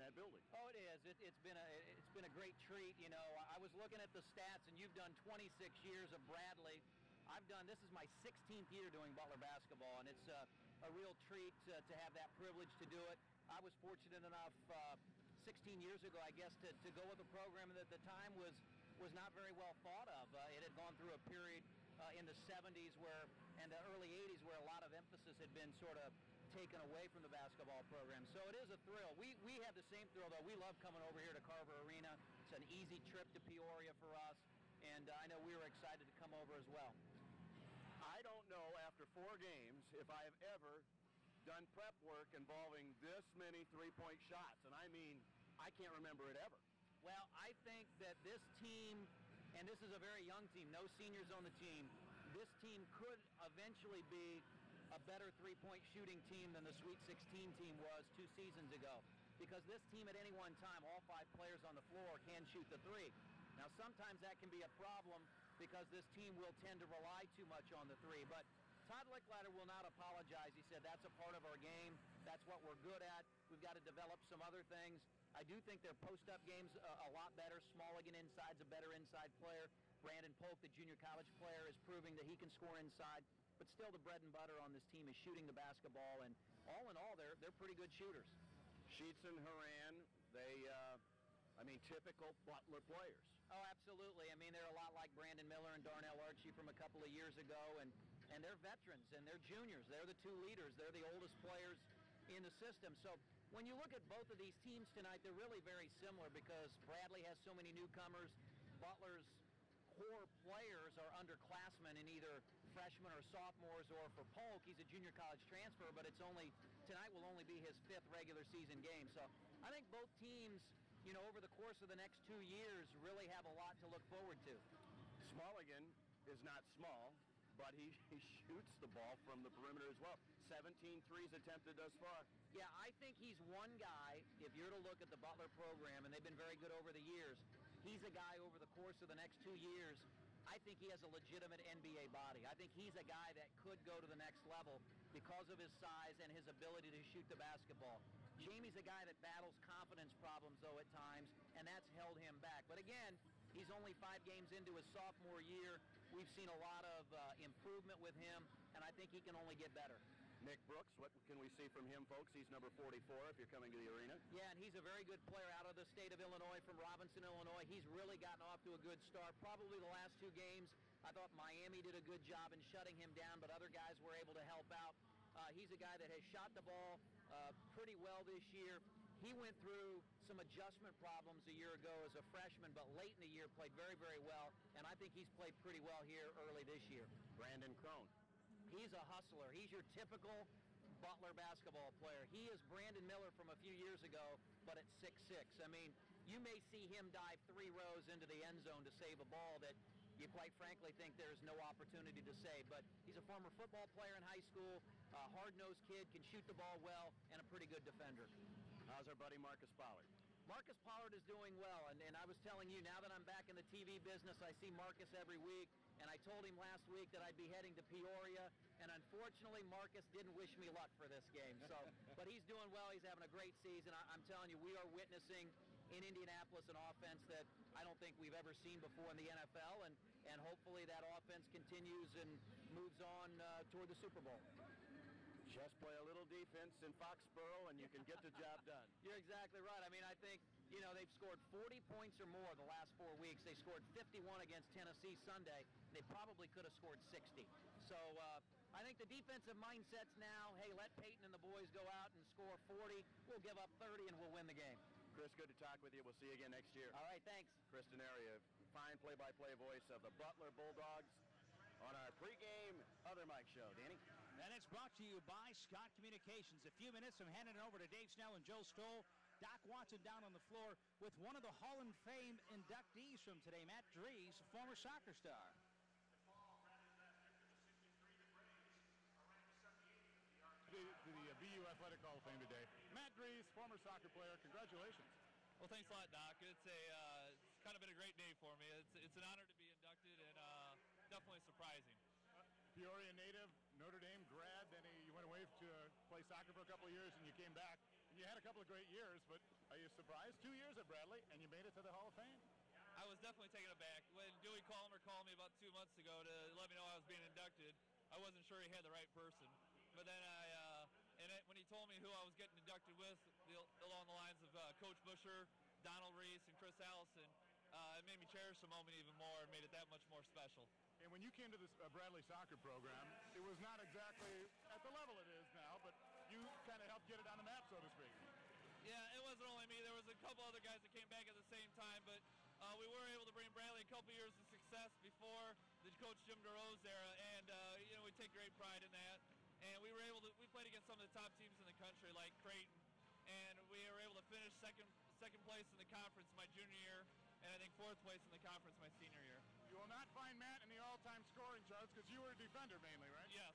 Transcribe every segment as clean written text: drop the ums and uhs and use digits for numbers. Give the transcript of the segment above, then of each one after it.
that building. Oh, it is. It's been a great treat. You know, I was looking at the stats, and you've done 26 years of Bradley. This is my 16th year doing Butler basketball, and it's a real treat to have that privilege to do it. I was fortunate enough 16 years ago, I guess, to go with a program that at the time was not very well thought of. It had gone through a period in the 70s and the early 80s where a lot of emphasis had been sort of taken away from the basketball program. So it is a thrill. We have the same thrill, though. We love coming over here to Carver Arena. It's an easy trip to Peoria for us, and I know we were excited to come over as well. I don't know after 4 games if I have ever done prep work involving this many three-point shots, and I mean, I can't remember it ever. Well, I think that this team, and this is a very young team, no seniors on the team, this team could eventually be a better three-point shooting team than the Sweet 16 team was 2 seasons ago, because this team at any one time, all 5 players on the floor can shoot the three. Now, sometimes that can be a problem because this team will tend to rely too much on the three, but Todd Licklider will not apologize. He said that's a part of our game. That's what we're good at. We've got to develop some other things. I do think their post-up game's a lot better. Smalligan inside's a better inside player. Brandon Polk, the junior college player, is proving that he can score inside. But still, the bread and butter on this team is shooting the basketball, and all in all, they're pretty good shooters. Sheets and Horan, they, typical Butler players. Oh, absolutely. I mean, they're a lot like Brandon Miller and Darnell Archie from a couple of years ago, and they're veterans, and they're juniors. They're the 2 leaders. They're the oldest players in the system. So when you look at both of these teams tonight, they're really very similar because Bradley has so many newcomers. Butler's core players are underclassmen in either freshmen or sophomores, or for Polk, he's a junior college transfer, but tonight will only be his 5th regular season game. So I think both teams, you know, over the course of the next 2 years really have a lot to look forward to. Smalligan is not small, but he shoots the ball from the perimeter as well. 17 threes attempted thus far. Yeah, I think he's one guy, if you're to look at the Butler program, and they've been very good over the years, he's a guy over the course of the next 2 years, I think he has a legitimate NBA body. I think he's a guy that could go to the next level because of his size and his ability to shoot the basketball. Jamie's a guy that battles confidence problems, though, at times, and that's held him back. But again, he's only 5 games into his sophomore year. We've seen a lot of improvement with him, and I think he can only get better. Nick Brooks, what can we see from him, folks? He's number 44 if you're coming to the arena. Yeah, and he's a very good player out of the state of Illinois, from Robinson, Illinois. He's really gotten off to a good start. Probably the last 2 games, I thought Miami did a good job in shutting him down, but other guys were able to help out. He's a guy that has shot the ball pretty well this year. He went through some adjustment problems a year ago as a freshman, but late in the year played very, very well, and I think he's played pretty well here early this year. Brandon Crone. He's a hustler. He's your typical Butler basketball player. He is Brandon Miller from a few years ago, but at 6'6". I mean, you may see him dive 3 rows into the end zone to save a ball that you quite frankly think there's no opportunity to save. But he's a former football player in high school, a hard-nosed kid, can shoot the ball well, and a pretty good defender. How's our buddy Marcus Pollard? Marcus Pollard is doing well, and I was telling you, now that I'm back in the TV business, I see Marcus every week, and I told him last week that I'd be heading to Peoria, and unfortunately Marcus didn't wish me luck for this game. So, but he's doing well. He's having a great season. I'm telling you, we are witnessing in Indianapolis an offense that I don't think we've ever seen before in the NFL, and hopefully that offense continues and moves on toward the Super Bowl. Just play a little defense in Foxborough and you can get the job done. You're exactly right. I mean, I think, you know, they've scored 40 points or more the last 4 weeks. They scored 51 against Tennessee Sunday. They probably could have scored 60. So I think the defensive mindset's now, hey, let Peyton and the boys go out and score 40. We'll give up 30 and we'll win the game. Chris, good to talk with you. We'll see you again next year. All right, thanks. Chris Denaria, fine play-by-play voice of the Butler Bulldogs on our pregame Other Mike show. Danny? And it's brought to you by Scott Communications. A few minutes, I'm handing it over to Dave Snell and Joe Stoll. Doc Watson down on the floor with one of the Hall of Fame inductees from today, Matt Dries, former soccer star. The BU Athletic Hall of Fame today. Matt Dries, former soccer player, congratulations. Well, thanks a lot, Doc. It's kind of been a great day for me. It's an honor to be inducted, and definitely surprising. Peoria native, Notre Dame grad, then you went away to play soccer for a couple of years and you came back. You had a couple of great years, but are you surprised? 2 years at Bradley, and you made it to the Hall of Fame? I was definitely taken aback. When Dewey Calmer called me about 2 months ago to let me know I was being inducted, I wasn't sure he had the right person. But then when he told me who I was getting inducted with, along the lines of Coach Busher, Donald Reese, and Chris Allison, it made me cherish the moment even more and made it that much more special. And when you came to this Bradley soccer program, it was not exactly at the level it is now, but you kind of helped get it on the map, so to speak. Yeah, it wasn't only me. There was a couple other guys that came back at the same time, but we were able to bring Bradley a couple years of success before the Coach Jim DeRose era, and we take great pride in that. And we played against some of the top teams in the country, like Creighton, and we were able to finish second place in the conference my junior year, and I think 4th place in the conference my senior year. You will not find Matt in the all-time scoring charts because you were a defender mainly, right? Yes.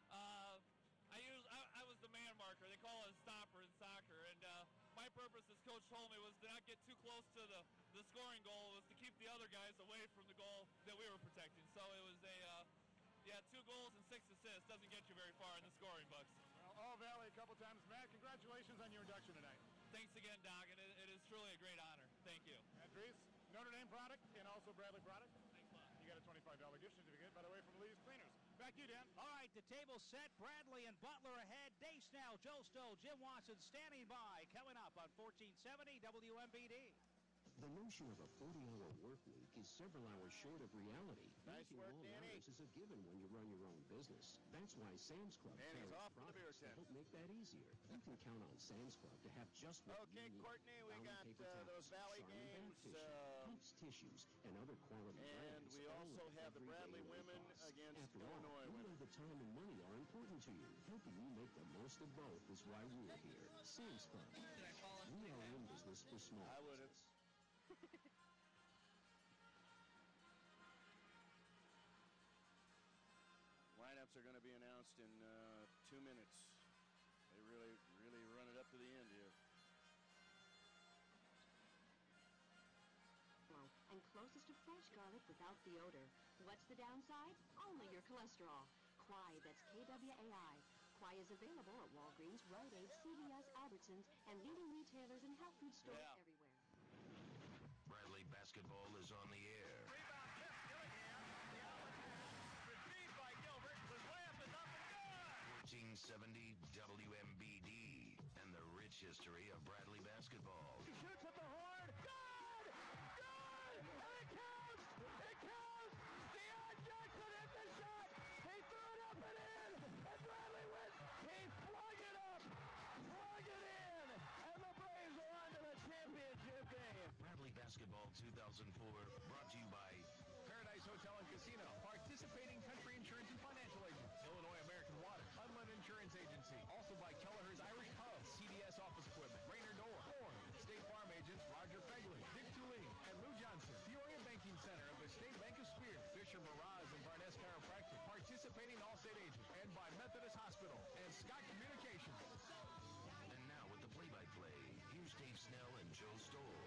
I was the man marker. They call it a stopper in soccer, and my purpose, as Coach told me, was to not get too close to the scoring goal. Was to keep the other guys away from the goal that we were protecting. So it was 2 goals and 6 assists doesn't get you very far in the scoring books. Well, All Valley a couple times. Matt, congratulations on your induction tonight. Thanks again, Doc, and it is truly a great honor. Thank you. Matt Dries, Notre Dame product and also Bradley product. Thanks a lot. You got a $25 gift certificate, by the way, from Lee's Cleaners. Back to you, Dan. All right, the table's set. Bradley and Butler ahead. Dave Snell, Joe Stoll, Jim Watson standing by. Coming up on 1470 WMBD. The notion of a 40-hour work week is several hours short of reality. Nice Making work, long Danny. hours is a given when you run your own business. That's why Sam's Club Danny's carries off to the beer products tent. to help make that easier. You can count on Sam's Club to have just what Okay, you need. Courtney, we Brown got paper those towels, Valley Charmin bath games, tissue, Puffs tissues, and other quality and brands. we all also at have the everyday Bradley low women cost. against After Illinois all, we women. know the time and money are important to you. Helping you make the most of both is why we're here. Sam's Club. We are in business for small I would have. business. Lineups are going to be announced in 2 minutes. They really run it up to the end here. And closest to fresh garlic without the odor. What's the downside? Only your cholesterol. Quai, that's KWAI. Quai is available at Walgreens, Rite Aid, CVS, Albertsons, and leading retailers and health food stores everywhere. Bradley basketball is on the air. Rebound, Jeff Gillingham. The outlet pass retrieved by Gilbert. The layup is up and good. 1470 WMBD and the rich history of Bradley basketball. He shoots at the horn. Good! Good! And it counts! It counts! Deion Jackson hit the shot! He threw it up and in! And Bradley wins! He flung it up! Flung it in! And the Braves are on to the championship game! Bradley basketball 2004 brought to you by Paradise Hotel and Casino, participating country insurance and financial agents. Illinois American Water, Unlimited Insurance Agency. Also by Kelleher's Irish Pub, CDS Office Equipment, Rainer Door, Ford, State Farm agents Roger Fegley, Dick Tulane, and Lou Johnson. Peoria Banking Center of the State Bank of Spear, Fisher Miraz and Barnes Chiropractic, participating Allstate agents, and by Methodist Hospital and Scott Communications. And now with the play-by-play, here's Dave Snell and Joe Stoll.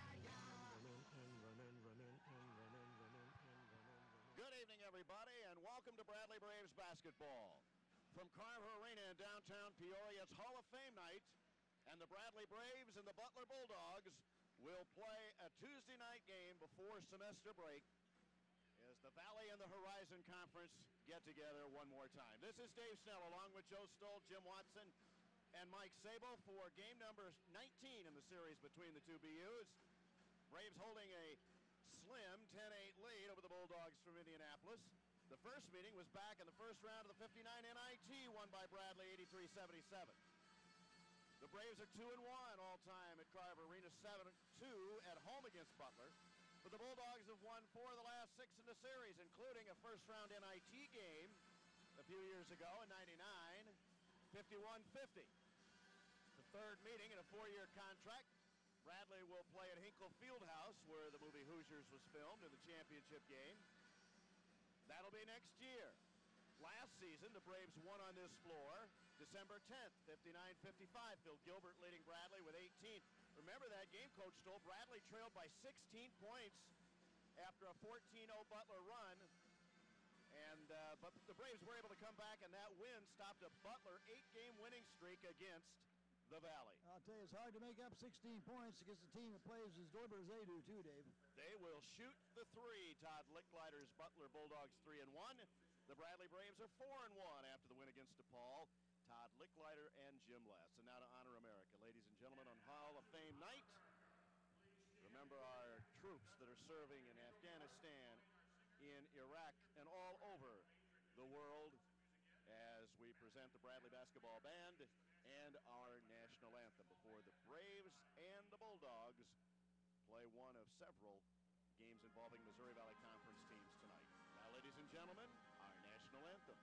Good evening, everybody, and welcome to Bradley Braves basketball. From Carver Arena in downtown Peoria, it's Hall of Fame night, and the Bradley Braves and the Butler Bulldogs will play a Tuesday night game before semester break as the Valley and the Horizon Conference get together one more time. This is Dave Snell along with Joe Stoll, Jim Watson, and Mike Sabo for game number 19 in the series between the two BUs. Braves holding a slim 10-8 lead over the Bulldogs from Indianapolis. The first meeting was back in the first round of the 59 NIT, won by Bradley 83-77. The Braves are 2-1 all-time at Carver Arena, 7-2 at home against Butler. But the Bulldogs have won 4 of the last 6 in the series, including a first-round NIT game a few years ago in '99, 51-50. The third meeting in a 4-year contract. Bradley will play at Hinkle Fieldhouse, where the movie Hoosiers was filmed in the championship game. That'll be next year. Last season, the Braves won on this floor December 10th, 59-55. Phil Gilbert leading Bradley with 18. Remember that game, Coach Stoll. Bradley trailed by 16 points after a 14-0 Butler run. But the Braves were able to come back, and that win stopped a Butler 8-game winning streak against the Valley. I'll tell you, it's hard to make up 16 points against a team that plays as deliberate as they do, too, Dave. They will shoot the three. Todd Licklider's Butler Bulldogs 3-1. The Bradley Braves are 4-1 after the win against DePaul. Todd Licklider and Jim Les. And now to Honor America. Ladies and gentlemen, on Hall of Fame night, remember our troops that are serving in Afghanistan, in Iraq, and all over the world as we present the Bradley Basketball Band and our national anthem before the Braves and the Bulldogs play one of several games involving Missouri Valley Conference teams tonight. Now, ladies and gentlemen, our national anthem.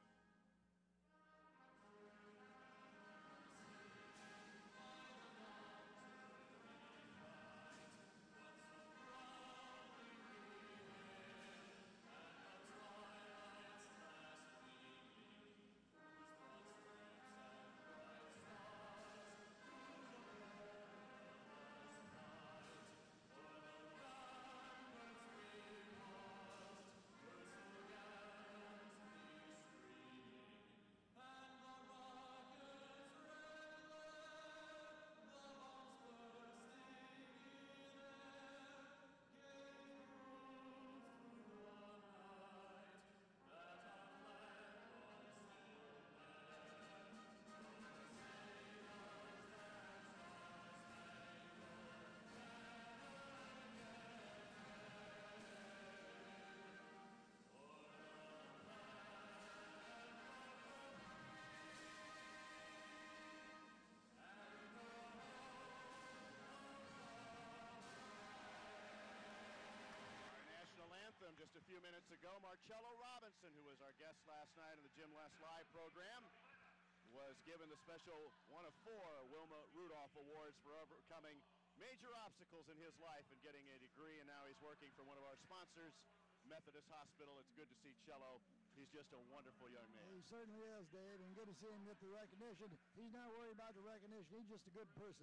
Just a few minutes ago, Marcello Robinson, who was our guest last night in the Jim Les Live program, was given the special one of 4 Wilma Rudolph Awards for overcoming major obstacles in his life and getting a degree, and now he's working for one of our sponsors, Methodist Hospital. It's good to see Cello. He's just a wonderful young man. He certainly is, Dave, and good to see him get the recognition. He's not worried about the recognition. He's just a good person.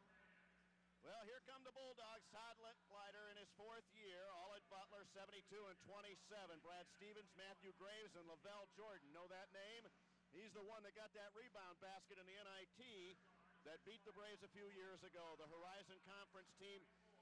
Well, here come the Bulldogs. Todd Licklider in his 4th year, all at Butler, 72 and 27. Brad Stevens, Matthew Graves, and Lavelle Jordan. Know that name? He's the one that got that rebound basket in the NIT that beat the Braves a few years ago. The Horizon Conference team,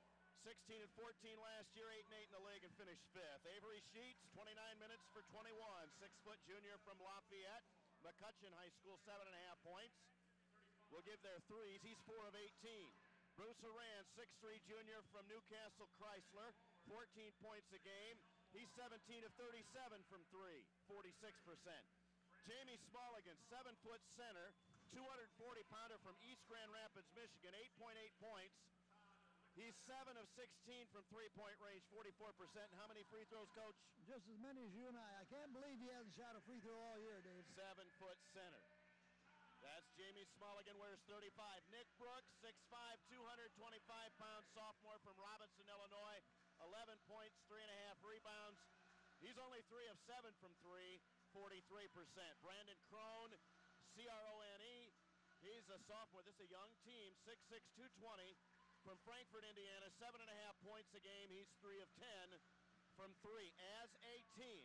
16 and 14 last year, 8 and 8 in the league, and finished 5th. Avery Sheets, 29 minutes for 21. 6-foot junior from Lafayette. McCutcheon High School, 7.5 points. Will give their threes. He's 4 of 18. Bruce Horan, 6'3 junior from Newcastle Chrysler, 14 points a game. He's 17 of 37 from 3, 46%. Jamie Smulligan, 7-foot center, 240-pounder from East Grand Rapids, Michigan, 8.8 points. He's 7 of 16 from three-point range, 44%. How many free throws, Coach? Just as many as you and I. I can't believe he hasn't shot a free throw all year, Dave. 7-foot center. That's Jamie Smulligan, wears 35. Nick Brooks, 6'5", 225-pound sophomore from Robinson, Illinois. 11 points, 3.5 rebounds. He's only 3 of 7 from 3, 43%. Brandon Crone, C-R-O-N-E. He's a sophomore. This is a young team, 6'6", 220 from Frankfort, Indiana. 7.5 points a game. He's 3 of 10 from 3. As a team,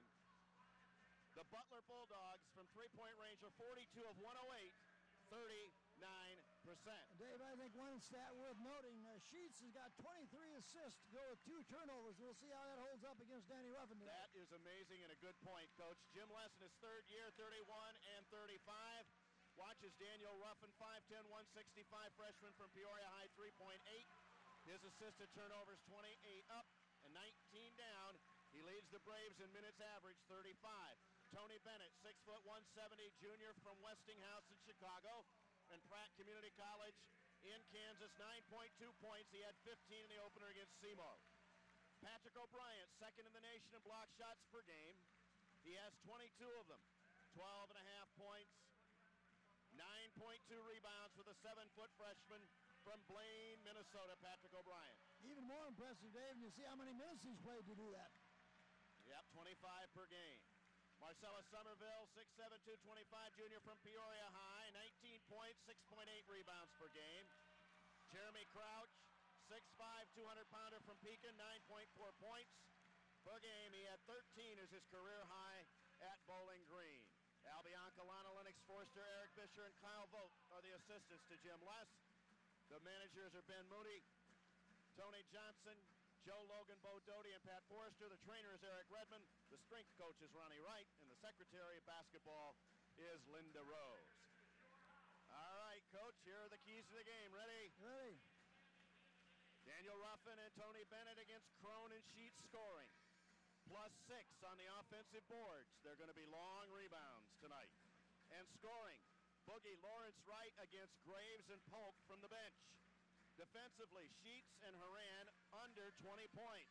the Butler Bulldogs from three-point range are 42 of 108, 39%. Dave, I think one stat worth noting, Sheets has got 23 assists to go with 2 turnovers. We'll see how that holds up against Danny Ruffin today. That is amazing and a good point, Coach. Jim Les in his 3rd year, 31 and 35. Watches Daniel Ruffin, 5'10", 165 freshman from Peoria High, 3.8. His assist to turnovers, 28 up and 19 down. He leads the Braves in minutes average, 35. Tony Bennett, 6'1", 170 junior from Westinghouse in Chicago and Pratt Community College in Kansas, 9.2 points. He had 15 in the opener against Seymour. Patrick O'Brien, 2nd in the nation in block shots per game. He has 22 of them, 12.5 points, 9.2 rebounds with a 7-foot freshman from Blaine, Minnesota, Patrick O'Brien. Even more impressive, Dave, and you see how many minutes he's played to do that. Yep, 25 per game. Marcellus Somerville, 6'7", 225 junior from Peoria High, 19 points, 6.8 rebounds per game. Jeremy Crouch, 6'5", 200-pounder from Pekin, 9.4 points per game. He had 13 as his career high at Bowling Green. Al Bianca, Lana Lennox Forster, Eric Fisher, and Kyle Vogt are the assistants to Jim Les. The managers are Ben Mooney, Tony Johnson, Joe Logan, Bo Doty, and Pat Forrester. The trainer is Eric Redmond. The strength coach is Ronnie Wright. And the secretary of basketball is Linda Rose. All right, Coach, here are the keys to the game. Ready? Ready. Daniel Ruffin and Tony Bennett against Crone and Sheets scoring. +6 on the offensive boards. They're going to be long rebounds tonight. And scoring, Boogie Lawrence Wright against Graves and Polk from the bench. Defensively, Sheets and Horan under 20 points.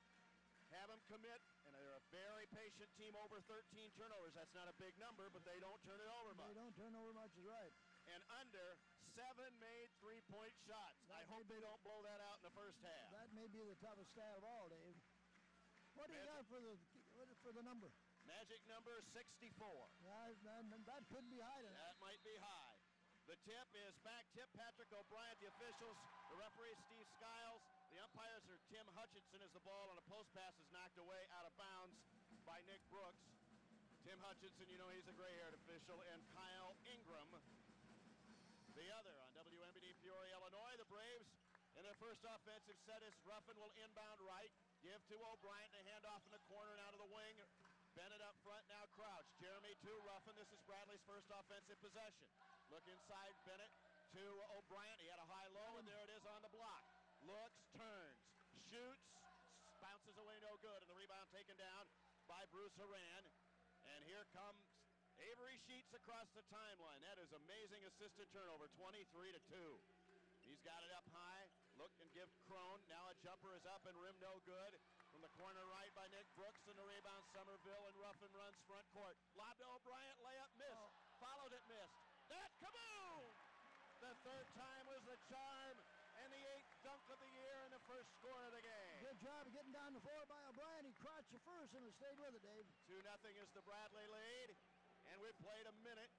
Have them commit, and they're a very patient team, over 13 turnovers. That's not a big number, but they don't turn it over much. They don't turn over much, is right. And under 7 made three-point shots. I hope they don't blow that out in the first half. That may be the toughest stat of all, Dave. What do you got for the number? Magic number 64. That could be high tonight. That might be high. The tip is back tip Patrick O'Brien. The officials, the referee Steve Skiles. The umpires are Tim Hutchinson as the ball on a post pass is knocked away out of bounds by Nick Brooks. Tim Hutchinson, you know he's a gray-haired official, and Kyle Ingram, the other on WMBD Peoria, Illinois. The Braves in their first offensive set is Ruffin will inbound right. Give to O'Brien to hand off in the corner and out of the wing. Bennett up front, now Crouch. Jeremy to Ruffin. This is Bradley's first offensive possession. Look inside, Bennett to O'Brien. He had a high-low, and there it is on the block. Looks, turns, shoots, bounces away no good, and the rebound taken down by Bruce Horan. And here comes Avery Sheets across the timeline. That is amazing assisted turnover, 23-2. He's got it up high. Look and give Crone. Now a jumper is up and rim no good. From the corner right by Nick Brooks, and the rebound Somerville, and Ruffin runs front court. Lob to O'Brien, layup missed. Followed it, missed. That kaboom! The third time was the charm, and the 8th dunk of the year and the first score of the game. Good job of getting down the floor by O'Brien. He crouched the first and stayed with it, Dave. 2-0 is the Bradley lead, and we've played a minute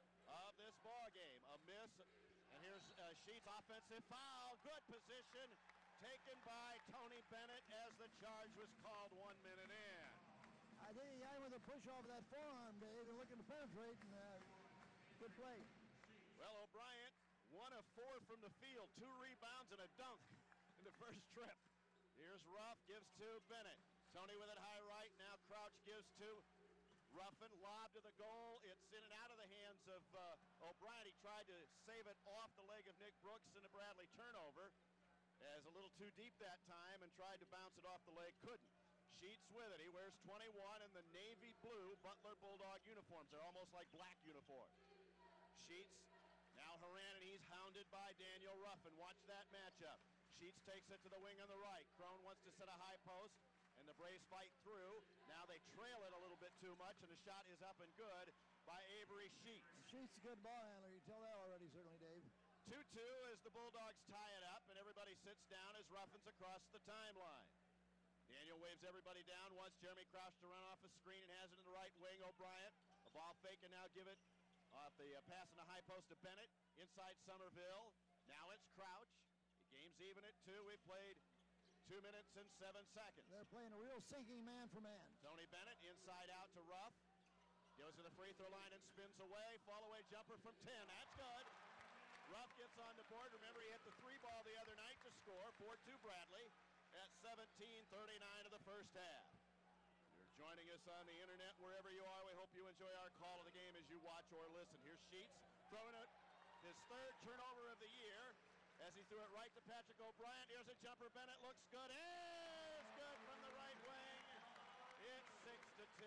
of this ball game. A miss, and here's Sheets' offensive foul. Good position taken by Tony Bennett as the charge was called 1 minute in. I think he got him with a push off of that forearm, Dave, and looking to penetrate, and good play. Well, O'Brien, 1 of 4 from the field, 2 rebounds and a dunk in the first trip. Here's Ruff, gives to Bennett. Tony with it high right, now Crouch gives to Ruffin. Lob to the goal, it's in and out of the hands of O'Brien. He tried to save it off the leg of Nick Brooks in the Bradley turnover. As a little too deep that time and tried to bounce it off the leg, couldn't. Sheets with it. He wears 21 in the navy blue Butler Bulldog uniforms. They're almost like black uniforms. Sheets, now Horan, and he's hounded by Daniel Ruffin. Watch that matchup. Sheets takes it to the wing on the right. Crone wants to set a high post, and the Braves fight through. Now they trail it a little bit too much, and the shot is up and good by Avery Sheets. Sheets a good ball handler. You tell that already, certainly, Dave. 2-2 as the Bulldogs tie it up, and everybody sits down as Ruffin's across the timeline. Daniel waves everybody down, wants Jeremy Crouch to run off a screen and has it in the right wing. O'Brien, a ball fake, and now give it off the pass in the high post to Bennett. Inside Somerville. Now it's Crouch. The game's even at 2. We've played 2 minutes and 7 seconds. They're playing a real sinking man for man. Tony Bennett inside out to Ruff. Goes to the free throw line and spins away. Fall away jumper from 10. That's good. Ruff gets on the board. Remember, he hit the 3 ball the other night to score. 4-2 Bradley at 17:39 of the first half. You're joining us on the internet wherever you are. We hope you enjoy our call of the game as you watch or listen. Here's Sheets throwing it. His 3rd turnover of the year as he threw it right to Patrick O'Brien. Here's a jumper. Bennett looks good. It's good from the right wing. It's 6-2.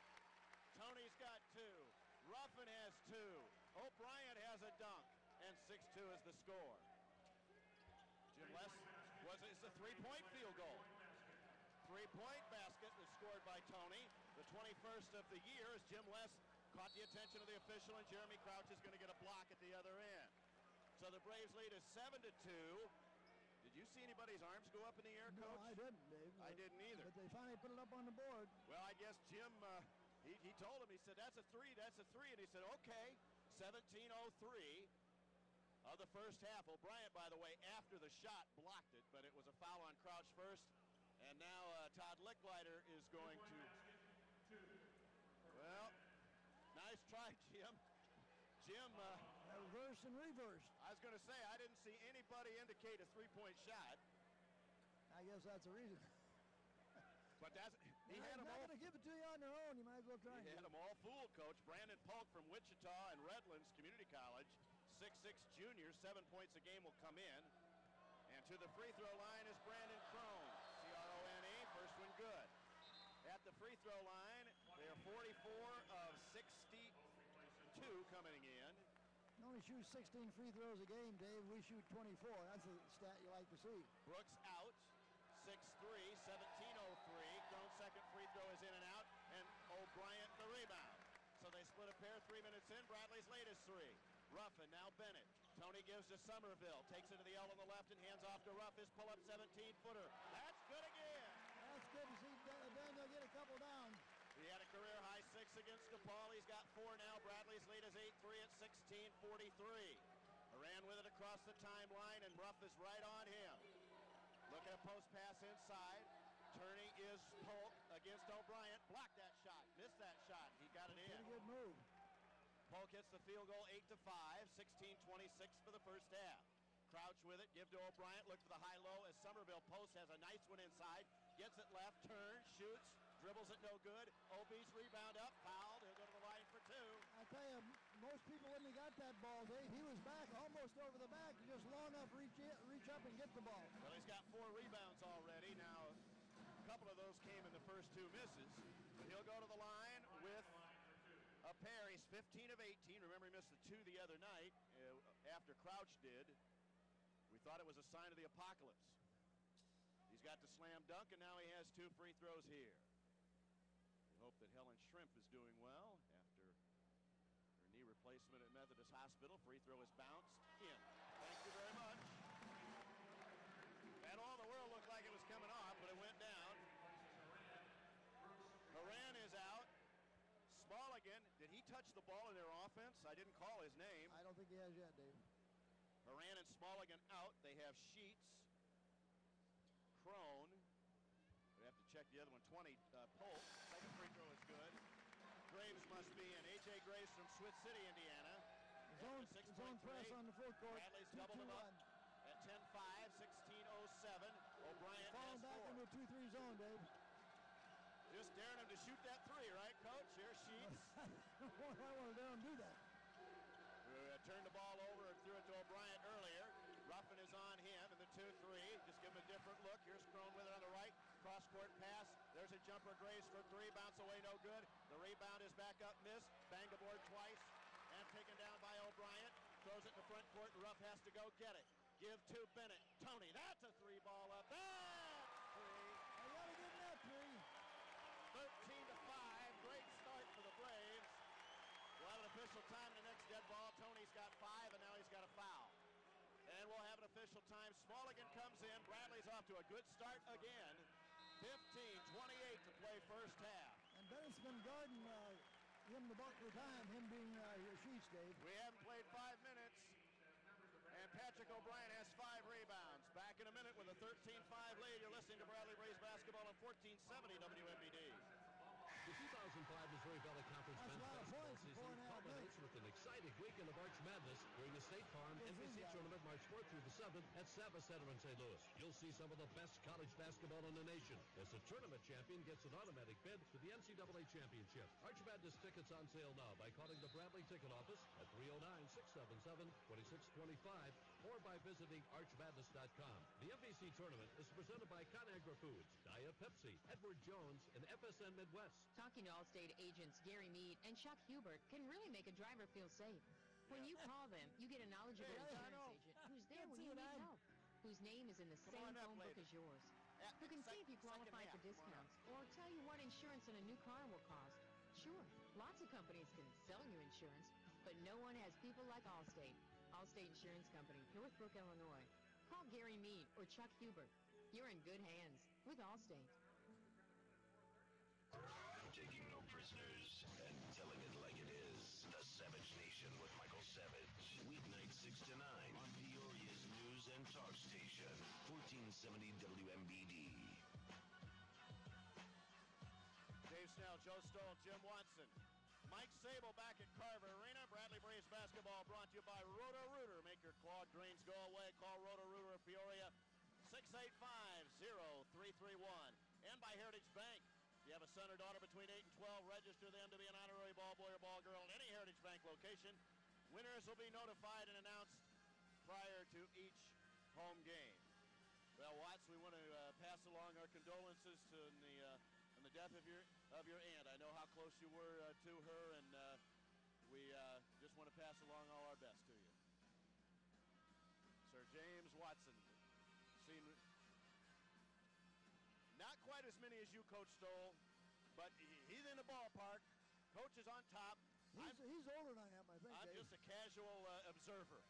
Tony's got 2. Ruffin has 2. O'Brien has a dunk. And 6-2 is the score. Jim Les it's a 3-point field goal. 3-point basket was scored by Tony. The 21st of the year as Jim Les caught the attention of the official, and Jeremy Crouch is going to get a block at the other end. So the Braves lead is 7-2. Did you see anybody's arms go up in the air, Coach? No, I didn't, Dave. I didn't either. But they finally put it up on the board. Well, I guess Jim, he told him, he said, that's a 3, that's a 3. And he said, okay, 17:03. Of the first half. O'Brien, by the way, after the shot, blocked it, but it was a foul on Crouch first. And now Todd Licklider is going to... Well, nice try, Jim. Jim... reversed and reversed. I was going to say, I didn't see anybody indicate a three-point shot. I guess that's the reason. But he had them not all. going to give it to you on their own. You might as well try. He had them all fooled, Coach. Brandon Polk from Wichita and Redlands Community College, 6'6" junior, 7 points a game will come in. And to the free throw line is Brandon Crone, C-R-O-N-E, first one good. At the free throw line, they are 44 of 62 coming in. You only shoot 16 free throws a game, Dave. We shoot 24. That's a stat you like to see. Brooks out, 6'3", 17:03. Crone's second free throw is in and out, and O'Brien the rebound. So they split a pair 3 minutes in. Bradley's latest three. Ruffin, now Bennett. Tony gives to Somerville. Takes it to the L on the left and hands off to Ruff. His pull-up 17-footer. That's good again. That's good to see Daniel get a couple down. He had a career-high 6 against DePaul. He's got 4 now. Bradley's lead is 8-3 at 16:43. Ran with it across the timeline, and Ruff is right on him. Look at a post pass inside. Turning is Polk against O'Brien. Blocked that shot. Missed that shot. He got it in. Pretty good move. Polk hits the field goal 8-5. 16:26 for the first half. Crouch with it. Give to O'Brien. Look for the high-low as Somerville post has a nice one inside. Gets it left. Turns. Shoots. Dribbles it no good. OB's rebound up. Fouled. He'll go to the line for 2. I tell you, most people when he got that ball, Dave, he was back almost over the back, just long enough to reach up and get the ball. Well, he's got 4 rebounds already. Now, a couple of those came in the first 2 misses. But he'll go to the line with a pair. He's 15 of 18. Remember, he missed the 2 the other night after Crouch did. We thought it was a sign of the apocalypse. He's got the slam dunk, and now he has 2 free throws here. We hope that Helen Shrimp is doing well after her knee replacement at Methodist Hospital. Free throw is bounced in. Thank you very much. And all the world looked like it was coming off, but it went down. Horan is out. Smallligan, did he touch the ball in their offense? I didn't call his name. I don't think he has yet, Dave. Horan and Smallligan out. They have Sheets, Crone. We have to check the other one. 20, Polk. Second free throw is good. Graves must be in. A.J. Graves from Swiss City, Indiana. Zone press on the full court. Bradley's doubled him up at 10-5, 16:07. O'Brien falling has back 4. into a 2-3 zone, Dave. Just daring him to shoot that 3, right, Coach? Here's Sheets. I want to dare him do that. Turned the ball over and threw it to O'Brien earlier. Ruffin is on him in the 2-3. Just give him a different look. Here's Crone with it on the right. Cross-court pass. There's a jumper. Graves for 3. Bounce away, no good. The rebound is back up, missed. Banged aboard twice. And taken down by O'Brien. Throws it in the front court, and Ruff has to go get it. Give to Bennett. Tony, that's a 3 ball up. That's 3. I got to give him that 3. 13-5. Great start for the Braves. We'll have an official time in the next dead ball. Tony's got 5, and now he's got a foul. And we'll have an official time. Smallligan comes in. Bradley's off to a good start again. 15:28 to play first half. And Bennett's been guarding him the bulk of the time, him being your Sheets, Dave. We haven't played 5 minutes. And Patrick O'Brien has 5 rebounds. Back in a minute with a 13-5 lead. You're listening to Bradley Braves basketball on 1470 WMBD. The 2005 Missouri Valley Conference men's basketball season culminates with an exciting weekend of Arch Madness during the State Farm NBC Tournament March 4th through the 7th at Savva Center in St. Louis. You'll see some of the best college basketball in the nation as the tournament champion gets an automatic bid to the NCAA Championship. Arch Madness tickets on sale now by calling the Bradley Ticket Office at 309-677-2625 or by visiting archmadness.com. The MVC Tournament is presented by ConAgra Foods, Dia Pepsi, Edward Jones, and FSN Midwest. Talking to Allstate agents Gary Mead and Chuck Hubert can really make a driver feel safe. When you call them, you get a knowledgeable insurance agent who's there when you need help, whose name is in the same phone book as yours, who can see if you qualify for discounts or tell you what insurance on a new car will cost. Sure, lots of companies can sell you insurance, but no one has people like Allstate. Allstate Insurance Company, Northbrook, Illinois. Call Gary Mead or Chuck Hubert. You're in good hands with Allstate. Taking no prisoners and telling it like it is. The Savage Nation with Michael Savage. Weeknight 6 to 9 on Peoria's news and talk station. 1470 WMBD. Dave Snell, Joe Stoll, Jim Watson. Mike Sable back at Carver Arena. Bradley Braves basketball brought to you by Roto-Rooter. Make your clogged drains go away. Call Roto-Rooter of Peoria, 685-0331. And by Heritage Bank. If you have a son or daughter between 8 and 12, register them to be an honorary ball boy or ball girl at any Heritage Bank location. Winners will be notified and announced prior to each home game. Well, Watts, we want to pass along our condolences to on the death of your aunt. I know how close you were to her, and we just want to pass along all our best to you. Sir James Watson, seen not quite as many as you, Coach Stoll, but he's in the ballpark. Coach is on top. He's older than I am, I think. I'm Dave. just a casual observer.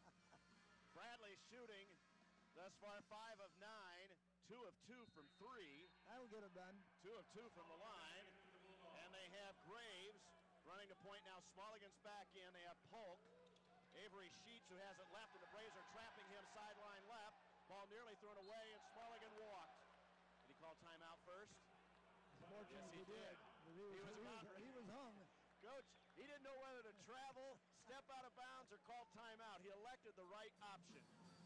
Bradley shooting thus far 5 of 9, 2 of 2 from 3. That'll get it done. 2 of 2 from the line. And they have Graves running the point now. Smulligan's back in. They have Polk. Avery Sheets, who has it left, and the Braves are trapping him sideline left. Ball nearly thrown away, and Smulligan walked. Did he call timeout first? Yes, he did. He was hung. Coach, he didn't know whether to travel, step out of bounds, or call timeout. He elected the right option.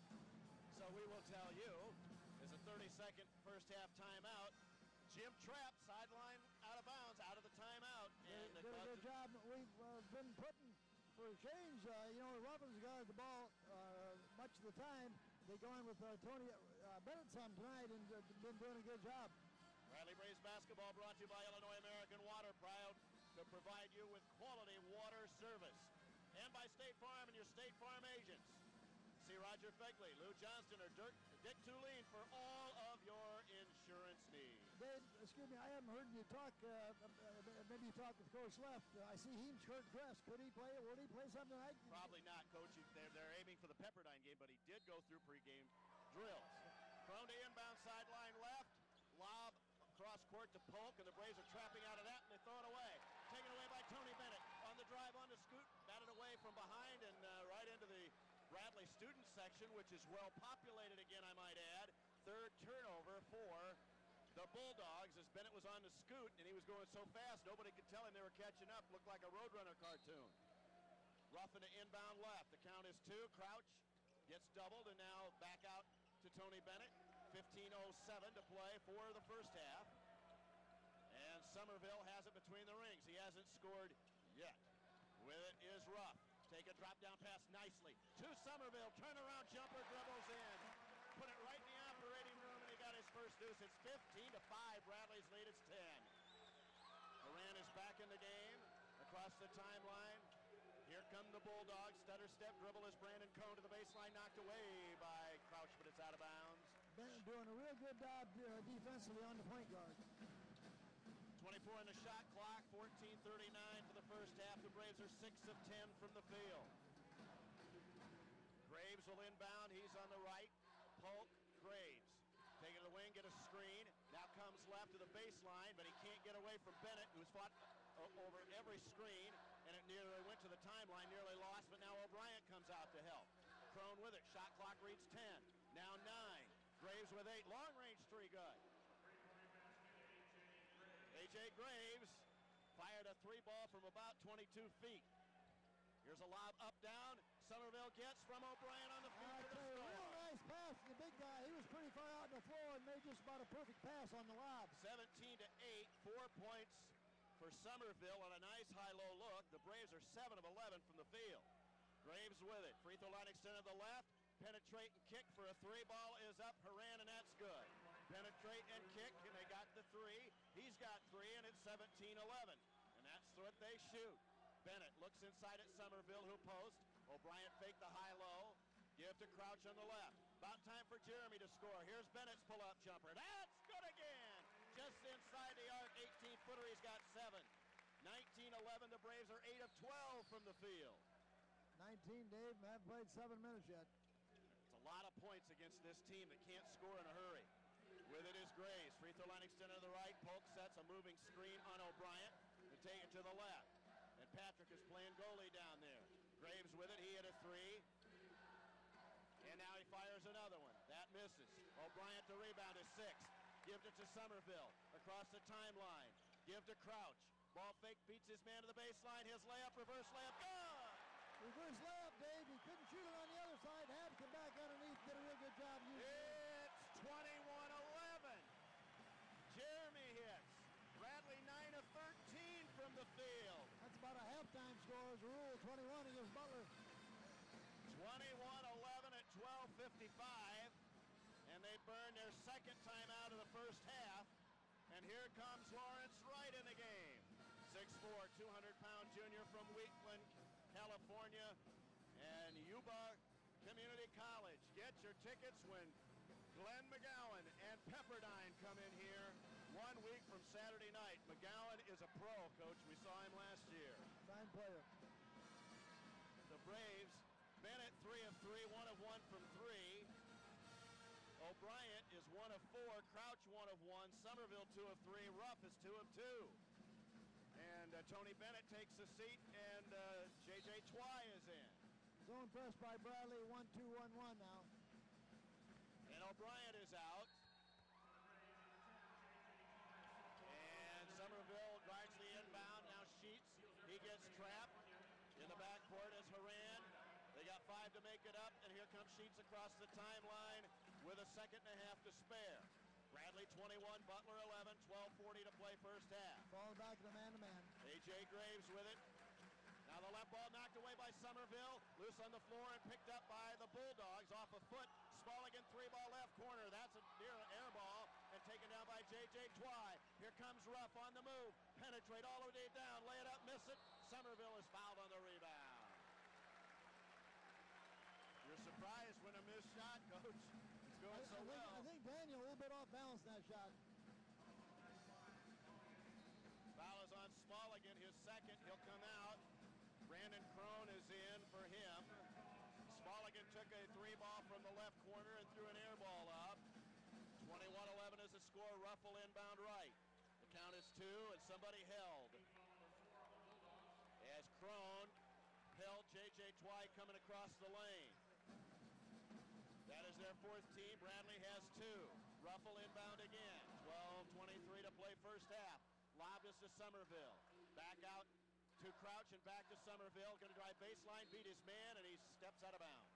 So we will tell you, there's a 30-second first half timeout. Jim Trapp, sideline out of bounds, out of the timeout. And did a good job. We've been putting for a change. The Roughins got the ball much of the time. They go in with Tony Bennett some tonight and been doing a good job. Bradley Braves basketball brought to you by Illinois American Water, proud to provide you with quality water service. And by State Farm and your State Farm agents. See Roger Fegley, Lou Johnston, or Dick Tulane for all of your insurance needs. Dave, excuse me, I haven't heard you talk. Maybe you talked with Coach Left. I see Heem's shirt dressed. Could he play? Will he play something tonight? Probably not, Coach. They're aiming for the Pepperdine game, but he did go through pregame drills. Prone to inbound sideline left. Lob cross court to Polk, and the Braves are trapping out of that, and they throw it away. Taken away by Tony Bennett. On the drive on to Scoot, batted away from behind and right into the Bradley student section, which is well populated again, I might add. Third turnover for the Bulldogs as Bennett was on the Scoot, and he was going so fast nobody could tell him they were catching up. Looked like a Roadrunner cartoon. Roughing the inbound left. The count is 2. Crouch gets doubled, and now back out to Tony Bennett. 15:07 to play for the first half. And Somerville has it between the rings. He hasn't scored yet. With it is Ruff. Take a drop-down pass nicely to Somerville. Turnaround jumper, dribbles in. Put it right in the operating room, and he got his first deuce. It's 15-5. Bradley's lead is 10. Moran is back in the game. Across the timeline. Here come the Bulldogs. Stutter step dribble is Brandon Cohn to the baseline. Knocked away by Crouch, but it's out of bounds. Bennett doing a real good job defensively on the point guard. 24 in the shot clock, 14:39 for the first half. The Braves are 6 of 10 from the field. Graves will inbound. He's on the right. Polk, Graves. Take it to the wing, get a screen. Now comes left to the baseline, but he can't get away from Bennett, who's fought over every screen, and it nearly went to the timeline, nearly lost, but now O'Brien comes out to help. Crone with it. Shot clock reads 10. Now 9. Graves with 8. Long range three good. A.J. Graves fired a 3 ball from about 22 feet. Here's a lob up down. Somerville gets from O'Brien on the field for the score. Real nice pass to the big guy. He was pretty far out on the floor and made just about a perfect pass on the lob. 17-8. 4 points for Somerville on a nice high-low look. The Braves are 7 of 11 from the field. Graves with it. Free throw line extended to the left. Penetrate and kick for a 3 ball is up. Haran, and that's good. Penetrate and kick, and they got the 3. He's got 3, and it's 17-11. And that's what they shoot. Bennett looks inside at Somerville, who posts. O'Brien fake the high-low. Give to Crouch on the left. About time for Jeremy to score. Here's Bennett's pull-up jumper. That's good again. Just inside the arc, 18-footer. He's got 7. 19-11. The Braves are 8 of 12 from the field. 19, Dave. Haven't played 7 minutes yet. It's a lot of points against this team that can't score in a hurry. With it is Graves. Free throw line extended to the right. Polk sets a moving screen on O'Brien to take it to the left. And Patrick is playing goalie down there. Graves with it. He hit a 3. And now he fires another one. That misses. O'Brien to rebound is 6. Gives it to Somerville. Across the timeline. Give to Crouch. Ball fake, beats his man to the baseline. His layup, reverse layup, good! Reverse layup, Dave. He couldn't shoot it on the other side. Had to come back underneath. Did a real good job using it. It's 21-11. Jeremy hits. Bradley 9 of 13 from the field. That's about a halftime score as a rule. 21 against Butler. 21-11 at 12:55. And they burn their second time out of the first half. And here comes Lawrence Wright in the game. 6'4", 200-pound junior from Wheatland, California, and Yuba Community College. Get your tickets when Glenn McGowan and Pepperdine come in here 1 week from Saturday night. McGowan is a pro, Coach. We saw him last year. Fine player. The Braves, Bennett 3 of 3, 1 of 1 from 3. O'Brien is 1 of 4, Crouch 1 of 1, Somerville 2 of 3, Ruff is 2 of 2. And Tony Bennett takes a seat, and J.J. Twy is in. Zone press by Bradley, 1-2-1-1 now. And O'Brien is out. And Somerville drives the inbound, now Sheets. He gets trapped. In the backcourt is Haran. They got 5 to make it up, and here comes Sheets across the timeline with a second and a half to spare. Bradley 21, Butler 11, 12:40 to play first half. Falling back to the man-to-man. A.J. Graves with it. Now the left ball knocked away by Somerville. Loose on the floor and picked up by the Bulldogs off a foot. Smalligan, 3-ball left corner. That's a near air ball and taken down by J.J. Twy. Here comes Ruff on the move. Penetrate all the way down. Lay it up, miss it. Somerville is fouled on the rebound. You're surprised when a missed shot, Coach. It's going so well. I think Daniel a little bit off balance that shot. Foul is on Smalligan, his second. He'll come out. Brandon Crone is in for him. Smalligan took a 3-ball from the left corner and threw an air ball up. 21-11 is the score. Ruffle inbound right. The count is 2, and somebody held. As Crone held J.J. Twy coming across the lane. That is their 4th team. Bradley has 2. Ruffle inbound again. 12:23 to play first half. Lob is to Somerville. Back out to Crouch and back to Somerville. Going to drive baseline, beat his man, and he steps out of bounds.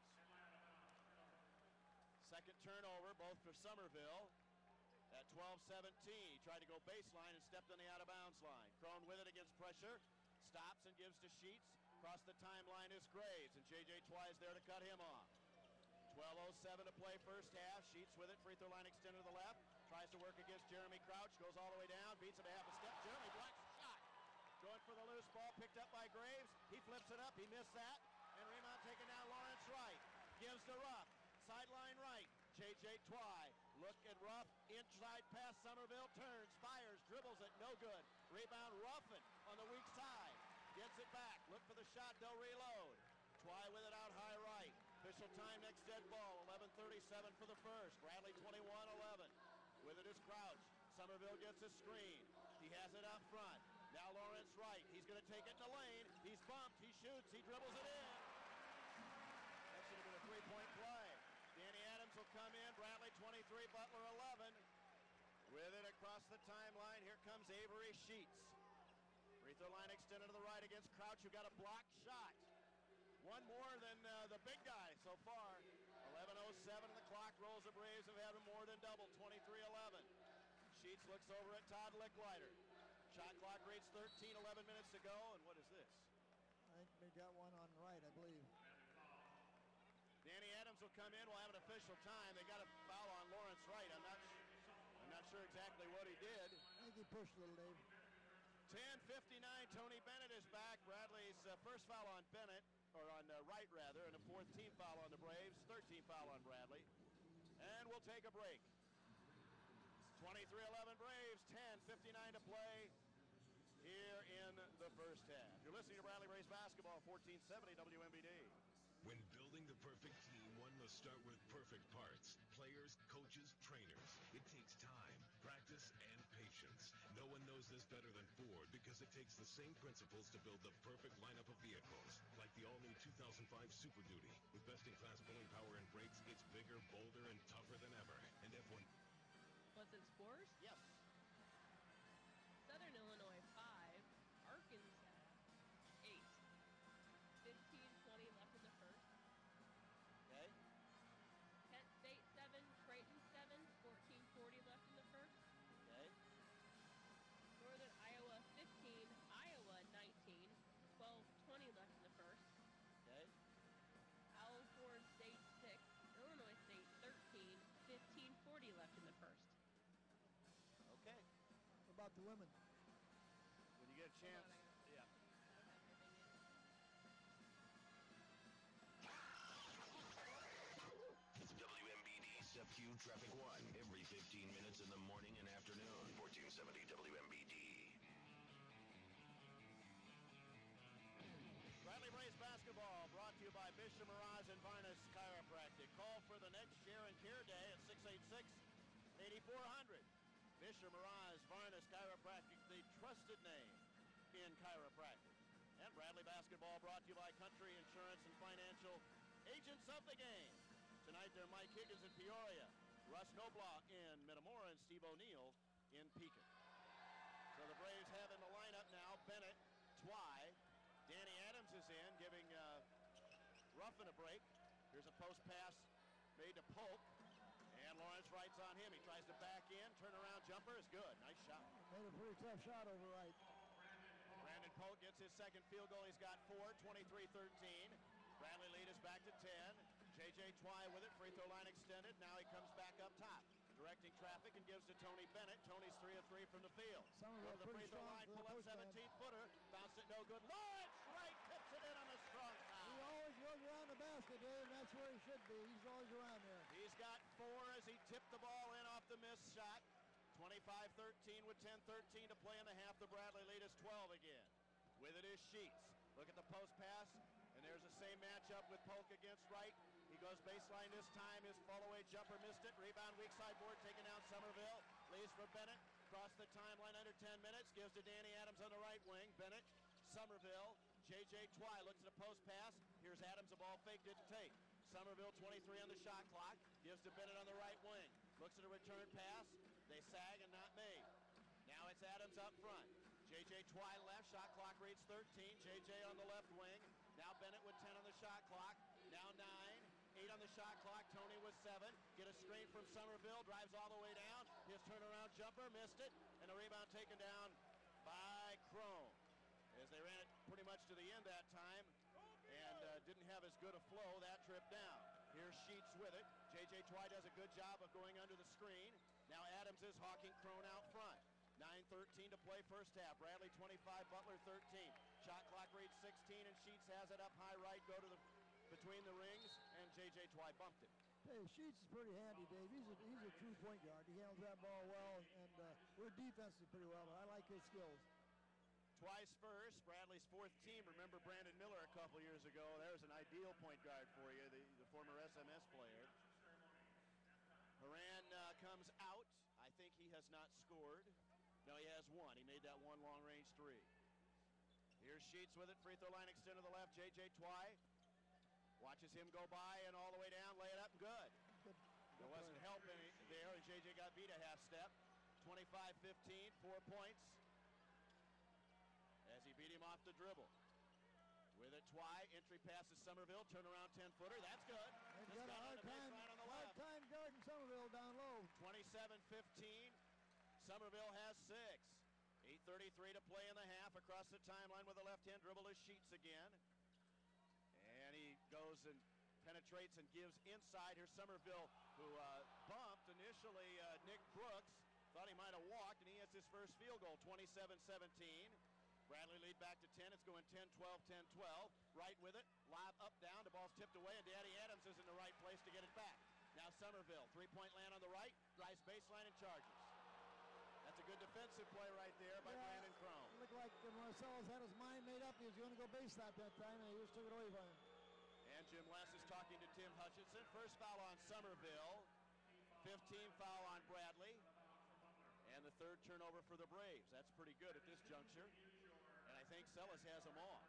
Second turnover, both for Somerville. At 12:17, he tried to go baseline and stepped on the out-of-bounds line. Crone with it against pressure. Stops and gives to Sheets. Across the timeline is Graves, and J.J. Twy is there to cut him off. 12:07 to play first half. Sheets with it. Free throw line extended to the left. Tries to work against Jeremy Crouch. Goes all the way down. Beats him a half a step. Jeremy blocks the shot. Going for the loose ball. Picked up by Graves. He flips it up. He missed that. And rebound taken down Lawrence Wright. Gives to Ruff. Sideline right. J.J. Twy. Look at Ruff. Inside pass. Somerville turns. Fires. Dribbles it. No good. Rebound Ruffin on the weak side. Gets it back. Look for the shot. They'll reload. Twy with it out high right. Official time next dead ball. 11:37 for the first. Bradley 21-11. With it is Crouch. Somerville gets a screen. He has it up front. Now Lawrence Wright. He's going to take it in the lane. He's bumped. He shoots. He dribbles it in. That should have been a three-point play. Danny Adams will come in. Bradley 23, Butler 11. With it across the timeline, here comes Avery Sheets. Free throw line extended to the right against Crouch, who got a blocked shot. One more than the big guy so far. 11:07 and the clock rolls. The Braves have had more than double, 23-11. Sheets looks over at Todd Licklider. Shot clock reads 13, 11 minutes to go, and what is this? I think they got one on right, I believe. Danny Adams will come in. We'll have an official time. They got a foul on Lawrence Wright. I'm not sure exactly what he did. I think he pushed a little, Dave. 10:59. Tony Bennett is back. Bradley's first foul on Bennett, or on Wright rather, and a 4th team foul on the Braves. 13th foul on Bradley. And we'll take a break. 23-11 Braves. 10:59 to play here in the first half. You're listening to Bradley Braves basketball. 1470 WMBD. When building the perfect team, one must start with perfect parts. Players, coaches, trainers. It takes time, practice, and patience. No one knows this better than Ford because it takes the same principles to build the perfect lineup of vehicles. Like the all-new 2005 Super Duty. With best-in-class pulling power and brakes, it's bigger, bolder, and tougher than ever. And F1... Was it scores? Yes. Southern Illinois 5, the women. When you get a chance, yeah. WMBD Sub-Q Traffic 1 every 15 minutes in the morning and afternoon. 1470 WMBD. Bradley Braves basketball brought to you by Bishop Mirage and Varnas Chiropractic. Call for the next share and care day at 686-8400. Bishop Mirage Varnas Chiropractic, the trusted name in chiropractic. And Bradley basketball brought to you by Country Insurance and Financial, agents of the game. Tonight they're Mike Higgins in Peoria, Russ Noblock in Metamora, and Steve O'Neill in Pekin. So the Braves have in the lineup now Bennett, Twy, Danny Adams is in, giving Ruffin a break. Here's a post pass made to Polk, and Lawrence Wright's on him. He tries to back in, turnaround jumper is good. Nice shot. Made a pretty tough shot over Wright. Brandon Polk gets his second field goal. He's got 4, 23-13. Bradley lead is back to 10. J.J. Twy with it, free throw line extended. Now he comes back up top, directing traffic and gives to Tony Bennett. Tony's 3 of 3 from the field. From the free throw line, pull up 17-footer, bounced it no good. Lawrence Wright tips it in on the strong side. He always goes around the basket, Dave, and that's where he should be. He's always around there. He's got 4 as he tipped the ball in off the missed shot. 25-13 with 10-13 to play in the half. The Bradley lead is 12 again. With it is Sheets. Look at the post pass, and there's the same matchup with Polk against Wright. He goes baseline this time. His fall-away jumper missed it. Rebound, weak side board, taken down Somerville. Leaves for Bennett. Across the timeline under 10 minutes. Gives to Danny Adams on the right wing. Bennett, Somerville. J.J. Twy looks at a post pass. Here's Adams, a ball fake, didn't take. Somerville, 23 on the shot clock. Gives to Bennett on the right wing. Looks at a return pass. They sag and not made. Now it's Adams up front. J.J. Twy left. Shot clock reads 13. J.J. on the left wing. Now Bennett with 10 on the shot clock. Now 9. 8 on the shot clock. Tony with 7. Get a screen from Somerville. Drives all the way down. His turnaround jumper. Missed it. And a rebound taken down by Crone. As they ran it pretty much to the end that time. And didn't have as good a flow that trip down. Here's Sheets with it. J.J. Twy does a good job of going under the screen. Now Adams is hawking Crone out front. 9:13 to play first half. Bradley 25, Butler 13. Shot clock reads 16, and Sheets has it up high right. Go to the between the rings, and J.J. Twy bumped it. Hey, Sheets is pretty handy, Dave. He's a true point guard. He handles that ball well, and we're defensive pretty well, but I like his skills. Twice first, Bradley's 4th team. Remember Brandon Miller a couple years ago. There's an ideal point guard for you, the former SMS player. Haran comes out. I think he has not scored. No, he has 1. He made that one long-range 3. Here's Sheets with it. Free throw line extended to the left. J.J. Twy watches him go by and all the way down, lay it up, and good. There wasn't help there, and J.J. got beat a half step. 25-15, 4 points. As he beat him off the dribble. With it, Twy, entry passes Somerville, turnaround 10-footer, that's good. They've got a hard time guarding Somerville down low. 27-15, Somerville has 6. 8:33 to play in the half. Across the timeline with a left-hand dribble is Sheets again. And he goes and penetrates and gives inside. Here's Somerville, who bumped initially Nick Brooks. Thought he might have walked, and he has his first field goal, 27-17. Bradley lead back to 10. It's going 10-12, 10-12. Right with it. Lob up, down. The ball's tipped away, and Danny Adams is in the right place to get it back. Now Somerville, three-point land on the right. Drives baseline and charges. That's a good defensive play right there by Brandon Crone. It looked like Marcellus had his mind made up. He was going to go base that time, and he just took it away from him. And Jim Less is talking to Tim Hutchinson. First foul on Somerville. 15 foul on Bradley. And the 3rd turnover for the Braves. That's pretty good at this juncture. And I think Sellis has them all.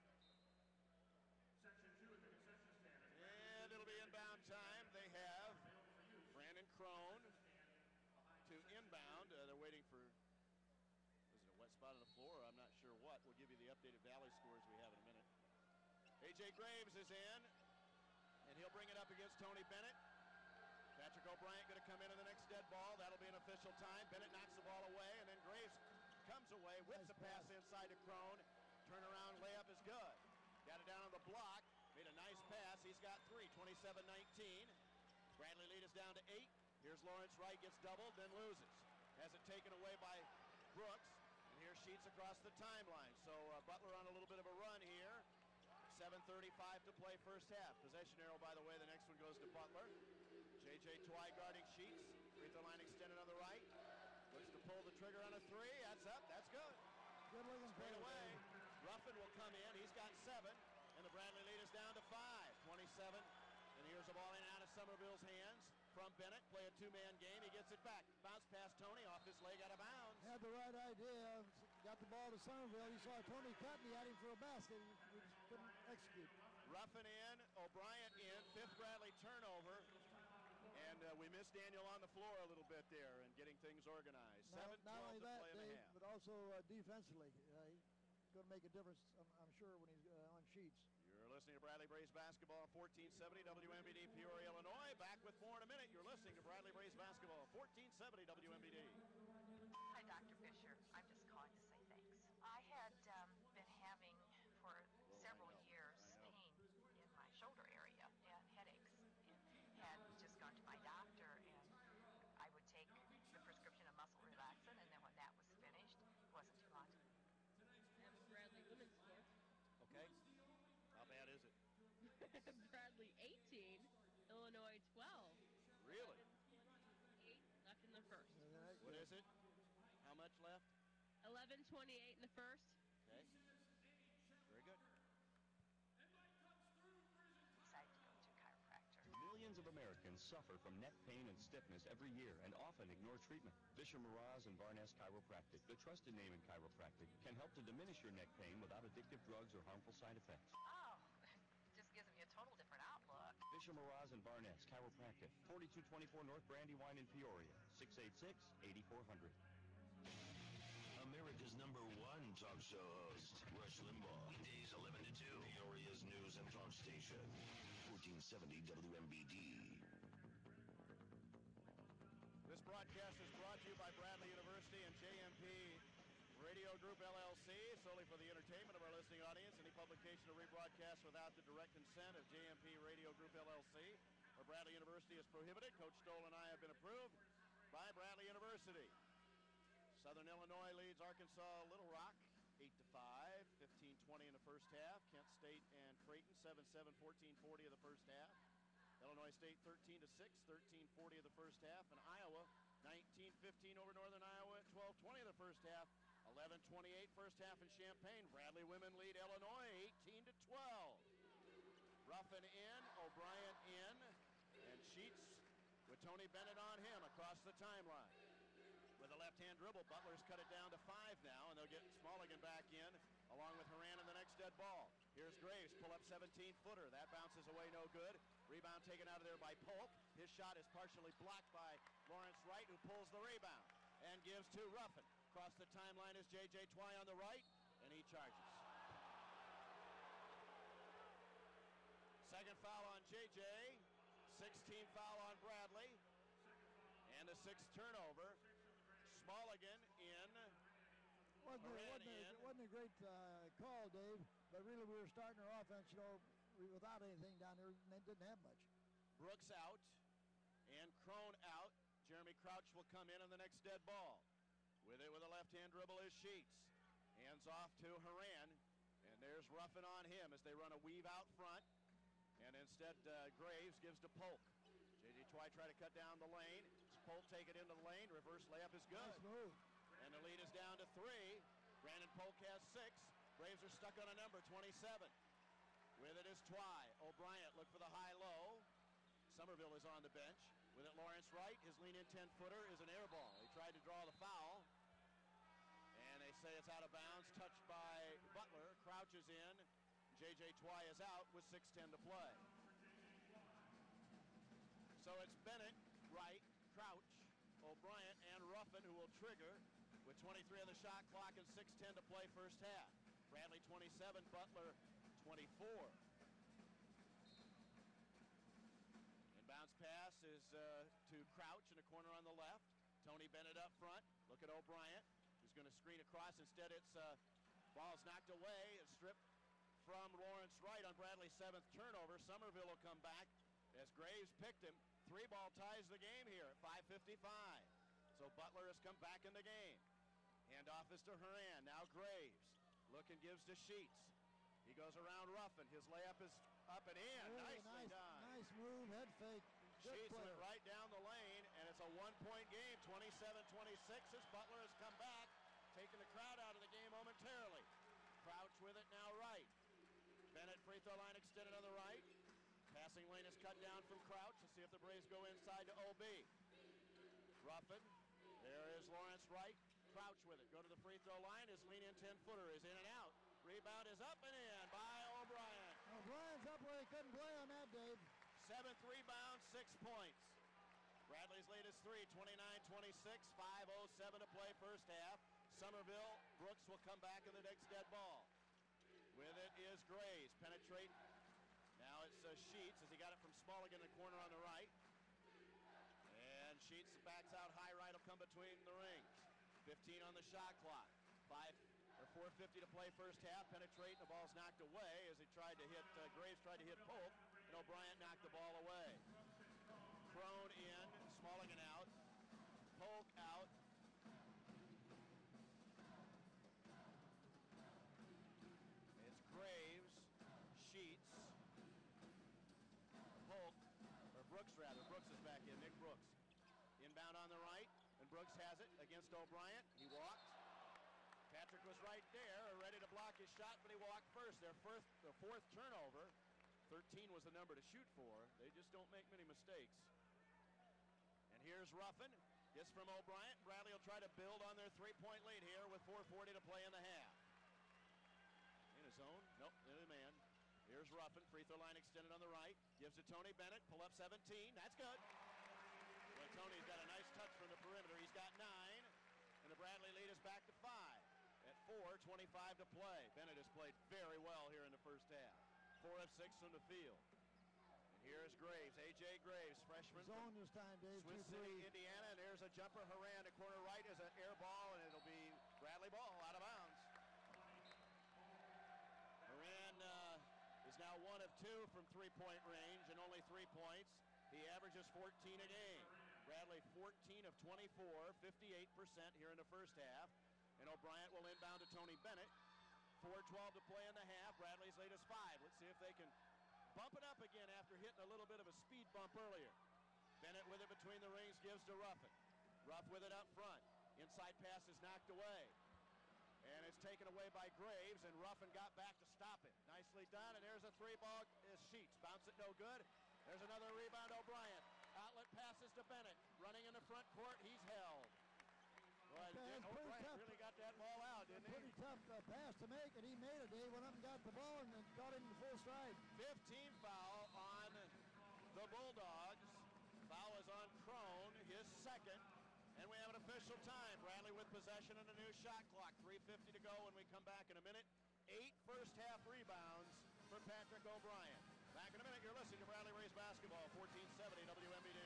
And it'll be inbound time. They have Brandon Crone to inbound. They're waiting for, is it a wet spot on the floor? I'm not sure what. We'll give you the updated Valley scores we have in a minute. A.J. Graves is in, and he'll bring it up against Tony Bennett. Patrick O'Brien going to come in the next dead ball. That'll be an official time. Bennett knocks the ball away, and then Graves comes away, whips the pass inside to Crone. Turnaround layup is good. Got it down on the block. Made a nice pass. He's got 3, 27-19. Bradley lead is down to 8. Here's Lawrence Wright, gets doubled, then loses. Has it taken away by Brooks. And here's Sheets across the timeline. So Butler on a little bit of a run here. 7:35 to play first half. Possession arrow, by the way, the next one goes to Butler. J.J. Twy guarding Sheets. Free throw line extended on the right. Looks to pull the trigger on a three. That's up. That's good. Good looking straight away. Ruffin will come in. He's got 7. And the Bradley lead is down to 5. 27. And here's the ball in and out of Somerville's hands. From Bennett. Play a two-man game. He gets it back. Bounce past Tony. Off his leg out of bounds. Had the right idea. Got the ball to Somerville. He saw Tony cut and he had him for a basket. He just couldn't execute. Ruffin in. O'Brien in. 5th Bradley turnover. And we missed Daniel on the floor a little bit there and getting things organized. 7-12 not only to that, play in the Dave, half. but also defensively. He's going to make a difference, I'm sure, when he's on Sheets. You're listening to Bradley Braves basketball, 1470 WMBD, Peoria, Illinois. Back with more in a minute. You're listening to Bradley Braves basketball, 1470 WMBD. Hi, Dr. Fisher. I'm just calling to say thanks. I had been having for several years pain in my shoulder area and headaches, and had just gone to my doctor, and I would take the prescription of muscle relaxant, and then when that was finished, it wasn't too long. Bradley women's score. Okay. How bad is it? Bradley 18, Illinois 12. Really? 8 left in the first. What is it? How much left? 11:28 in the first. Okay. Very good. Decided to go to a chiropractor. Millions of Americans suffer from neck pain and stiffness every year and often ignore treatment. Fisher Miraz and Barnes Chiropractic, the trusted name in chiropractic, can help to diminish your neck pain without addictive drugs or harmful side effects. Oh, it just gives me a total different outlook. Fisher Miraz and Barnes Chiropractic, 4224 North Brandywine in Peoria, 686-8400. America's #1 talk show host, Rush Limbaugh. Weekdays 11 to 2. Peoria's news and talk station. 1470 WMBD. This broadcast is brought to you by Bradley University and JMP Radio Group LLC, solely for the entertainment of our listening audience. Any publication or rebroadcast without the direct consent of JMP Radio Group LLC or Bradley University is prohibited. Coach Stoll and I have been approved by Bradley University. Southern Illinois leads Arkansas Little Rock 8-5, 15-20 in the first half. Kent State and Creighton 7-7, 14-40 of the first half. Illinois State 13-6, 13-40 of the first half. And Iowa 19-15 over Northern Iowa at 12-20 of the first half. 11-28 first half in Champaign. Bradley women lead Illinois 18-12. Ruffin in, O'Brien in, and Sheets with Tony Bennett on him across the timeline. With a left-hand dribble, Butler's cut it down to 5 now, and they'll get Smulligan back in, along with Horan in the next dead ball. Here's Graves, pull up 17-footer. That bounces away no good. Rebound taken out of there by Polk. His shot is partially blocked by Lawrence Wright, who pulls the rebound and gives to Ruffin. Across the timeline is J.J. Twy on the right, and he charges. Second foul on J.J., 16th foul on Bradley, and a 6th turnover. Smulligan in. Wasn't a great call, Dave, but really we were starting our offense, without anything down there, and they didn't have much. Brooks out and Crone out. Jeremy Crouch will come in on the next dead ball. With it with a left-hand dribble is Sheets. Hands off to Horan, and there's Ruffin on him as they run a weave out front. And instead, Graves gives to Polk. J.J. Twy try to cut down the lane. Polk take it into the lane. Reverse layup is good. Nice move. And the lead is down to 3. Brandon Polk has 6. Braves are stuck on a number, 27. With it is Twy. O'Brien look for the high-low. Somerville is on the bench. With it, Lawrence Wright. His lean-in 10-footer is an air ball. He tried to draw the foul. And they say it's out of bounds. Touched by Butler. Crouch is in. J.J. Twy is out with 6:10 to play. So it's Bennett, Wright, Crouch, O'Brien, and Ruffin who will trigger with 23 on the shot clock and 6:10 to play first half. Bradley 27, Butler 24. Inbounds pass is to Crouch in the corner on the left. Tony Bennett up front. Look at O'Brien, who's going to screen across. Instead, it's ball's knocked away. It's stripped from Lawrence Wright on Bradley's 7th turnover. Somerville will come back as Graves picked him. 3-ball ties the game here at 5:55. So Butler has come back in the game. Handoff is to Horan. Now Graves. Looking, gives to Sheets. He goes around Ruffin. His layup is up and in. Nicely done. Nice move, head fake. Good Sheets player. went right down the lane, and it's a one-point game, 27-26, as Butler has come back, taking the crowd out of the game momentarily. Crouch with it now right. Bennett free throw line extended on the right. Passing lane is cut down from Crouch. Let's see if the Braves go inside to OB. Ruffin. There is Lawrence Wright. Crouch with it. Go to the free throw line. His lean-in 10-footer is in and out. Rebound is up and in by O'Brien. O'Brien's up where he couldn't play on that, Dave. 7th rebound, 6 points. Bradley's lead is 3, 29-26, 5:07 to play first half. Somerville, Brooks will come back in the next dead ball. With it is Graves, penetrate. Now it's Sheets as he got it from Smulligan in the corner on the right. And Sheets backs out high right, will come between the rings. 15 on the shot clock. 4:50 to play first half. Penetrate, the ball's knocked away as he tried to hit, Graves tried to hit Polk, and O'Brien knocked the ball away. Crone in, Smulligan out, Polk out. It's Graves, Sheets, Polk, or Brooks rather. Brooks is back in, Nick Brooks. Inbound on the right, and Brooks has it against O'Brien. He walks. Patrick was right there, ready to block his shot, but he walked first. Their fourth turnover. 13 was the number to shoot for. They just don't make many mistakes. And here's Ruffin. Gets from O'Brien. Bradley will try to build on their three-point lead here with 4:40 to play in the half. In his zone. Nope, in the man. Here's Ruffin. Free throw line extended on the right. Gives to Tony Bennett. Pull up 17. That's good. Well, Tony's got a nice touch from the perimeter. He's got 9. And the Bradley lead is back to 5. At 4:25 to play. Bennett has played very well here in the first half. 4 of 6 from the field. And here's Graves, A.J. Graves, freshman. Zone this time, Dave. Swiss City, Indiana, and there's a jumper. Horan, the corner right is an air ball, and it'll be Bradley ball out of bounds. Horan is now 1 of 2 from three-point range and only 3 points. He averages 14 a game. Bradley 14 of 24, 58% here in the first half. And O'Brien will inbound to Tony Bennett. 4:12 to play in the half. Bradley's lead is 5. Let's see if they can bump it up again after hitting a little bit of a speed bump earlier. Bennett with it between the rings, gives to Ruffin. Ruff with it up front. Inside pass is knocked away. And it's taken away by Graves, and Ruffin got back to stop it. Nicely done, and there's a 3-ball. Sheets. Bounce it no good. There's another rebound, O'Brien. Outlet passes to Bennett. Running in the front court, he's held. Well, O'Brien really got that ball out, didn't he? Pretty tough pass to make, and he made it. He went up and got the ball and got him in full stride. 15 foul on the Bulldogs. Foul is on Crone, his second. And we have an official time. Bradley with possession and a new shot clock. 3:50 to go when we come back in a minute. 8 first-half rebounds for Patrick O'Brien. Back in a minute, you're listening to Bradley Braves Basketball, 1470 WMBD.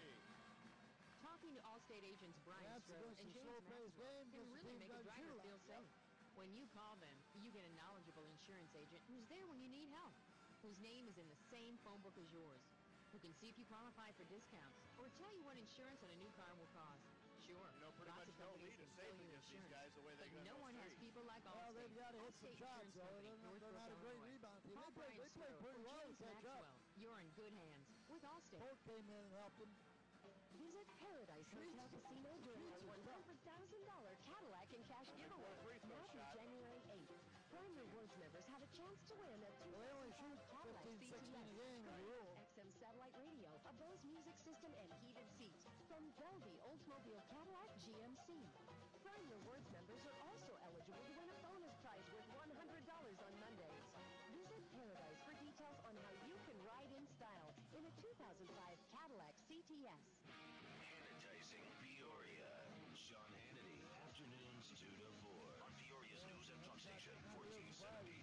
Talking to Allstate agents Brian Stroh and James Maxwell can really make a driver feel safe. When you call them, you get a knowledgeable insurance agent who's there when you need help, whose name is in the same phone book as yours, who can see if you qualify for discounts or tell you what insurance on a new car will cost. Sure, you know, pretty lots much of no companies lead can is sell safe you against these insurance, guys the way they but go no one has people like Allstate. Well, they've got to hit some Allstate shots, Insurance though. Company, They're not a great rebound team. Call Brian They played Stroh pretty or well to James catch up. Maxwell. You're in good hands with Allstate. Polk came in and helped him. Visit Paradise Hotel Casino during our $100,000 Cadillac and cash giveaway now through January 8th. Prime Rewards members have a chance to win a Well, they only shoot Cadillac 15, 16 a game as a rule. XM satellite radio, a Bose music system, and heated seats from Bellevue Oldsmobile Cadillac GMC. Prime Rewards members are also eligible to win a bonus prize worth $100 on Mondays. Visit Paradise for details on how you can ride in style in a 2005 Cadillac CTS. Energizing Peoria. Sean Hannity, afternoons 2 to 4 on Peoria's news and talk station, 1470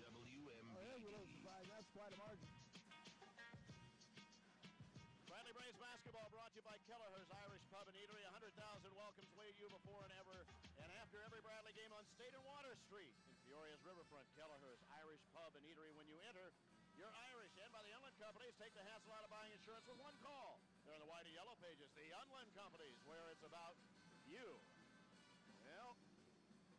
WMBD. That's quite a margin. Bradley Braves basketball brought to you by Kelleher's Irish Pub and Eatery. 100,000 welcomes wait you before and ever and after every Bradley game on State and Water Street in Peoria's riverfront. Kelleher's Irish Pub and Eatery. When you enter, you're Irish. And by the Unland Companies, take the hassle out of buying insurance with one call. They're in the white and yellow pages. The Unland Companies, where it's about you. Well,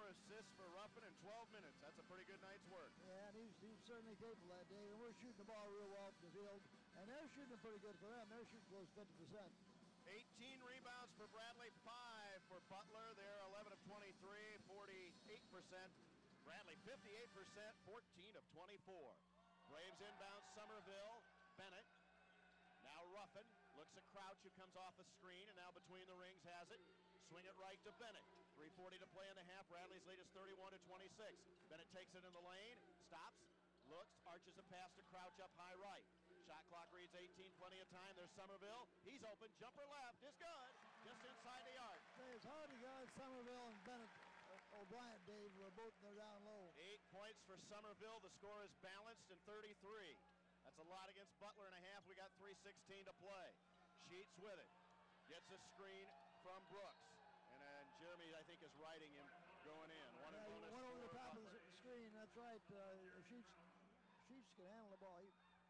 assists for Ruffin in 12 minutes. That's a pretty good night's work. Yeah, and he's certainly capable of that, Dave. And we're shooting the ball real well from the field. And they're shooting pretty good for them. They're shooting close to 50%. 18 rebounds for Bradley, 5 for Butler. They're 11 of 23, 48%. Bradley, 58%, 14 of 24. Braves inbound Somerville. Bennett. Now Ruffin looks at Crouch, who comes off a screen, and now between the rings has it. Swing it right to Bennett. 3:40 to play in the half. Bradley's lead is 31 to 26. Bennett takes it in the lane, stops, looks, arches a pass to Crouch up high right. Shot clock reads 18, plenty of time. There's Somerville. He's open. Jumper left is good. Just inside the arc. It's hard to guard Somerville and Bennett. O'Brien, Dave, were both down low. 8 points for Somerville. The score is balanced in 33. That's a lot against Butler and a half. We got 3:16 to play. Sheets with it. Gets a screen from Brooks. And Jeremy, I think, is riding him going in. One over the top of the screen. That's right. Sheets can handle the ball.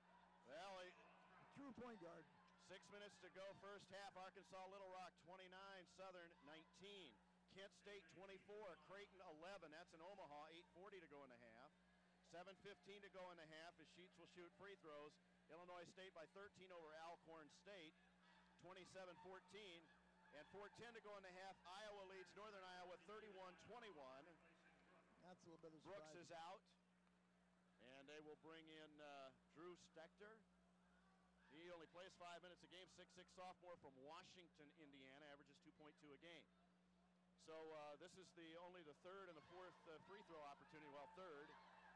True point guard. 6 minutes to go, first half. Arkansas Little Rock 29, Southern 19. Kent State 24, Creighton 11. That's in Omaha. 8:40 to go in the half. 7:15 to go in the half as Sheets will shoot free throws. Illinois State by 13 over Alcorn State, 27-14. And 4:10 to go in the half. Iowa leads Northern Iowa 31-21. That's a little bit of a Brooks surprise. is out. And they will bring in Drew Stechter. He only plays 5 minutes a game. 6'6" sophomore from Washington, Indiana. Averages 2.2 a game. So this is only the third and the fourth free throw opportunity. Well, third.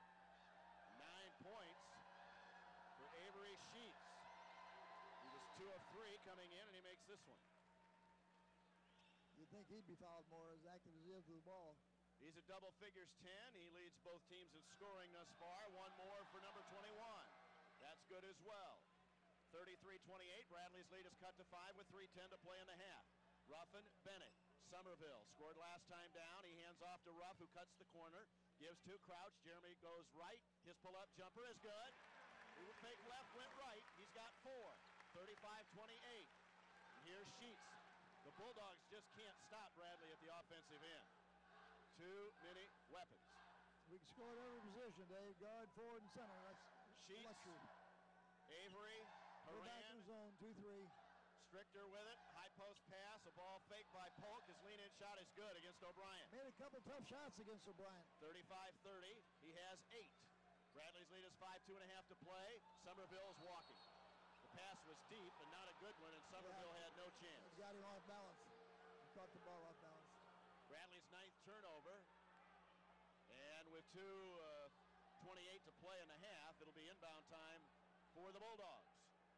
9 points for Avery Sheets. He was 2 of 3 coming in, and he makes this one. You'd think he'd be fouled more as active as he is with the ball. He's a double figures 10. He leads both teams in scoring thus far. One more for number 21. That's good as well. 33-28. Bradley's lead is cut to 5 with 3:10 to play in the half. Ruffin, Bennett, Somerville scored last time down. He hands off to Ruff, who cuts the corner. Gives to Crouch. Jeremy goes right. His pull-up jumper is good. He would fake left, went right. He's got 4. 35-28. And here's Sheets. The Bulldogs just can't stop Bradley at the offensive end. Too many weapons. We can score at every position, Dave. Guard, forward, and center. That's Sheets, luxury. Avery, We're back in Haran, the zone, 2-3. Strichter with it. High post pass. A ball fake by Polk. His lean-in shot is good against O'Brien. Made a couple tough shots against O'Brien. 35-30. He has 8. Bradley's lead is 5, 2.5 to play. Somerville is walking. The pass was deep and not a good one, and Somerville had no chance. He got him off balance. He caught the ball off balance. Bradley's 9th turnover. And with 2:28 to play in the half, it'll be inbound time for the Bulldogs.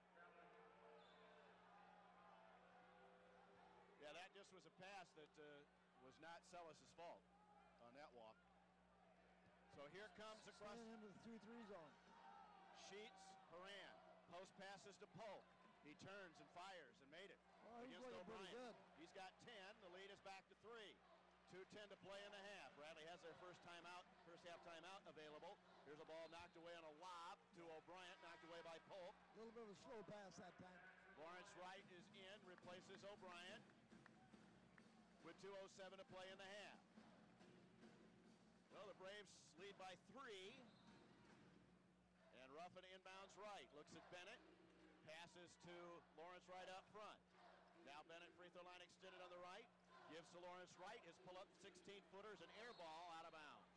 Yeah, that just was a pass that was not Sellis's fault on that walk. So here comes across into the 2-3 zone. Sheets, Haran. Post passes to Polk. He turns and fires and made it against O'Brien. He's got 10. The lead is back to 3. 2:10 to play in the half. Bradley has their first half timeout available. Here's a ball knocked away on a lob to O'Brien, knocked away by Polk. A little bit of a slow pass that time. Lawrence Wright is in, replaces O'Brien with 2:07 to play in the half. Well, the Braves lead by 3. And Ruffin inbounds right. Looks at Bennett. Passes to Lawrence Wright up front. Now Bennett, free throw line extended on the right. Gives to Lawrence Wright. His pull-up 16-footers, an air ball out of bounds.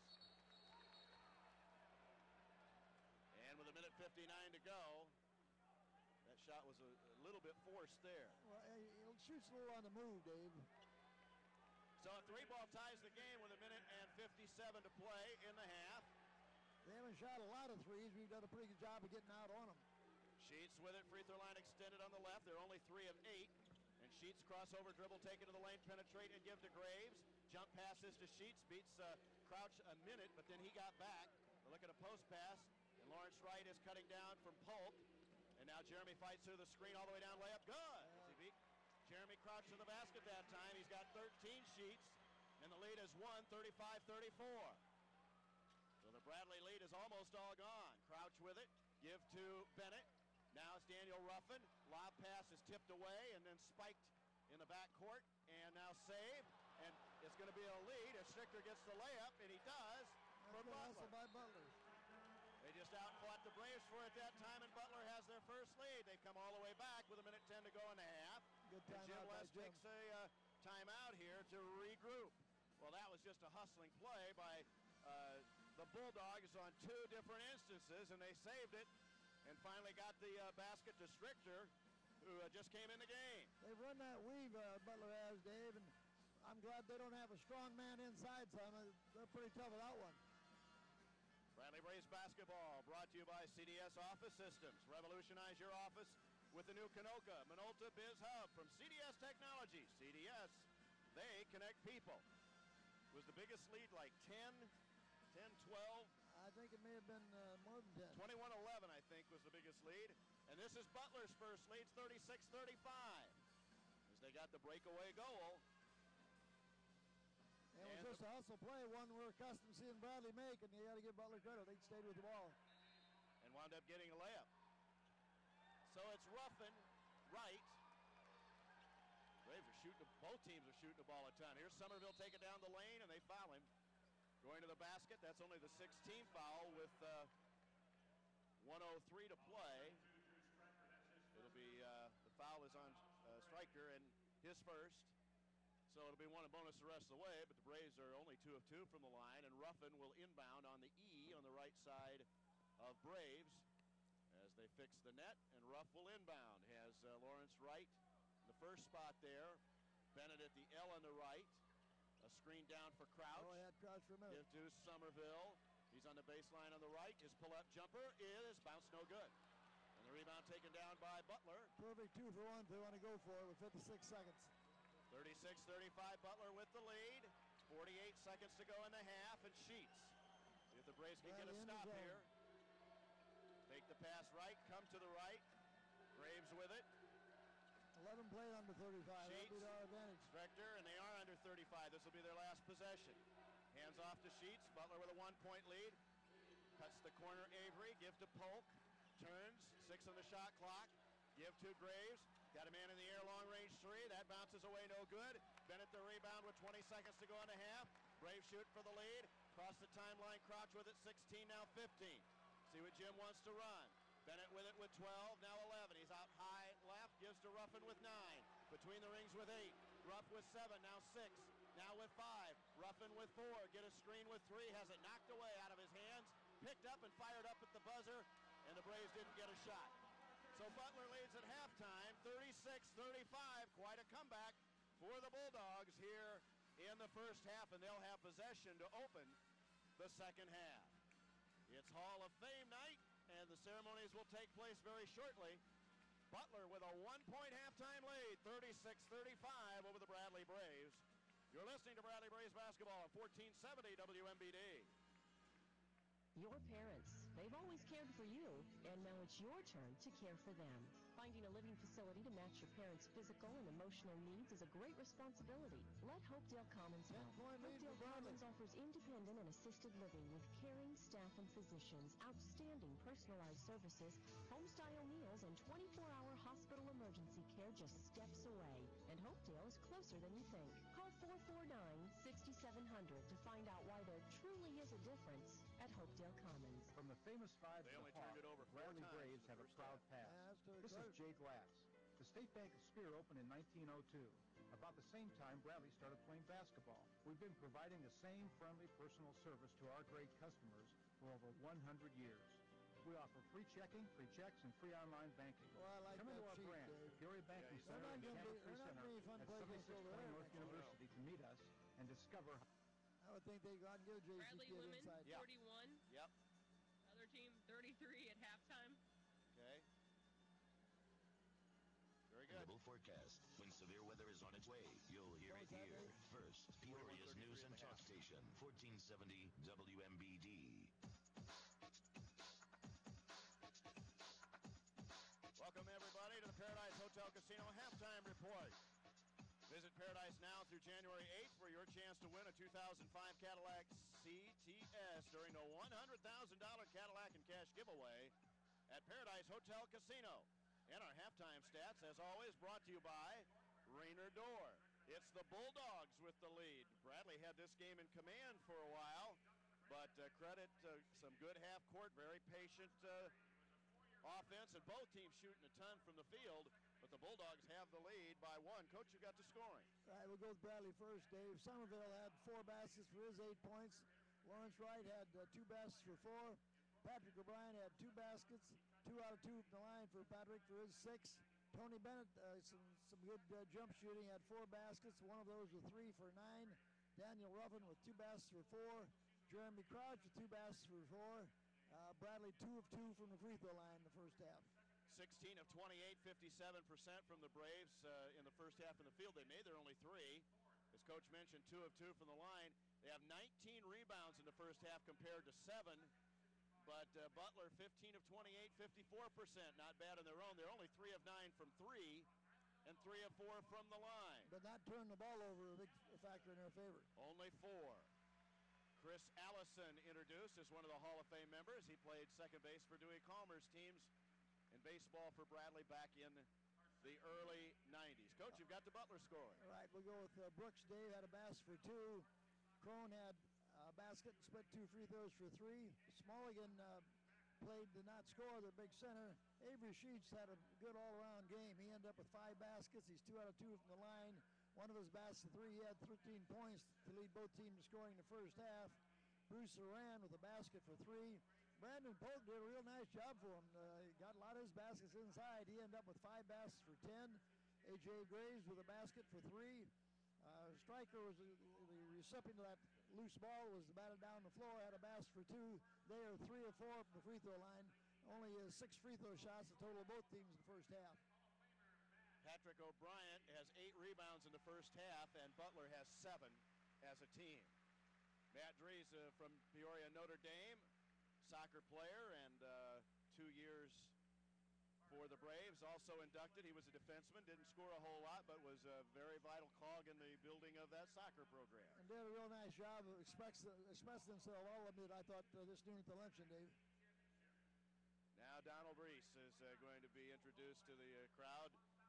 And with 1:59 to go, that shot was a little bit forced there. Well, he shoots a little on the move, Dave. So a 3-ball ties the game with 1:57 to play in the half. They haven't shot a lot of threes. We've done a pretty good job of getting out on them. Sheets with it. Free throw line extended on the left. They're only 3 of 8. And Sheets crossover dribble, take it to the lane, penetrate, and give to Graves. Jump passes to Sheets, beats Crouch a minute, but then he got back. Look at a post pass, and Lawrence Wright is cutting down from Polk. And now Jeremy fights through the screen all the way down, layup, good. As he beat Jeremy Crouch to the basket that time. He's got 13 Sheets, and the lead is 35-34. So the Bradley lead is almost all gone. Crouch with it, give to Bennett. Now it's Daniel Ruffin. Lob pass is tipped away and then spiked in the backcourt. And now saved. And It's going to be a lead if Strichter gets the layup, and he does for Butler. By Butler. They just outfought the Braves for it that time, and Butler has their first lead. They've come all the way back with 1:10 to go in the half. Good and Jim timeout by West Jim. takes a timeout here to regroup. Well, that was just a hustling play by the Bulldogs on two different instances, and they saved it and finally got the basket to Strichter, who just came in the game. They've run that weave, Butler has, Dave, and I'm glad they don't have a strong man inside, son. They're pretty tough without one. Bradley Braves basketball brought to you by CDS Office Systems. Revolutionize your office with the new Kanoka Minolta Biz Hub from CDS Technologies. CDS, they connect people. Was the biggest lead like 10, 12? I think it may have been more than 10. 21-11, I think, was the biggest lead. And this is Butler's first lead, 36-35. As they got the breakaway goal. It was just a hustle play, one we're accustomed to seeing Bradley make, and you got to give Butler credit. They stayed with the ball. And wound up getting a layup. So it's Ruffin, right. Braves are shooting, both teams are shooting the ball a ton. Here's Somerville take it down the lane, and they foul him. Going to the basket, that's only the 16th foul with 1:03 to play. It'll be, the foul is on Strichter, and his first. So it'll be one a bonus the rest of the way, but the Braves are only 2 of 2 from the line, and Ruffin will inbound on the E on the right side of Braves as they fix the net, and Ruff will inbound. Has Lawrence Wright in the first spot there. Bennett at the L on the right. A screen down for Crouch. Oh, he had Crouch for a minute. Give to Somerville. He's on the baseline on the right. His pull-up jumper is bounced no good. And the rebound taken down by Butler. Perfect 2 for 1 if they want to go for it with 56 seconds. 36-35, Butler with the lead. 48 seconds to go in the half, and Sheets. See if the Braves can get a stop here. Take the pass right, come to the right. Braves with it. 11 played under 35. That'll be our advantage. Strichter, and they are under 35. This will be their last possession. Hands off to Sheets. Butler with a 1-point lead. Cuts the corner, Avery. Give to Polk. Turns. 6 on the shot clock. Give to Graves. Got a man in the air, long range 3. That bounces away, no good. Bennett the rebound with 20 seconds to go in the half. Braves shoot for the lead. Cross the timeline. Crouch with it, 16, now 15. See what Jim wants to run. Bennett with it with 12, now 11. He's out high left, gives to Ruffin with 9. Between the rings with 8. Ruff with 7, now 6. Now with 5. Ruffin with 4. Get a screen with 3. Has it knocked away out of his hands. Picked up and fired up at the buzzer. And the Braves didn't get a shot. So Butler leads at halftime, 36-35. Quite a comeback for the Bulldogs here in the first half, and they'll have possession to open the second half. It's Hall of Fame night, and the ceremonies will take place very shortly. Butler with a 1-point halftime lead, 36-35 over the Bradley Braves. You're listening to Bradley Braves basketball on 1470 WMBD. Your parents, they've always cared for you, and now it's your turn to care for them. Finding a living facility to match your parents' physical and emotional needs is a great responsibility. Let Hopedale Commons help. Hopedale Commons offers independent and assisted living with caring staff and physicians, outstanding personalized services, home-style meals, and 24-hour hospital emergency care just steps away. And Hopedale is closer than you think. Call 449-6700 to find out why there truly is a difference at Hopedale Commons. From the famous five They to only the Hawk, turned it over the Bradley 4 times Braves in the have a first proud half. past. This is Jay Glass. The State Bank of Spear opened in 1902. About the same time, Bradley started playing basketball. We've been providing the same friendly personal service to our great customers for over 100 years. We offer free checking, free checks, and free online banking. Well, I like Come into that our sheet, branch, Dave. Peoria Banking Yeah, Center they're and not Campbell Free gonna Center be fun at plays 76 over Plain there. North University to meet us and discover. I would think they'd go out and get a JC Bradley kid women, inside. 41. Yep. Other team, 33 at halftime. Okay. Very In good. the Bull forecast, when severe weather is on its way, you'll hear it here first. Peoria's news and talk station, 1470 WMBD. Welcome, everybody, to the Paradise Hotel Casino Halftime Report. Visit Paradise now through January 8th for your chance to win a 2005 Cadillac CTS during the $100,000 Cadillac and Cash giveaway at Paradise Hotel Casino. And our halftime stats, as always, brought to you by Rainer Door. It's the Bulldogs with the lead. Bradley had this game in command for a while, but credit some good half-court, very patient offense, and both teams shooting a ton from the field, but the Bulldogs have the lead by 1. Coach, you got the scoring. All right, we'll go with Bradley first, Dave. Somerville had 4 baskets for his 8 points. Lawrence Wright had 2 baskets for 4. Patrick O'Brien had 2 baskets, 2 out of 2 from the line for Patrick for his 6. Tony Bennett, some good jump shooting, had 4 baskets. One of those was 3 for 9. Daniel Ruffin with 2 baskets for 4. Jeremy Crouch with 2 baskets for 4. Bradley 2 of 2 from the free throw line in the first half. 16 of 28, 57% from the Braves in the first half in the field. They made their only 3. As Coach mentioned, 2 of 2 from the line. They have 19 rebounds in the first half compared to 7. But Butler, 15 of 28, 54%. Not bad on their own. They're only 3 of 9 from 3 and 3 of 4 from the line. But not turning the ball over, a big factor in their favor. Only 4. Chris Allison introduced as one of the Hall of Fame members. He played second base for Dewey Calmer's teams in baseball for Bradley back in the early 90s. Coach, you've got the Butler scoring. All right, we'll go with Brooks. Dave had a basket for 2. Crone had a basket and split 2 free throws for 3. Smulligan did not score, the big center. Avery Sheets had a good all-around game. He ended up with 5 baskets. He's 2 out of 2 from the line. One of his baskets, 3, he had 13 points to lead both teams scoring in the first half. Bruce Saran with a basket for 3. Brandon Polk did a real nice job for him. He got a lot of his baskets inside. He ended up with 5 baskets for 10. A.J. Graves with a basket for 3. Stryker was the recipient of that loose ball, was batted down the floor, had a basket for 2. They are 3 of 4 from the free throw line. Only 6 free throw shots, the total of both teams in the first half. Patrick O'Brien has 8 rebounds in the first half, and Butler has 7 as a team. Matt Dries from Peoria, Notre Dame, soccer player, and 2 years for the Braves, also inducted. He was a defenseman, didn't score a whole lot, but was a very vital cog in the building of that soccer program. And did a real nice job of expressing himself. All of it, I thought, this noon at the luncheon, Dave. Now Donald Reese is going to be introduced to the crowd.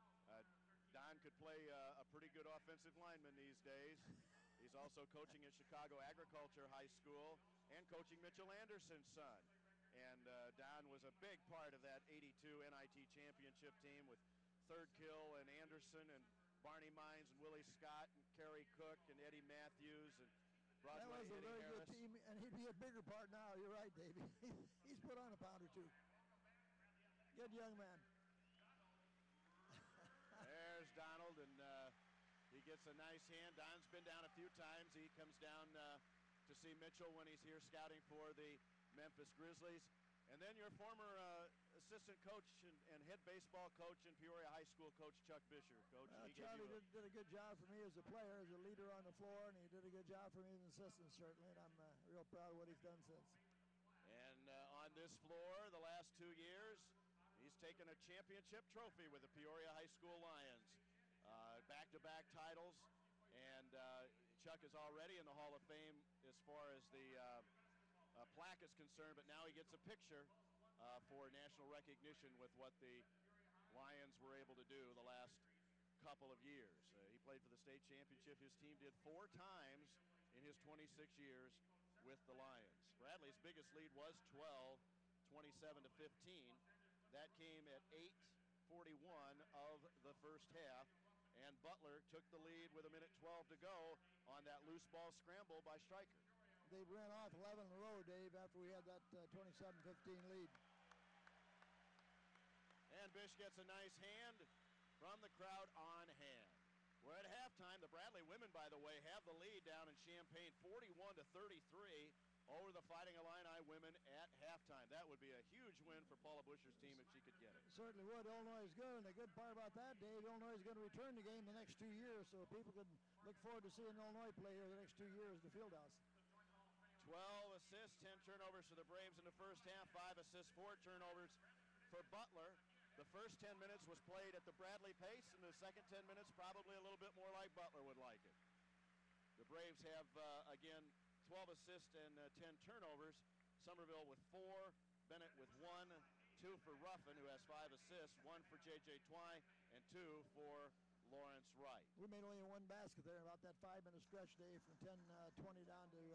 Don could play a pretty good offensive lineman these days. He's also coaching at Chicago Agriculture High School and coaching Mitchell Anderson's son. And Don was a big part of that 82 NIT championship team with Third Kill and Anderson and Barney Mines and Willie Scott and Kerry Cook and Eddie Matthews and Broadway. That was a Eddie very Harris. good team, and he'd be a bigger part now. You're right, Dave. He's put on a pound or 2. Good young man. There's Donald, and he gets a nice hand. Don's been down a few times. He comes down to see Mitchell when he's here scouting for the Memphis Grizzlies. And then your former assistant coach and head baseball coach in Peoria High School, Coach Chuck Bisher. Coach, Charlie did a good job for me as a player, as a leader on the floor, and he did a good job for me as an assistant, certainly, and I'm real proud of what he's done since. And on this floor, the last 2 years, he's taken a championship trophy with the Peoria High School Lions. Back-to-back titles, and Chuck is already in the Hall of Fame as far as the plaque is concerned, but now he gets a picture for national recognition with what the Lions were able to do the last couple of years. He played for the state championship. His team did 4 times in his 26 years with the Lions. Bradley's biggest lead was 12, 27 to 15. That came at 8:41 of the first half, and Butler took the lead with 1:12 to go on that loose ball scramble by Stryker. They ran off 11 in a row, Dave, after we had that 27-15 lead. And Bish gets a nice hand from the crowd on hand. We're at halftime. The Bradley women, by the way, have the lead down in Champaign, 41-33 over the Fighting Illini women at halftime. That would be a huge win for Paula Busher's team if she could get it. Certainly would. Illinois is good, and the good part about that, Dave, Illinois is going to return the game the next 2 years, so people can look forward to seeing Illinois play here the next 2 years at the Fieldhouse. 12 assists, 10 turnovers for the Braves in the first half, 5 assists, 4 turnovers for Butler. The first 10 minutes was played at the Bradley pace, and the second 10 minutes probably a little bit more like Butler would like it. The Braves have, again, 12 assists and 10 turnovers. Somerville with 4, Bennett with 1, 2 for Ruffin, who has 5 assists, 1 for J.J. Twy, and 2 for Lawrence Wright. We made only one basket there about that 5-minute stretch, Dave, from 10-20 down to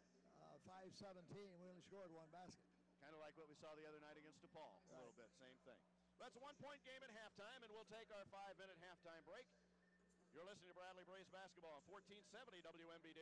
5-17. We only scored one basket. Kind of like what we saw the other night against DePaul. A little bit, same thing. That's a one-point game at halftime, and we'll take our 5-minute halftime break. You're listening to Bradley Braves basketball on 1470 WMBD.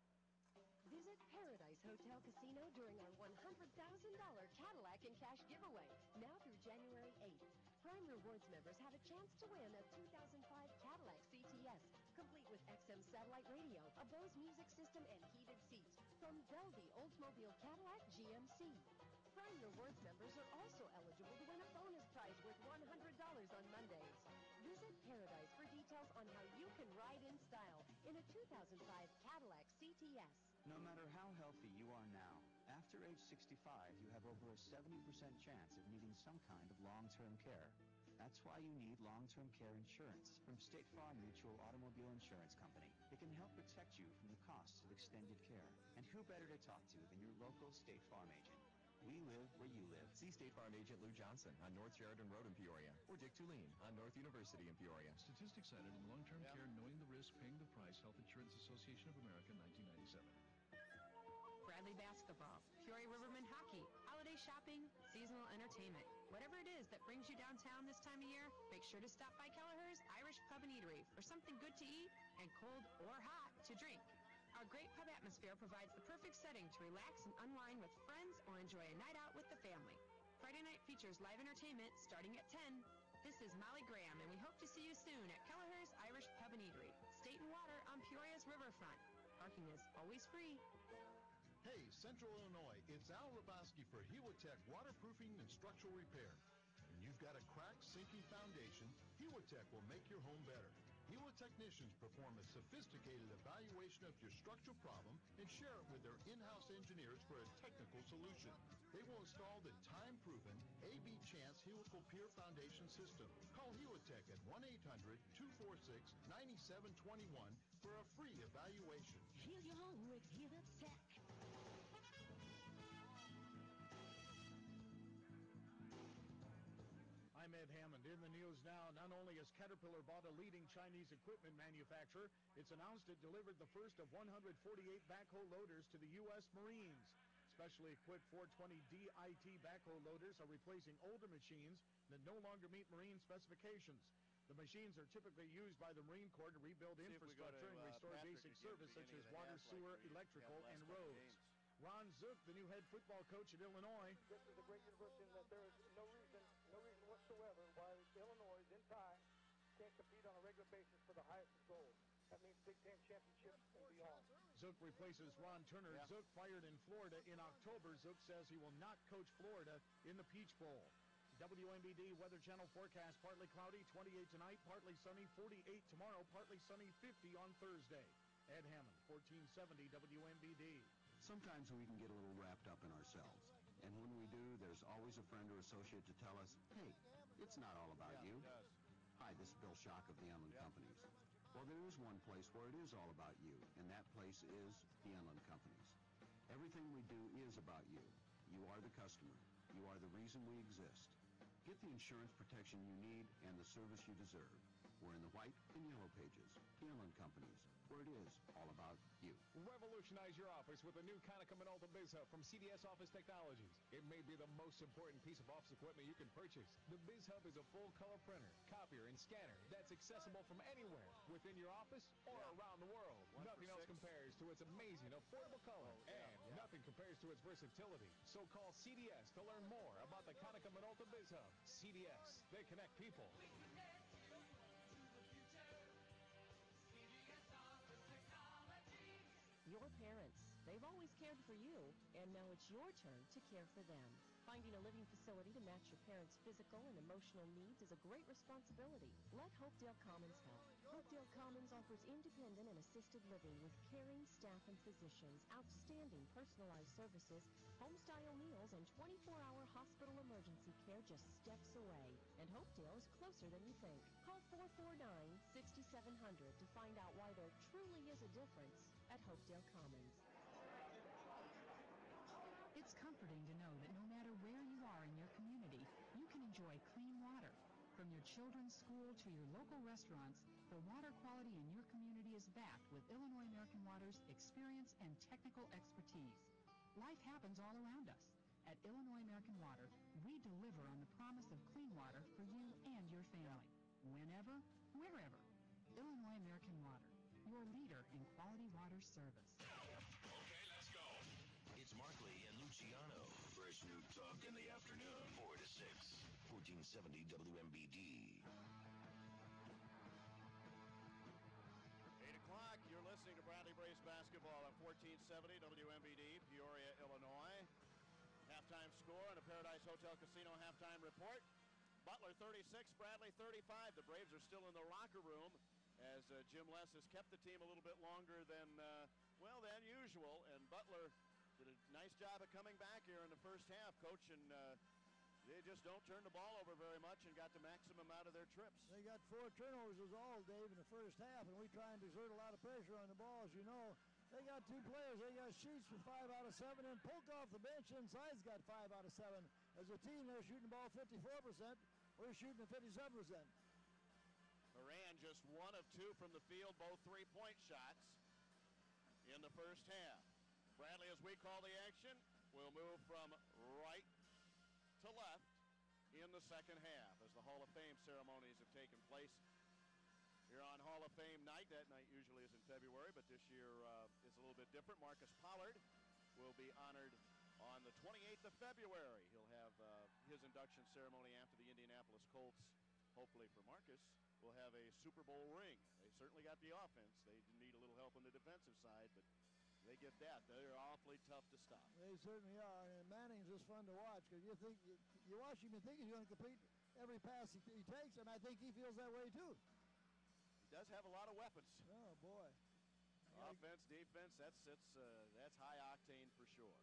Visit Paradise Hotel Casino during our $100,000 Cadillac and cash giveaway, now through January 8th. Prime Rewards members have a chance to win a 2005 Cadillac CTS, complete with XM satellite radio, a Bose music system, and heated seats from Beldy Oldsmobile Cadillac GMC. Prime Rewards members are also eligible to win a bonus prize worth $100 on Mondays. Visit Paradise for details on how you can ride in style in a 2005 Cadillac CTS. No matter how healthy you are now, after age 65, you have over a 70% chance of needing some kind of long-term care. That's why you need long-term care insurance from State Farm Mutual Automobile Insurance Company. It can help protect you from the costs of extended care. And who better to talk to than your local State Farm agent? We live where you live. See State Farm agent Lou Johnson on North Sheridan Road in Peoria, or Dick Tulane on North University in Peoria. Statistics cited in Long-Term Care, Knowing the Risk, Paying the Price, Health Insurance Association of America, 1997. Bradley basketball, Peoria Riverman hockey, holiday shopping, seasonal entertainment. Whatever it is that brings you downtown this time of year, make sure to stop by Kelleher's Irish Pub and Eatery for something good to eat and cold or hot to drink. Our great pub atmosphere provides the perfect setting to relax and unwind with friends or enjoy a night out with the family. Friday night features live entertainment starting at 10. This is Molly Graham, and we hope to see you soon at Kelleher's Irish Pub and Eatery, State and Water on Peoria's riverfront. Parking is always free. Hey, Central Illinois, it's Al Raboski for Hewatech Waterproofing and Structural Repair. When you've got a cracked, sinking foundation, Hewatech will make your home better. Hewa technicians perform a sophisticated evaluation of your structural problem and share it with their in-house engineers for a technical solution. They will install the time-proven AB Chance helical pier foundation system. Call Hewatech at 1-800-246-9721 for a free evaluation. Heal your home with Hewatech. I'm Ed Hammond. In the news now, not only has Caterpillar bought a leading Chinese equipment manufacturer, it's announced it delivered the first of 148 backhoe loaders to the U.S. Marines. Specially equipped 420 DIT backhoe loaders are replacing older machines that no longer meet Marine specifications. The machines are typically used by the Marine Corps to rebuild infrastructure and restore basic service such as water, sewer, electrical, and roads. Ron Zook, the new head football coach at Illinois. This is a great university that there is no reason whatsoever why Illinois in time can't compete on a regular basis for the highest of goals. That means Big Ten championships and beyond. Zook replaces Ron Turner. Yeah. Zook fired in Florida in October. Zook says he will not coach Florida in the Peach Bowl. WMBD Weather Channel forecast, partly cloudy, 28 tonight, partly sunny, 48 tomorrow, partly sunny, 50 on Thursday. Ed Hammond, 1470 WMBD. Sometimes we can get a little wrapped up in ourselves. And when we do, there's always a friend or associate to tell us, hey, it's not all about you. Hi, this is Bill Schock of the Inland Companies. Well, there is one place where it is all about you, and that place is the Inland Companies. Everything we do is about you. You are the customer. You are the reason we exist. Get the insurance protection you need and the service you deserve. We're in the white and yellow pages. The Inland Companies, where it is all about you. Revolutionize your office with the new Konica Minolta BizHub from CDS Office Technologies. It may be the most important piece of office equipment you can purchase. The BizHub is a full-color printer, copier, and scanner that's accessible from anywhere within your office or around the world. Nothing else compares to its amazing, affordable color, and nothing compares to its versatility. So call CDS to learn more about the Konica Minolta BizHub. CDS, they connect people. Your parents, they've always cared for you, and now it's your turn to care for them. Finding a living facility to match your parents' physical and emotional needs is a great responsibility. Let Hopedale Commons help. Hopedale Commons offers independent and assisted living with caring staff and physicians, outstanding personalized services, home-style meals, and 24-hour hospital emergency care just steps away. And Hopedale is closer than you think. Call 449-6700 to find out why there truly is a difference at Hopedale Commons. It's comforting to know that no matter where you are in your community, you can enjoy clean water. From your children's school to your local restaurants, The water quality in your community is backed with Illinois American Water's experience and technical expertise. Life happens all around us. At Illinois American Water, we deliver on the promise of clean water for you and your family. Whenever, wherever. Illinois American Water, your leader in quality water service. Okay, let's go. It's Markley and Luciano. Fresh new talk in the afternoon, 4 to 6, 1470 WMBD. 8 o'clock, you're listening to Bradley Braves basketball on 1470 WMBD, Peoria, Illinois. Halftime score on a Paradise Hotel Casino halftime report. Butler 36, Bradley 35. The Braves are still in the locker room as Jim Les has kept the team a little bit longer than usual. And Butler did a nice job of coming back here in the first half, Coach, and they just don't turn the ball over very much and got the maximum out of their trips. They got 4 turnovers is all, Dave, in the first half, and we try and exert a lot of pressure on the ball, as you know. They got 2 players. They got Sheets with 5 out of 7, and Polk off the bench inside's got 5 out of 7. As a team, they're shooting the ball 54%. We're shooting at 57%. Moran just 1 of 2 from the field, both 3-point shots in the first half. Bradley, as we call the action, will move from right to left in the second half as the Hall of Fame ceremonies have taken place here on Hall of Fame night. That night usually is in February, but this year is a little bit different. Marcus Pollard will be honored on the 28th of February. He'll have his induction ceremony after the Indianapolis Colts, hopefully for Marcus, will have a Super Bowl ring. They certainly got the offense. They need a little help on the defensive side, but they get that. They're awfully tough to stop. They certainly are, and Manning's just fun to watch because you watch him and think he's going to complete every pass he takes, and I think he feels that way too. He does have a lot of weapons. Oh boy. Offense, defense, that's high octane for sure.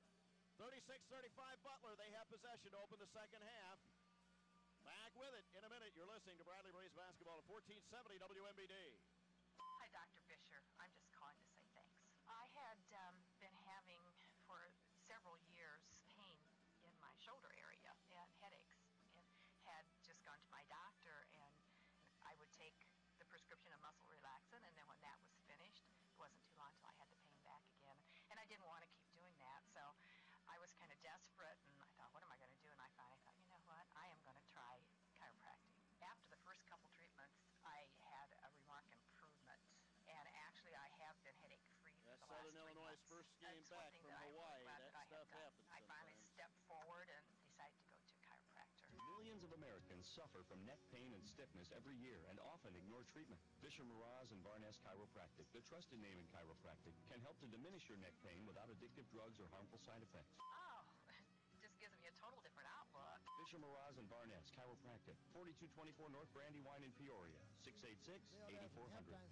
36-35 Butler. They have possession to open the second half. Back with it in a minute. You're listening to Bradley Braves basketball at 1470 WMBD. Hi, Dr. Fisher. I'm just calling to say thanks. I had been having for several years pain in my shoulder area and headaches, and had just gone to my doctor, and I would take the prescription of muscle relaxant, and then when that was finished, it wasn't too long till I had the pain back again, and I didn't want to keep doing that, so I was kind of desperate, and I thought, what am I going to do? And I finally thought, you know what, I am going to try chiropractic. After the first couple treatments, I had a remarkable improvement, and actually I have been headache-free for the last 3 Southern Illinois' months. first game That's back from Hawaii. That stuff happens I finally stepped forward and decided to go to a chiropractor. Millions of Americans suffer from neck pain and stiffness every year and often ignore treatment. Fisher Miraz and Varnes Chiropractic, the trusted name in chiropractic, can help to diminish your neck pain without addictive drugs or harmful side effects. Oh, it just gives me a total different outlook. Fisher Miraz and Varnes Chiropractic, 4224 North Brandywine in Peoria, 686-8400.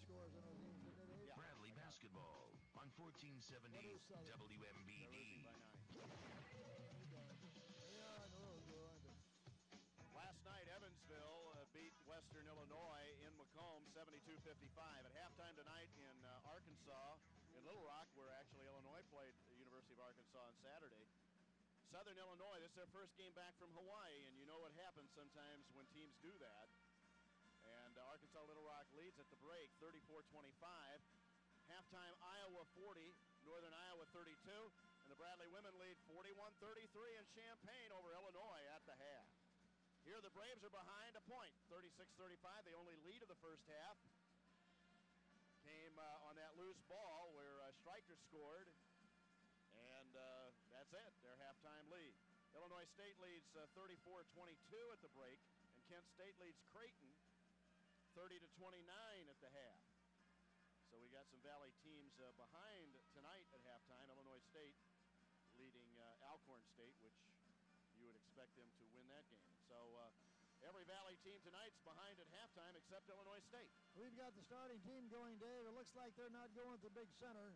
Bradley basketball on 1470 WMBD. Last night, Evansville beat Western Illinois in Macomb 72-55. At halftime tonight in Arkansas, in Little Rock, where actually Illinois played the University of Arkansas on Saturday. Southern Illinois, this is their first game back from Hawaii, and you know what happens sometimes when teams do that. And Arkansas Little Rock leads at the break 34-25. Halftime, Iowa 40, Northern Iowa 32, and the Bradley women lead 41-33 in Champaign over Illinois at the half. Here the Braves are behind a point, 36-35. The only lead of the first half came on that loose ball where Stryker scored, and that's it, their halftime lead. Illinois State leads 34-22 at the break, and Kent State leads Creighton 30-29 at the half. So we got some Valley teams behind tonight at halftime. Illinois State leading Alcorn State, which you would expect them to win that game. So every Valley team tonight's behind at halftime except Illinois State. We've got the starting team going, Dave. It looks like they're not going with the big center.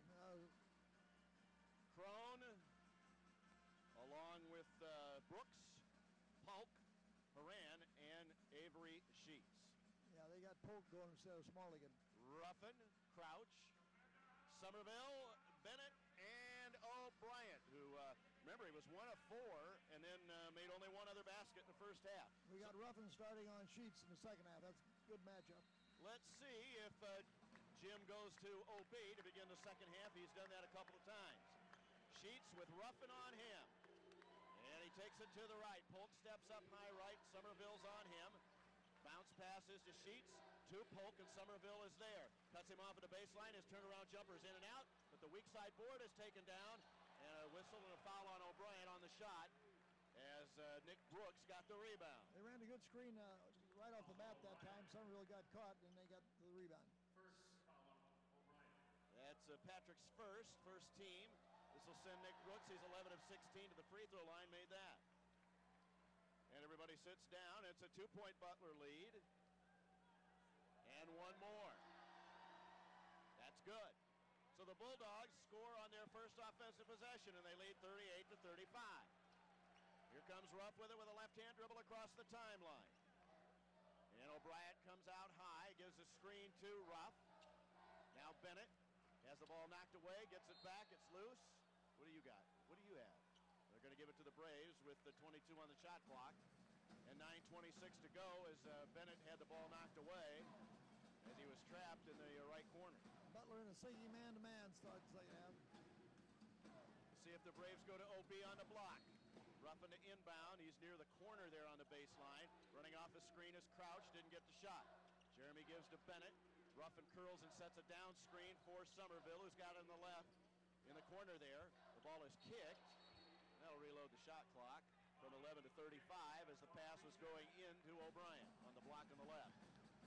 Crone, along with Brooks, Polk, Horan, and Avery Sheets. Yeah, they got Polk going instead of Smallligan. Ruffin, Crouch, Somerville, Bennett, and O'Brien, who, remember, he was 1 of 4 and then made only 1 other basket in the first half. We got Ruffin starting on Sheets in the second half. That's a good matchup. Let's see if Jim goes to OB to begin the second half. He's done that a couple of times. Sheets with Ruffin on him. And he takes it to the right. Polk steps up high right. Somerville's on him. Bounce passes to Sheets. To Polk, and Somerville is there. Cuts him off at the baseline. His turnaround jumper is in and out. But the weak side board is taken down. And a whistle and a foul on O'Brien on the shot as Nick Brooks got the rebound. They ran a good screen right off the bat that time. Somerville got caught, and they got the rebound. That's Patrick's first team. This will send Nick Brooks. He's 11 of 16 to the free throw line. Made that. And everybody sits down. It's a 2-point Butler lead. And one more. That's good. So the Bulldogs score on their first offensive possession, and they lead 38-35. Here comes Ruff with it with a left-hand dribble across the timeline. And O'Brien comes out high, gives a screen to Ruff. Now Bennett has the ball knocked away, gets it back, it's loose. What do you got? What do you have? They're going to give it to the Braves with the 22 on the shot clock. And 9:26 to go as Bennett had the ball knocked away as he was trapped in the right corner. Butler in a singy man-to-man starts second half. See if the Braves go to OB on the block. Ruffin to inbound. He's near the corner there on the baseline. Running off a screen is Crouch. Didn't get the shot. Jeremy gives to Bennett. Ruffin curls and sets a down screen for Somerville, who's got it on the left. In the corner there. The ball is kicked. That'll reload the shot clock from 11 to 35 as the pass was going into O'Brien on the block on the left.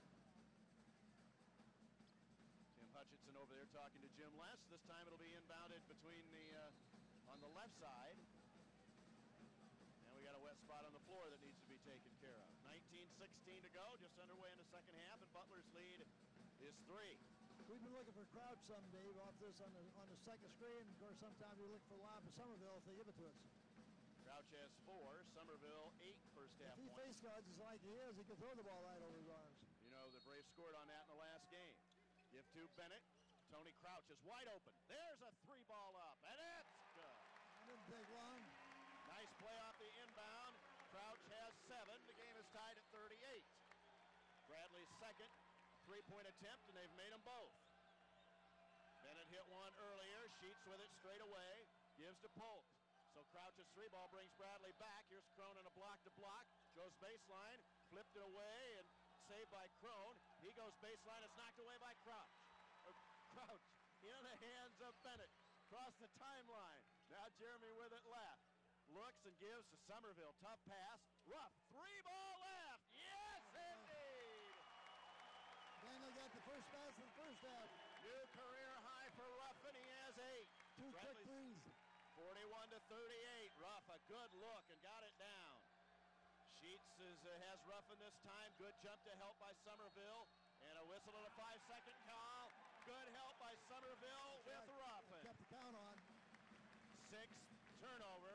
Tim Hutchinson over there talking to Jim Les. This time it'll be inbounded between the on the left side. And we got a wet spot on the floor that needs to be taken care of. 19:16 to go, just underway in the second half, and Butler's lead is 3. We've been looking for Crouch some, Dave, off this on the second screen. Of course, sometimes we look for lob for Somerville if they give it to us. Crouch has 4. Somerville 8 first half If he points. face guards as like he is, he can throw the ball right over his arms. You know, the Braves scored on that in the last game. Give to Bennett. Tony Crouch is wide open. There's a 3-ball up, and it's good. That didn't take long. Nice play off the inbound. Crouch has 7. The game is tied at 38. Bradley's second three-point attempt, and they've made them both. Bennett hit one earlier. Sheets with it straight away. Gives to Polk. So Crouch's 3-ball brings Bradley back. Here's Crone on a block-to-block. Goes baseline. Flipped it away and saved by Crone. He goes baseline. It's knocked away by Crouch. Crouch in the hands of Bennett. Across the timeline. Now Jeremy with it left. Looks and gives to Somerville. Tough pass. Ruff. 3-ball left. Yes, indeed. Daniel got the first pass in the first half. New career high for Ruff, and he has 8. 2 quick threes. 41 to 38. Ruff, a good look and got it down. Sheets has Ruffin this time. Good jump to help by Somerville. And a whistle and a 5-second call. Good help by Somerville with Ruffin. Kept the count on. 6th turnover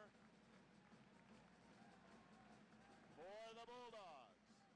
for the Bulldogs.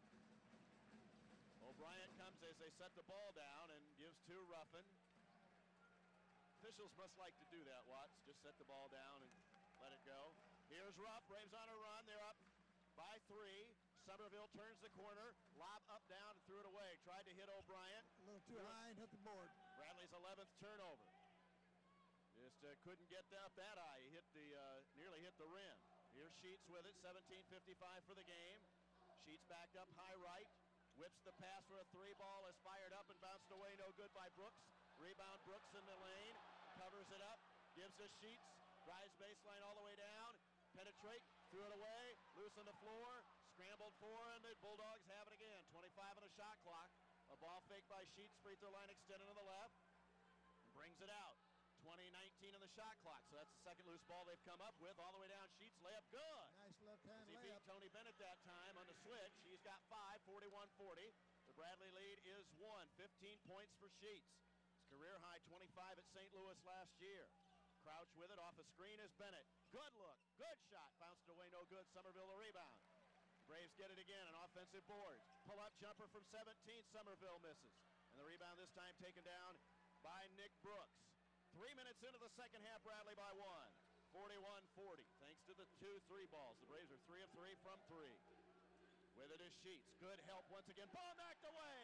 O'Brien comes as they set the ball down and gives to Ruffin. Officials must like to do that, Watts. Just set the ball down and let it go. Here's Ruff. Braves on a run. They're up by 3. Somerville turns the corner. Lob up, down, and threw it away. Tried to hit O'Brien. A little too high and hit the board. Bradley's 11th turnover. Just couldn't get up that high. He hit nearly hit the rim. Here's Sheets with it. 17:55 for the game. Sheets backed up high right. Whips the pass for a 3-ball. Is fired up and bounced away. No good by Brooks. Rebound Brooks in the lane. Covers it up. Gives to Sheets. Drives baseline all the way down. Penetrate. Threw it away. Loose on the floor. Scrambled for, and the Bulldogs have it again. 25 on the shot clock. A ball fake by Sheets. Free throw line extended to the left. And brings it out. 20-19 on the shot clock. So that's the second loose ball they've come up with. All the way down. Sheets layup good. Nice left-hand He layup. beat Tony Bennett that time on the switch. He's got 5, 41-40. The Bradley lead is 1. 15 points for Sheets. His career high 25 at St. Louis last year. Crouch with it. Off a screen is Bennett. Good look. Good shot. Bounced away. No good. Somerville the rebound. Braves get it again. An offensive board. Pull-up jumper from 17. Somerville misses. And the rebound this time taken down by Nick Brooks. 3 minutes into the second half, Bradley by 1. 41-40. Thanks to the 2 3-balls. The Braves are 3 of 3 from 3. With it is Sheets. Good help once again. Ball knocked away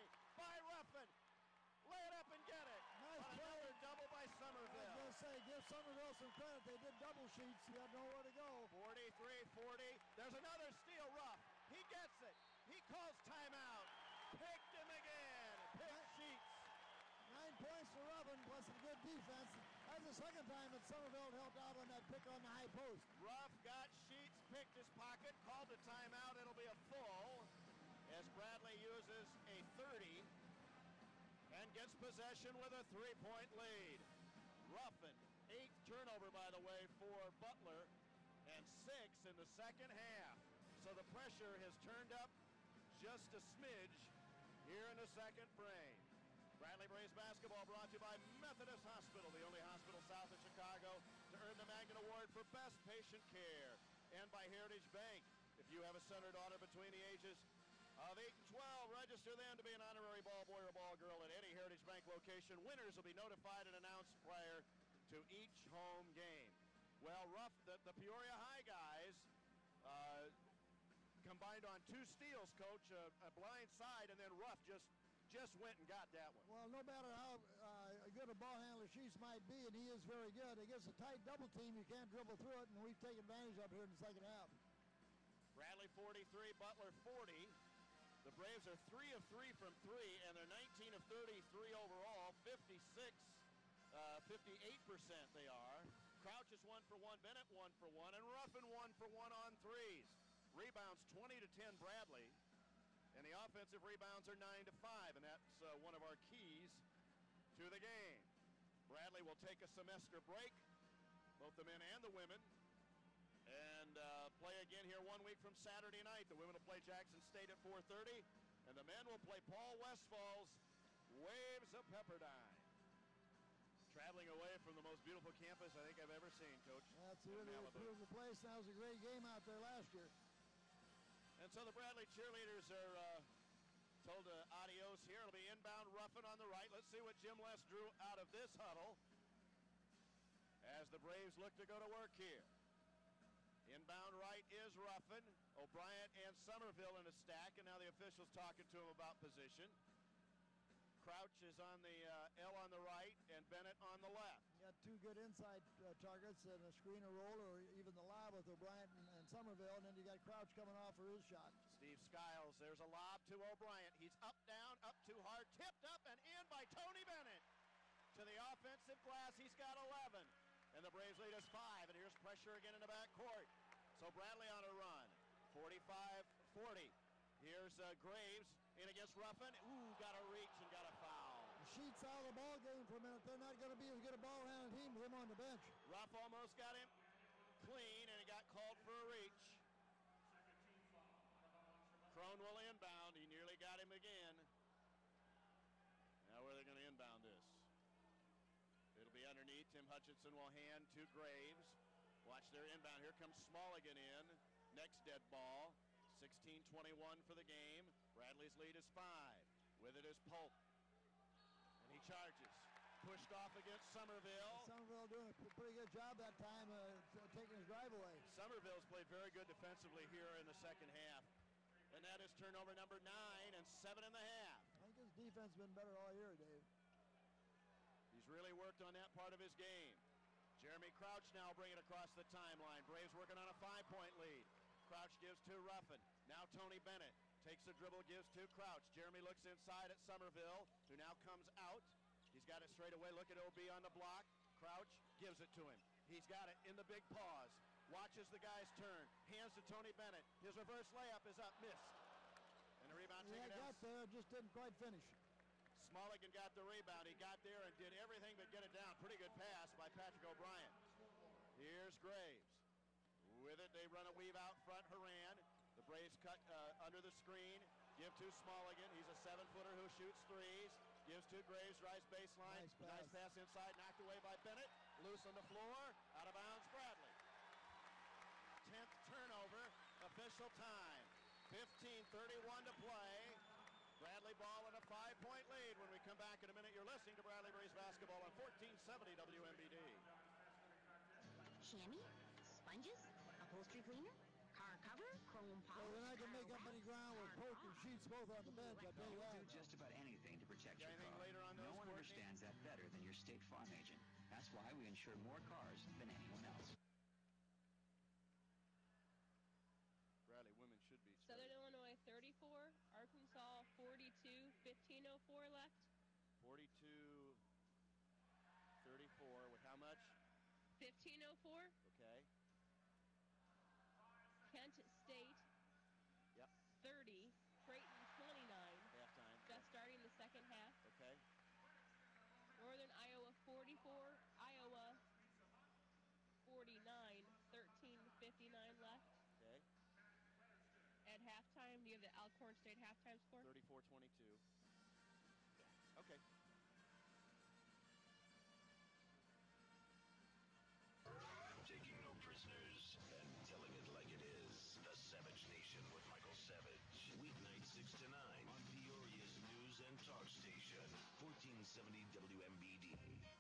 by Ruffin. Lay it up and get it. Nice play. Another double by Somerville. I was going to say, give Somerville some credit. They did double sheets. You had nowhere to go. 43-40. There's another steal. Ruff. He gets it. He calls timeout. Picked him again. Picked Sheets. 9 points for Ruffin, plus some good defense. That's the second time that Somerville helped out on that pick on the high post. Ruff got Sheets, picked his pocket, called a timeout. It'll be a full as Bradley uses a 30 and gets possession with a 3-point lead. Ruffin, 8th turnover, by the way, for Butler, and 6 in the second half. So the pressure has turned up just a smidge here in the second frame. Bradley Braves basketball brought to you by Methodist Hospital, the only hospital south of Chicago to earn the Magnet Award for Best Patient Care, and by Heritage Bank. If you have a son or daughter between the ages of 8 and 12, register them to be an honorary ball boy or ball girl at any Heritage Bank location. Winners will be notified and announced prior to each home game. Well, the Peoria High guys combined on 2 steals, Coach, a blind side, and then Ruff just went and got that one. Well, no matter how good a ball handler Sheets might be, and he is very good, against a tight double team, you can't dribble through it, and we've taken advantage of it here in the second half. Bradley 43, Butler 40. The Braves are 3 of 3 from 3, and they're 19 of 33 overall, 58% they are. Crouch is 1 for 1, Bennett 1 for 1, and Ruffin 1 for 1 on threes. Rebounds 20-10 Bradley. And the offensive rebounds are 9-5, and that's one of our keys to the game. Bradley will take a semester break, both the men and the women, and play again here 1 week from Saturday night. The women will play Jackson State at 4:30, and the men will play Paul Westfall's Waves of Pepperdine. Traveling away from the most beautiful campus I think I've ever seen, Coach. That's really a beautiful place. That was a great game out there last year. And so the Bradley cheerleaders are told adios here. It'll be inbound Ruffin on the right. Let's see what Jim Les drew out of this huddle as the Braves look to go to work here. Inbound right is Ruffin. O'Brien and Somerville in a stack, and now the official's talking to him about position. Crouch is on the L on the right, and Bennett on the left. You got 2 good inside targets and a screen or roll, or even the lob with O'Brien and Somerville, and then you got Crouch coming off for his shot. Steve Skiles, there's a lob to O'Brien. He's up, down, up too hard, tipped up and in by Tony Bennett. To the offensive glass, he's got 11. And the Braves lead us 5, and here's pressure again in the backcourt. So Bradley on a run, 45-40. Here's Graves in against Ruffin. Ooh, got a reach and got a foul. The Sheets out of the ball game for a minute. They're not going to be as good a ball handling team with him on the bench. Ruff almost got him clean, and he got called for a reach. Crone will inbound. He nearly got him again. Now where are they going to inbound this? It'll be underneath. Tim Hutchinson will hand to Graves. Watch their inbound. Here comes Smulligan in. Next dead ball. 16-21 for the game. Bradley's lead is 5. With it is Polk. And he charges. Pushed off against Somerville. Somerville doing a pretty good job that time taking his drive away. Somerville's played very good defensively here in the second half. And that is turnover number 9 and 7 and a half. I think his defense has been better all year, Dave. He's really worked on that part of his game. Jeremy Crouch now bringing it across the timeline. Braves working on a 5-point lead. Crouch gives to Ruffin. Now Tony Bennett takes the dribble, gives to Crouch. Jeremy looks inside at Somerville, who now comes out. He's got it straight away. Look at OB on the block. Crouch gives it to him. He's got it in the big pause. Watches the guys turn. Hands to Tony Bennett. His reverse layup is up, missed. And the rebound taken out. Got there, just didn't quite finish. Smulligan got the rebound. He got there and did everything but get it down. Pretty good pass by Patrick O'Brien. Here's Graves. With it, they run a weave out front. Haran. The Braves cut under the screen. Give to Smulligan. He's a 7-footer who shoots threes. Gives to Graves, rise baseline. Nice pass inside, knocked away by Bennett. Loose on the floor. Out of bounds, Bradley. 10th turnover. Official time. 15:31 to play. Bradley ball in a 5-point lead. When we come back in a minute, you're listening to Bradley Braves basketball on 1470 WMBD. Chamois, sponges, upholstery cleaner, car cover, chrome polish. Well, they're not going to make up any ground with Polk and Sheets both on the bench, I tell you that. We'll do just about anything to protect your Anything car. later on No those, one Courtney? understands that better than your State Farm agent. That's why we insure more cars than anyone else. Bradley, women should beat Southern Illinois 34, Arkansas 42, 15:04 left. 42-34 with how much? 15:04. Okay. Kent State. Yep. 30, Creighton 29. Halftime. Just starting the second half. Okay. Northern Iowa 44, Iowa 49, 13:59 left. Okay. At halftime, do you have the Alcorn State halftime score? 34-22. Okay. Taking no prisoners and telling it like it is. The Savage Nation with Michael Savage. Weeknight 6 to 9 on Peoria's news and talk station. 1470 WMBD.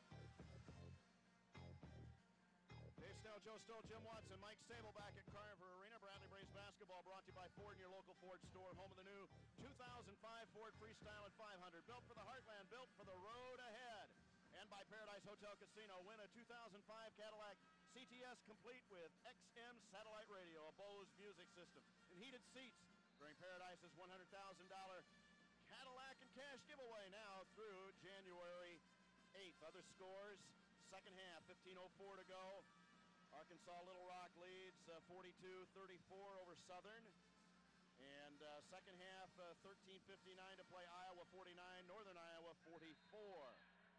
Dave Snell, Joe Stoll, Jim Watson, Mike Sable back at Carver Arena. Bradley Braves basketball brought to you by Ford, your local Ford store. Home of the new 2005 Ford Freestyle at 500. Built for the heartland, built for the road ahead. And by Paradise Hotel Casino. Win a 2005 Cadillac CTS complete with XM satellite radio, a Bose music system, and heated seats during Paradise's $100,000 Cadillac and cash giveaway now through January 8th. Other scores, second half, 15:04 to go. Arkansas Little Rock leads 42-34 over Southern. And second half, 13:59 to play. Iowa 49, Northern Iowa 44.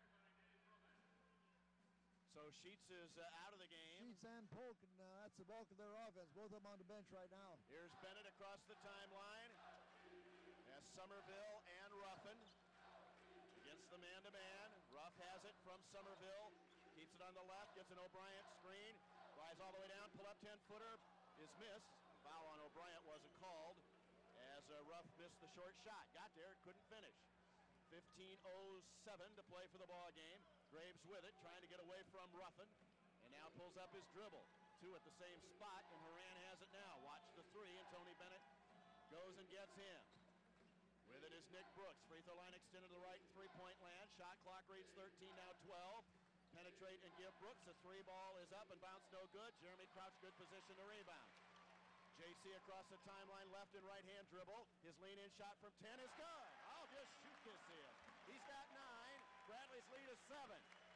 So Sheets is out of the game. Sheets and Polk, and that's the bulk of their offense. Both of them on the bench right now. Here's Bennett across the timeline. As Somerville and Ruffin against the man-to-man. Ruff has it from Somerville. Keeps it on the left. Gets an O'Brien screen. Flies all the way down. Pull-up 10-footer is missed. Foul on O'Brien wasn't called as Ruff missed the short shot. Got there, couldn't finish. 15:07 to play for the ball game. Graves with it, trying to get away from Ruffin, and now pulls up his dribble. Two at the same spot, and Horan has it now. Watch the three, and Tony Bennett goes and gets him. With it is Nick Brooks. Free throw line extended to the right, three-point land. Shot clock reads 13, now 12. Penetrate and give Brooks. The three ball is up and bounce no good. Jeremy Crouch, good position to rebound. JC across the timeline, left and right-hand dribble. His lean-in shot from 10 is good. I'll just shoot this in. He's got 9. Bradley's lead is 7.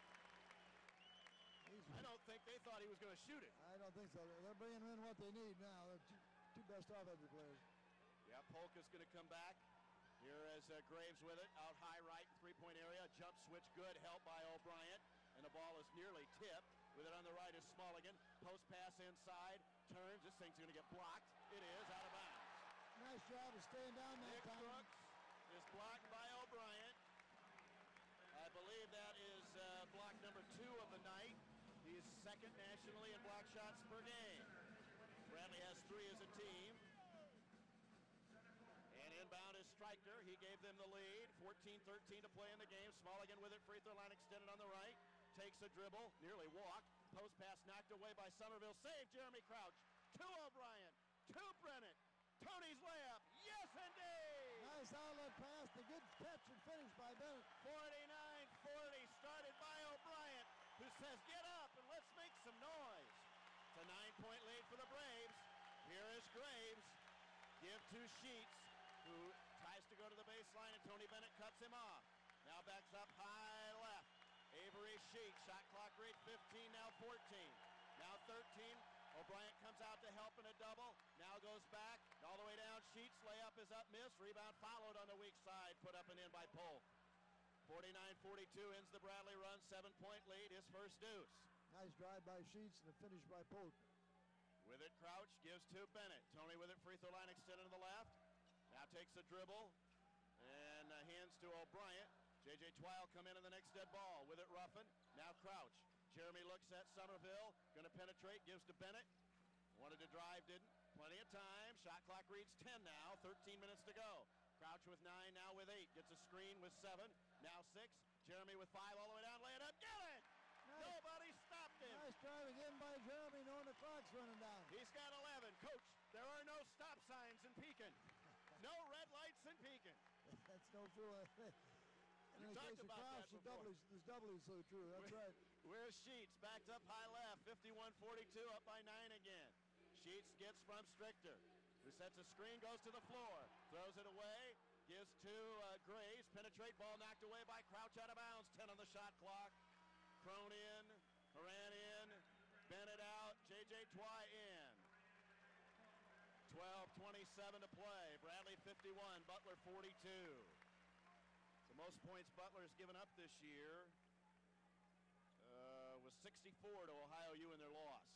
I don't think they thought he was going to shoot it. I don't think so. They're bringing in what they need now. They're two best offensive players. Yeah, Polk is going to come back. Here is Graves with it. Out high right, three-point area. Jump switch good. Help by O'Brien. And the ball is nearly tipped. With it on the right is Smulligan. Post pass inside. Turns. This thing's going to get blocked. It is out of bounds. Nice job of staying down that Nick time. Brooks is blocked by O'Brien. I believe that is block number 2 of the night. He's second nationally in block shots per game. Bradley has 3 as a team. And inbound is Stryker. He gave them the lead. 14-13 to play in the game. Smulligan with it. Free throw line extended on the right. Takes a dribble. Nearly walked. Post pass knocked away by Somerville. Save Jeremy Crouch. To O'Brien. To Brennan. Tony's layup. Yes, indeed. Nice outlet pass. The good catch and finish by Bennett. 49-40 started by O'Brien, who says, get up and let's make some noise. It's a 9-point lead for the Braves. Here is Graves. Give to Sheets, who tries to go to the baseline, and Tony Bennett cuts him off. Now backs up high left. Avery Sheets. Shot clock read 15, now 14. Now 13. O'Brien comes out to help in a double. Now goes back. All the way down. Sheets. Layup is up. Missed. Rebound followed on the weak side. Put up and in by Polk. 49-42 ends the Bradley run. 7-point lead. His first deuce. Nice drive by Sheets and a finish by Polk. With it, Crouch gives to Bennett. Tony with it. Free throw line extended to the left. Now takes a dribble and hands to O'Brien. J.J. Twile come in the next dead ball. With it, Ruffin. Now Crouch. Jeremy looks at Somerville. Going to penetrate. Gives to Bennett. Wanted to drive, didn't. Plenty of time. Shot clock reads 10 now. 13 minutes to go. Crouch with 9, now with 8. Gets a screen with 7. Now 6. Jeremy with 5 all the way down. Lay it up. Get it! Nice. Nobody stopped him. Nice drive again by Jeremy, knowing the clock's running down. He's got 11. Coach, there are no stop signs in Pekin. No red lights in Pekin. That's no fool. In the case of Kraus, it's doubly so true. That's right. Where's Sheets? Backed up high left. 51-42, up by 9 again. Sheets gets from Strichter, who sets a screen, goes to the floor, throws it away, gives to Graves. Penetrate, ball knocked away by Crouch out of bounds. 10 on the shot clock. Crone in, Horan in, Bennett out, J.J. Twy in. 12:27 to play. Bradley 51, Butler 42. The most points Butler has given up this year was 64 to Ohio U in their loss.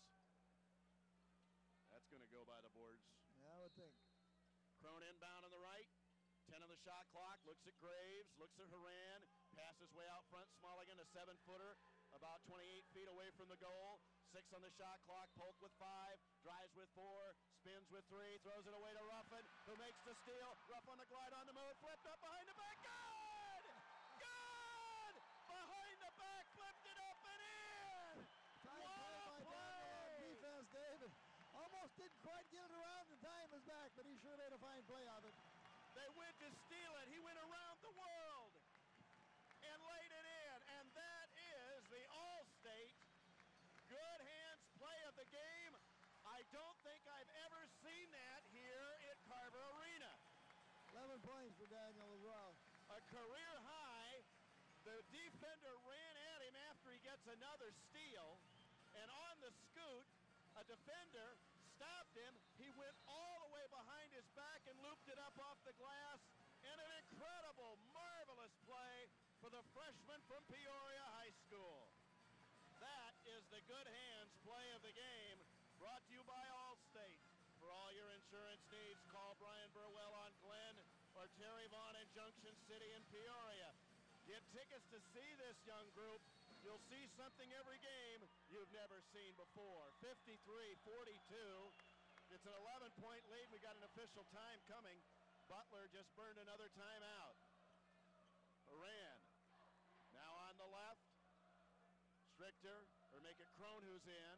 That's going to go by the boards. Yeah, I would think. Crone inbound on the right. 10 on the shot clock. Looks at Graves. Looks at Horan. Passes way out front. Smulligan, a 7-footer. About 28 feet away from the goal. 6 on the shot clock. Polk with 5. Drives with 4. Spins with 3. Throws it away to Ruffin, who makes the steal. Ruff on the glide on the move. Flipped up behind the back. Good! Good! Behind the back. Flipped it up and in! What a play! Defense, David. Almost didn't quite get it around in time his back, but he sure made a fine play of it. They went to steal it. He went around the world and laid it in. And that is the All-State good hands play of the game. I don't think I've ever seen that here at Carver Arena. 11 points for Daniel as well. A career high. The defender ran at him after he gets another steal. And on the scoot, a defender stopped him. He went all the way behind his back and looped it up off the glass. And an incredible, marvelous play for the freshman from Peoria High School. That is the good hands play of the game, brought to you by Allstate. For all your insurance needs, call Brian Burwell on Glen or Terry Vaughn in Junction City in Peoria. Get tickets to see this young group. You'll see something every game you've never seen before. 53-42. It's an 11-point lead. We got an official time coming. Butler just burned another timeout. Horan now on the left. Strichter, or make it Crone who's in.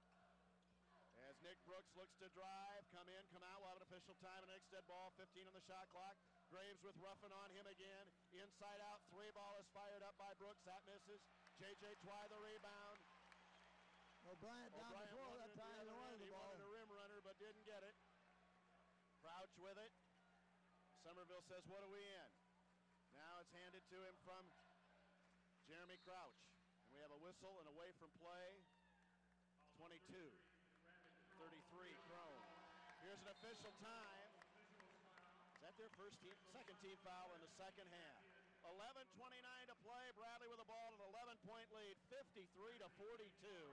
As Nick Brooks looks to drive, come in, come out. We'll have an official time. An extended ball, 15 on the shot clock. Graves with Ruffin on him again. Inside out, 3 ball is fired up by Brooks. That misses. J.J. Twy the rebound. O'Brien down before that time. He wanted the ball. He wanted a rim runner, but didn't get it. Crouch with it. Somerville says, what are we in? Now it's handed to him from Jeremy Crouch. And we have a whistle and away from play. 22-33 Crone. Here's an official time. Is that their second team foul in the second half? 11:29 to play. Bradley with the ball at an 11-point lead, 53-42.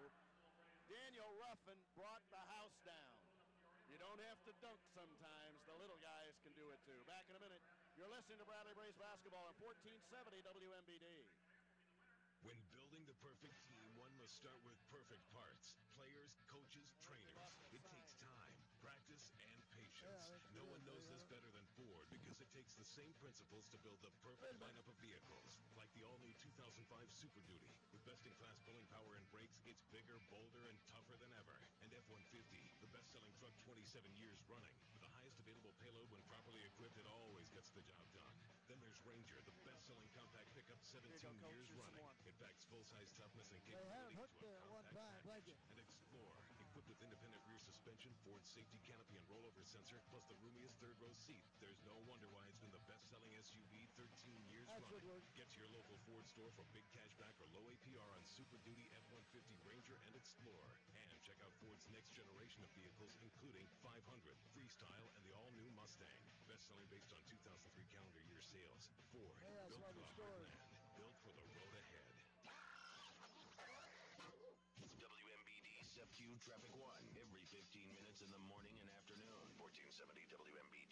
Daniel Ruffin brought the house down. You don't have to dunk sometimes. The little guys can do it too. Back in a minute. You're listening to Bradley Braves basketball on 1470 WMBD. When building the perfect team, one must start with perfect parts. Players, coaches, trainers. It takes time, practice, and patience. No one knows this better than Ford because it takes the same principles to build the perfect lineup of vehicles. Like the all-new 2005 Super Duty. With best-in-class pulling power and brakes, it's bigger, bolder, and tougher than ever. And F-150, the best-selling truck 27 years running. With the highest available payload when properly equipped, it always gets the job done. Then there's Ranger, the best-selling compact pickup 17 years running. It packs full-size toughness and capability to a compact package. And Explorer, equipped with independent rear suspension, Ford safety canopy and rollover sensor, plus the roomiest third-row seat. There's no wonder why it's been the best-selling SUV 13 years running. Get to your local Ford store for big cashback or low APR on Super Duty, F-150, Ranger, and Explorer. And check out Ford's next generation of vehicles, including 500, Freestyle, and the all-new Mustang. Best-selling based on 2003 calendar year sales. Ford, built for the heartland, built for the road ahead. WMBD SEPQ Traffic 1, every 15 minutes in the morning and afternoon. 1470 WMBD.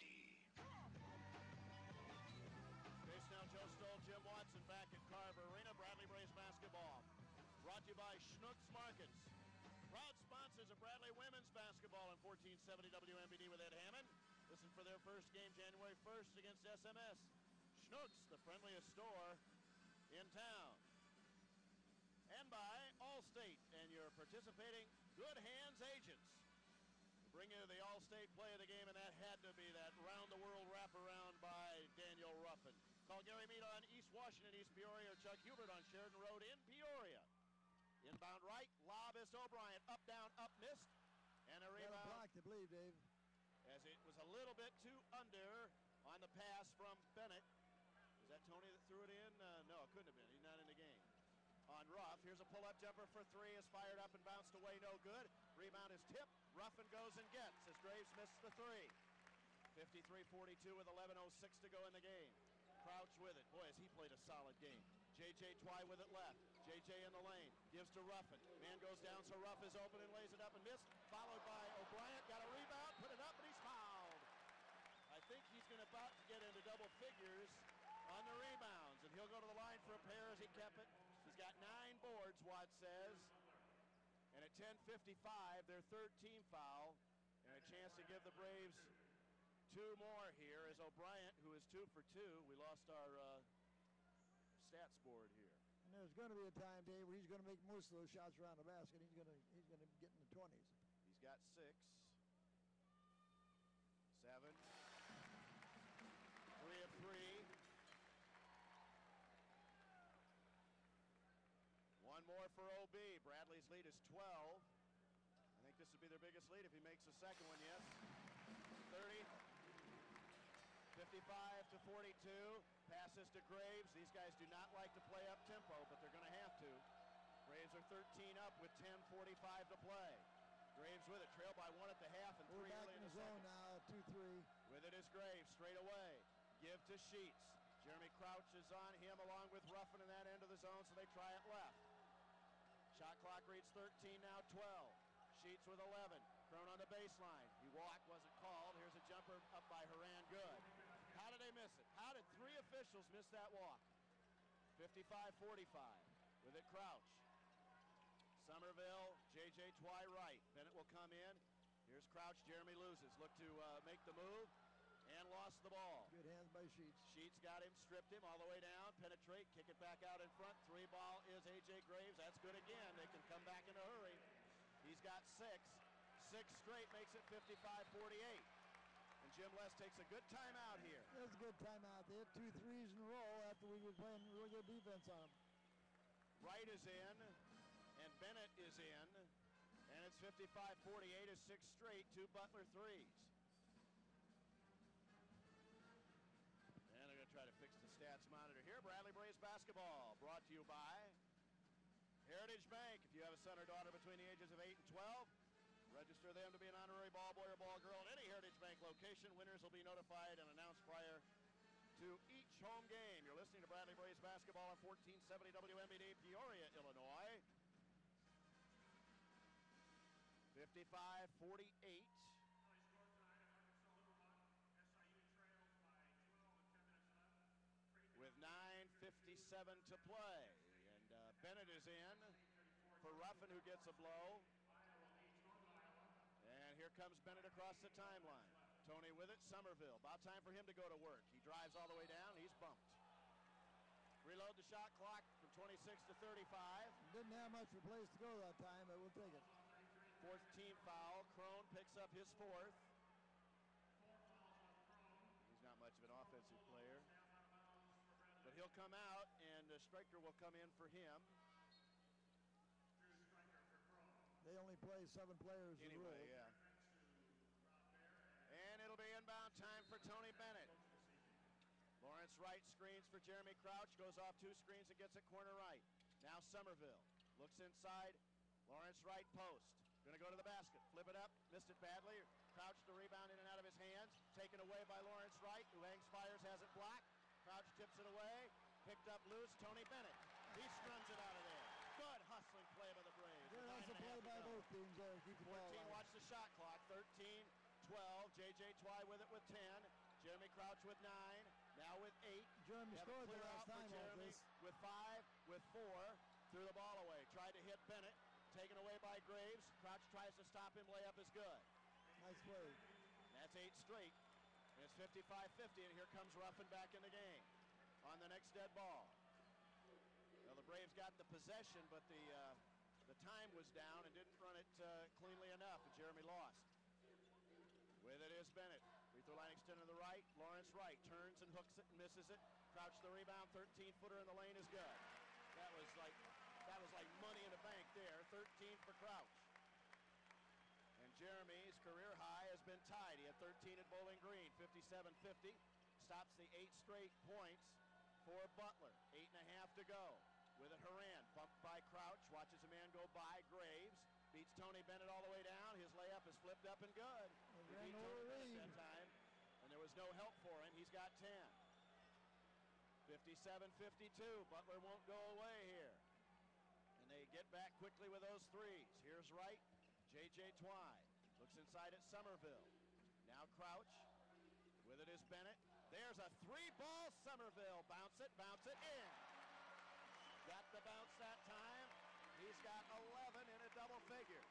Base now, Joe Stoll, Jim Watson back at Carver Arena. Bradley Braves basketball. Brought to you by Schnucks Markets. Proud sponsors of Bradley women's basketball in 1470 WMBD with Ed Hammond. Listen for their first game January 1st against SMS. Schnucks, the friendliest store in town. And by Allstate and your participating Good Hands agents. Bring you the Allstate play of the game, and that had to be that round-the-world wraparound by Daniel Ruffin. Call Gary Mead on East East Washington, East Peoria, or Chuck Hubert on Sheridan Road in Peoria. Inbound right, lob is O'Brien. Up, down, up, missed. And a rebound. Blocked, I believe, Dave. As it was a little bit too under on the pass from Bennett. Was that Tony that threw it in? No, it couldn't have been. He's not in the game. On Ruff, here's a pull-up jumper for three. Is fired up and bounced away, no good. Rebound is tipped. Ruffin goes and gets as Graves misses the three. 53-42 with 11:06 to go in the game. Crouch with it. Boy, has he played a solid game. J.J. Twy with it left. J.J. in the lane. Gives to Ruffin. Man goes down, so Ruff is open and lays it up and missed. Followed by O'Brien. Got a rebound. Put it up, and he's fouled. I think he's going to about to get into double figures on the rebounds. And he'll go to the line for a pair as he kept it. He's got 9 boards, Watt says. And at 10:55, their third team foul. And a chance to give the Braves 2 more here as O'Brien, who is 2 for 2. We lost our stats board here. And there's going to be a time, Dave, where he's going to make most of those shots around the basket. He's going to get in the 20s. He's got 6, 7, 3 of 3. 1 more for OB. Bradley's lead is 12. I think this would be their biggest lead if he makes the second one, yes. 30. 55-42. Passes to Graves. These guys do not like to play up tempo, but they're going to have to. Braves are 13 up with 10:45 to play. Graves with it, trailed by 1 at the half and 3 We're back early in the second. zone now, 2-3. With it is Graves, straight away. Give to Sheets. Jeremy Crouch is on him along with Ruffin in that end of the zone, so they try it left. Shot clock reads 13, now 12. Sheets with 11. Crone on the baseline. He walked, wasn't called. Here's a jumper up by Haran, good. How did they miss it? How did 3 officials miss that walk? 55-45. With it, Crouch. Somerville, J.J. Twy right. Bennett will come in. Here's Crouch. Jeremy loses. Look to make the move and lost the ball. Good hands by Sheets. Sheets got him, stripped him all the way down. Penetrate, kick it back out in front. 3 ball is A.J. Graves. That's good again. They can come back in a hurry. He's got 6. 6 straight makes it 55-48. And Jim Les takes a good timeout here. That's a good timeout. They hit 2 threes in a row after we were playing really good defense on them. Wright is in, and Bennett is in, and it's 55-48 as 6 straight, 2 Butler threes. And they're going to try to fix the stats monitor here. Bradley Braves basketball brought to you by Heritage Bank. If you have a son or daughter between the ages of 8 and 12, register them to be an honorary ball boy or ball girl at any Heritage Bank location. Winners will be notified and announced prior to each home game. You're listening to Bradley Braves basketball on 1470 WMBD, Peoria, Illinois. 55-48. With 9:57 to play. And Bennett is in for Ruffin, who gets a blow. And here comes Bennett across the timeline. Tony with it, Somerville. About time for him to go to work. He drives all the way down. He's bumped. Reload the shot clock from 26 to 35. Didn't have much for place to go that time, but we'll take it. 4th team foul. Crone picks up his 4th. He's not much of an offensive player. But he'll come out, and Stryker will come in for him. They only play 7 players anyway, yeah. And it'll be inbound time for Tony Bennett. Lawrence Wright screens for Jeremy Crouch, goes off 2 screens and gets it corner right. Now Somerville looks inside. Lawrence Wright post. Going to go to the basket. Flip it up. Missed it badly. Crouch the rebound in and out of his hands. Taken away by Lawrence Wright, who hangs fires, has it blocked. Crouch tips it away. Picked up loose. Tony Bennett. He struns it out of there. Good hustling play by the Braves. Yeah, that's a play by both teams there. Keep the ball 14, watch the shot clock. 13-12. J.J. Twy with it with 10. Jeremy Crouch with 9. Now with 8. Jeremy scored the last time Jeremy with 5, with 4. Threw the ball away. Tried to hit Bennett. Taken away by Graves. Crouch tries to stop him. Layup is good. Nice play. That's 8 straight. And it's 55-50, and here comes Ruffin back in the game on the next dead ball. Well, the Braves got the possession, but the time was down and didn't run it cleanly enough, and Jeremy lost. With it is Bennett. Free throw line Left into the right. Lawrence Wright turns and hooks it and misses it. Crouch the rebound. 13-footer in the lane is good. That was like money in the bank there. 13 for Crouch. And Jeremy's career high has been tied. He had 13 at Bowling Green. 57-50. Stops the 8 straight points for Butler. 8.5 to go. With it, Horan bumped by Crouch. Watches a man go by. Graves beats Tony Bennett all the way down. His layup is flipped up and good. He beat Tony Bennett that time, and there was no help for him. He's got 10. 57-52. Butler won't go away here. And they get back quickly with those threes. Here's Wright. J.J. Twy looks inside at Somerville. Now Crouch. With it is Bennett. There's a 3-ball Somerville. Bounce it in. Got the bounce that time. He's got 11 in a double figures.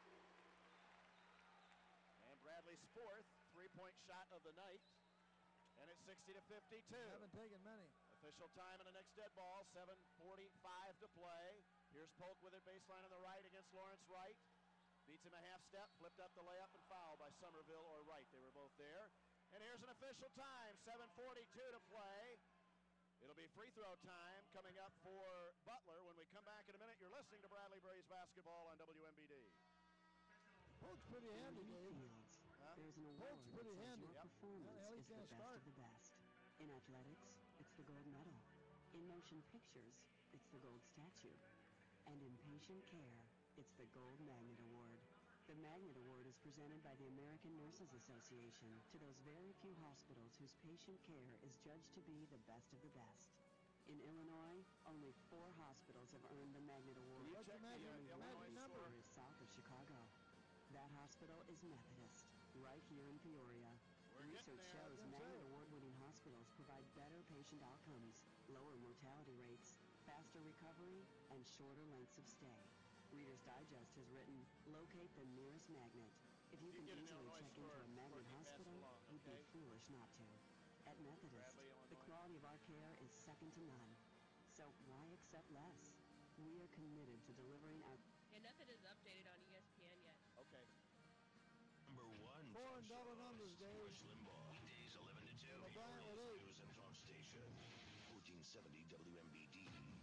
And Bradley's 4th 3-point shot of the night. And it's 60-52. Haven't taken many. Official time in the next dead ball. 7:45 to play. Here's Polk with it, baseline on the right against Lawrence Wright. Beats him a half step, flipped up the layup, and fouled by Somerville or Wright. They were both there. And here's an official time, 7:42 to play. It'll be free throw time coming up for Butler. When we come back in a minute, you're listening to Bradley Braves basketball on WMBD. Polk's pretty handy, Dave. There's an award Polk's pretty that says handy. your performance is the best of the best. In athletics, it's the gold medal. In motion pictures, it's the gold statue. And in patient care, it's the Gold Magnet Award. The Magnet Award is presented by the American Nurses Association to those very few hospitals whose patient care is judged to be the best of the best. In Illinois, only 4 hospitals have earned the Magnet Award. What's the Magnet number? Is south of Chicago. That hospital is Methodist, right here in Peoria. Research shows Magnet Award-winning hospitals provide better patient outcomes, lower mortality rates, faster recovery, and shorter lengths of stay. Reader's Digest has written, locate the nearest magnet. If you can easily check into a magnet hospital, you'd be foolish not to. At Methodist, the quality of our care is second to none. So why accept less? We are committed to delivering our... And nothing is updated on ESPN yet. Okay. Number 1 4 and double numbers, Dave. Rush Limbaugh, weekdays 11 to 2. Peoria's News and Talk Station, 1470 WMBD.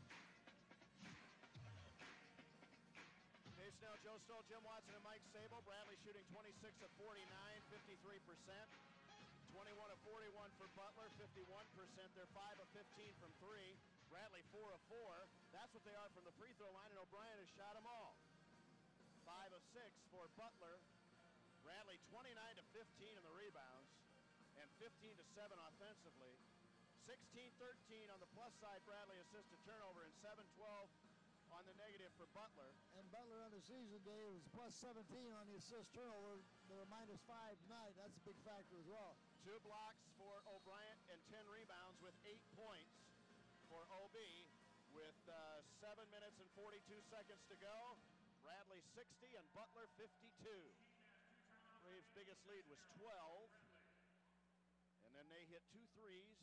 Dave Snell, Joe Stoll, Jim Watson, and Mike Sable. Bradley shooting 26 of 49, 53%. 21 of 41 for Butler, 51%. They're 5 of 15 from 3. Bradley 4 of 4. That's what they are from the free throw line, and O'Brien has shot them all. 5 of 6 for Butler. Bradley 29 to 15 in the rebounds, and 15 to 7 offensively. 16-13 on the plus side. Bradley assist to turnover, and 7-12 on the negative for Butler. And Butler on the season, Dave, is plus 17 on the assist turnover. They're minus 5 tonight. That's a big factor as well. 2 blocks for O'Brien and 10 rebounds with 8 points for OB with 7 minutes and 42 seconds to go. Bradley 60 and Butler 52. Braves' biggest lead was 12. And then they hit 2 threes.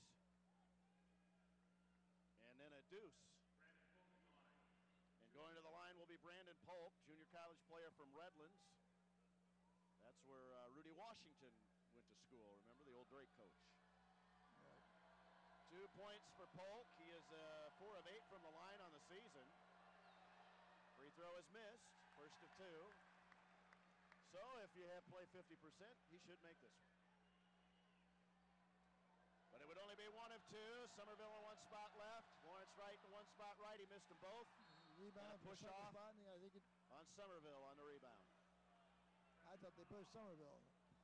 And then a deuce. And going to the line will be Brandon Polk, junior college player from Redlands. That's where Rudy Washington went to school. Remember, the old Drake coach. 2 points for Polk. He is 4 of 8 from the line on the season. Free throw is missed. First of 2. So if you have play 50%, he should make this one. But it would only be 1 of 2. Somerville in 1 spot left. Lawrence Wright in 1 spot right. He missed them both. Rebound push for off spot, I think on Somerville on the rebound. I thought they pushed Somerville.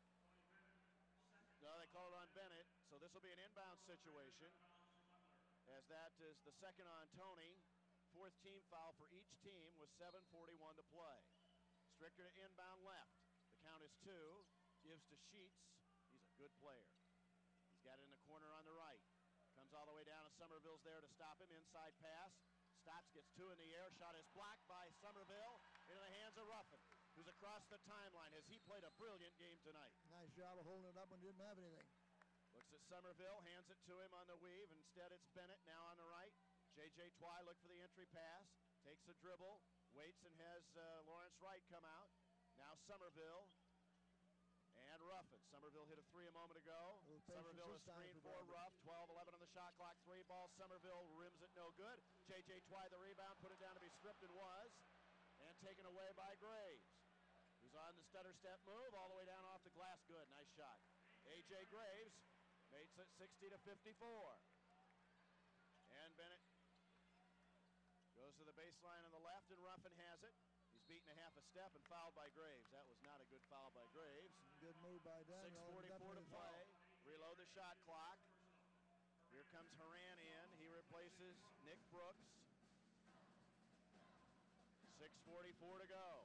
No, they called on Bennett. So this will be an inbound situation, as that is the second on Tony. 4th team foul for each team with 7:41 to play. Stricker to inbound left. The count is 2. Gives to Sheets. He's a good player. He's got it in the corner on the right. Comes all the way down, and Somerville's there to stop him. Inside pass. Stops, gets 2 in the air. Shot is blocked by Somerville into the hands of Ruffin, who's across the timeline. Has he played a brilliant game tonight? Nice job of holding it up when he didn't have anything. Looks at Somerville, hands it to him on the weave. Instead, it's Bennett now on the right. J.J. Twy look for the entry pass. Takes a dribble, waits and has Lawrence Wright come out. Now Somerville. And Ruffin. Somerville hit a three a moment ago. Somerville a screen for Ruff. 12-11 on the shot clock. 3 ball. Somerville rims it no good. J.J. Twy the rebound. Put it down to be stripped and was. And taken away by Graves. He's on the stutter step move all the way down off the glass. Good. Nice shot. A.J. Graves makes it 60-54. And Bennett goes to the baseline on the left, and Ruffin has it. He's beaten a half a step and fouled by Graves. That was not a good foul by Graves. Good move by Daniel. 6:44 to play. Reload the shot clock. Here comes Haran in. He replaces Nick Brooks. 6:44 to go.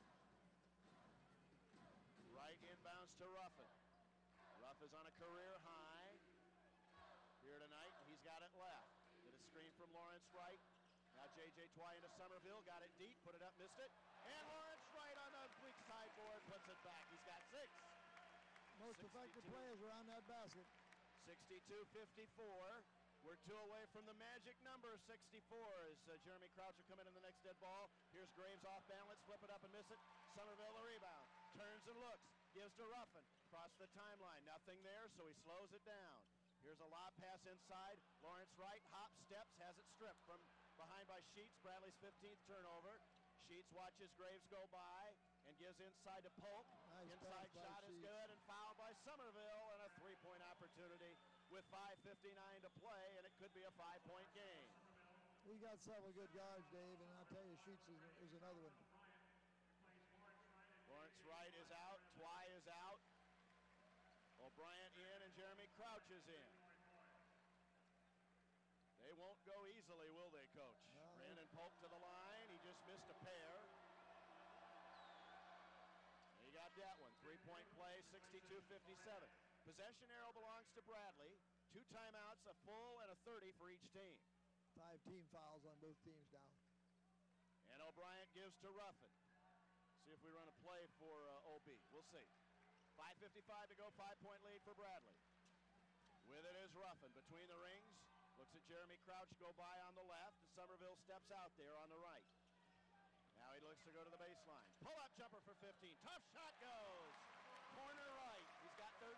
Right inbounds to Ruffin. Ruff is on a career high here tonight. He's got it left. Get a screen from Lawrence Wright. Now J.J. Twy into Somerville. Got it deep. Put it up. Missed it. And Lawrence Wright on the weak sideboard puts it back. He's got 6. Most effective players around that basket. 62-54. We're 2 away from the magic number 64 as Jeremy Crouch will come in the next dead ball. Here's Graves off balance. Flip it up and miss it. Somerville the rebound. Turns and looks. Gives to Ruffin. Across the timeline. Nothing there, so he slows it down. Here's a lob pass inside. Lawrence Wright hops, steps, has it stripped from behind by Sheets. Bradley's 15th turnover. Sheets watches Graves go by and gives inside to Polk. Nice inside shot is good and fouled by Somerville, and a 3-point opportunity with 5:59 to play, and it could be a 5-point game. We got several good guards, Dave, and I'll tell you, Sheets is another one. Lawrence Wright is out. Twy is out. O'Brien in and Jeremy Crouch is in. They won't go easily, will they, Coach? No. Brandon Polk to the line. He just missed a pair. He got that one. 3-point play, 62-57. Possession arrow belongs to Bradley. 2 timeouts, a full and a 30 for each team. 5 team fouls on both teams down. And O'Brien gives to Ruffin. See if we run a play for OB. We'll see. 5:55 to go, 5-point lead for Bradley. With it is Ruffin between the rings. Looks at Jeremy Crouch go by on the left. And Somerville steps out there on the right. Now he looks to go to the baseline. Pull-up jumper for 15. Tough shot goes. Corner right. He's got 13.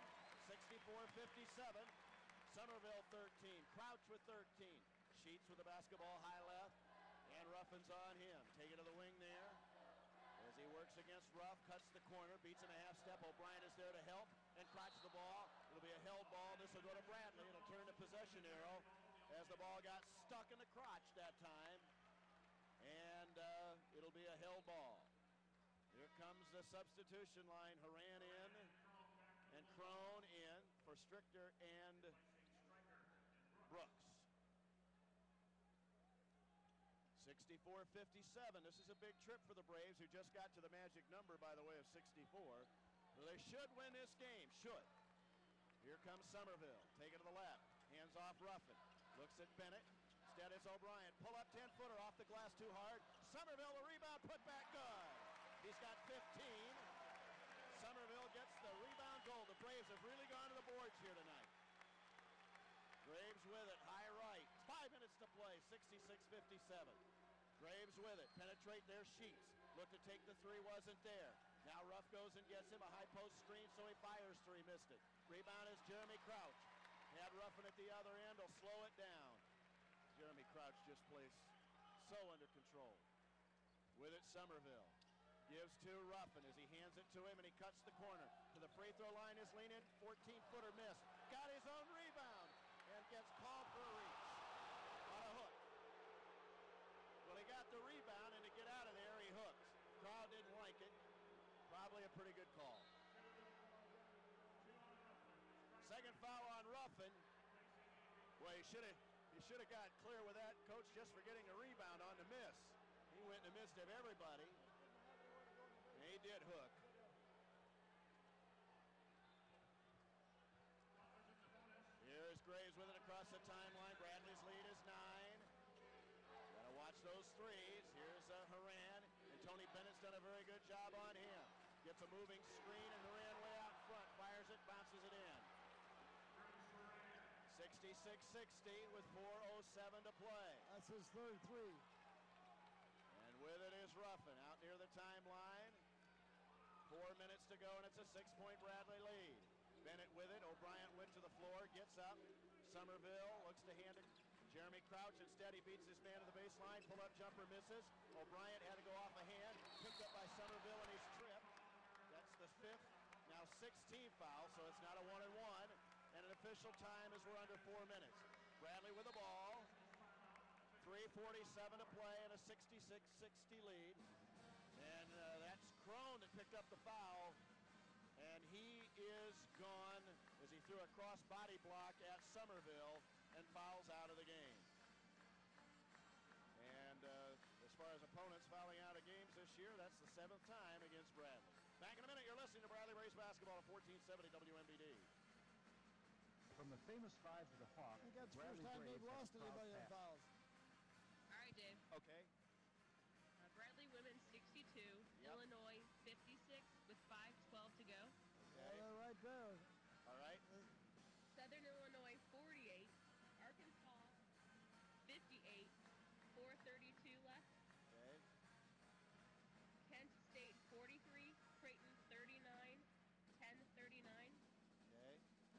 64-57. Somerville 13. Crouch with 13. Sheets with the basketball high left. And Ruffin's on him. Take it to the wing there. As he works against Ruff, cuts the corner, beats him a half step. O'Brien is there to help and crotch the ball. It'll be a held ball. This will go to Bradley. It'll turn the possession arrow as the ball got stuck in the crotch that time. And it'll be a held ball. Here comes the substitution line. Haran in and Crone in for Strichter and Brooks. 64-57. This is a big trip for the Braves, who just got to the magic number, by the way, of 64. So they should win this game. Should. Here comes Somerville. Take it to the left. Hands off Ruffin. Looks at Bennett. Instead it's O'Brien. Pull up 10-footer off the glass too hard. Somerville the rebound. Put back good. He's got 15. Somerville gets the rebound goal. The Braves have really gone to the boards here tonight. Graves with it, high right. 5 minutes to play, 66-57. Graves with it, penetrate their Sheets. Look to take the 3, wasn't there. Now Ruff goes and gets him a high post screen, so he fires 3, missed it. Rebound is Jeremy Crouch. Had Ruffin at the other end, will slow it down. Jeremy Crouch just plays so under control. With it, Somerville. Gives to Ruffin as he hands it to him, and he cuts the corner. To the free throw line is leaning, 14-footer miss. Got his own rebound. And gets called for a reach on a hook. Well, he got the rebound, and to get out of there, he hooked. Crowd didn't like it. Probably a pretty good call. Second foul on Ruffin. Well, he should have got clear with that, Coach, just for getting a rebound on the miss. He went in the midst of everybody, and he did hook. Here's Graves with it across the timeline. Bradley's lead is 9. Gotta watch those threes. Here's Haran, and Tony Bennett's done a very good job on him. Gets a moving screen, and Haran way out front. Fires it, bounces it in. 66-60 with 4:07 to play. That's his 3rd 3. And with it is Ruffin out near the timeline. 4 minutes to go, and it's a 6-point Bradley lead. Bennett with it. O'Brien went to the floor, gets up. Somerville looks to hand it. Jeremy Crouch, instead he beats his man to the baseline. Pull-up jumper misses. O'Brien had to go off a hand. Picked up by Somerville, and he's tripped. That's the 5th, now 16th foul, so it's not a 1-and-1. And an official time as we're under 4 minutes. Bradley with the ball. 3:47 to play and a 66-60 lead. And that's Crone that picked up the foul. And he is gone as he threw a cross-body block at Somerville and fouls out of the game. And as far as opponents fouling out of games this year, that's the 7th time against Bradley. Back in a minute, you're listening to Bradley Braves basketball on 1470 WMBD. From the famous 5 to the Hawk, I think that's the first time they've lost anybody on fouls. All right, Dave. Okay. Bradley women's 62, Illinois 56 with 5:12 to go. Yeah, they're right there. All right. Southern Illinois 48, Arkansas 58, 4:32 left. Okay. Kent State 43, Creighton 39, 10:39. Okay.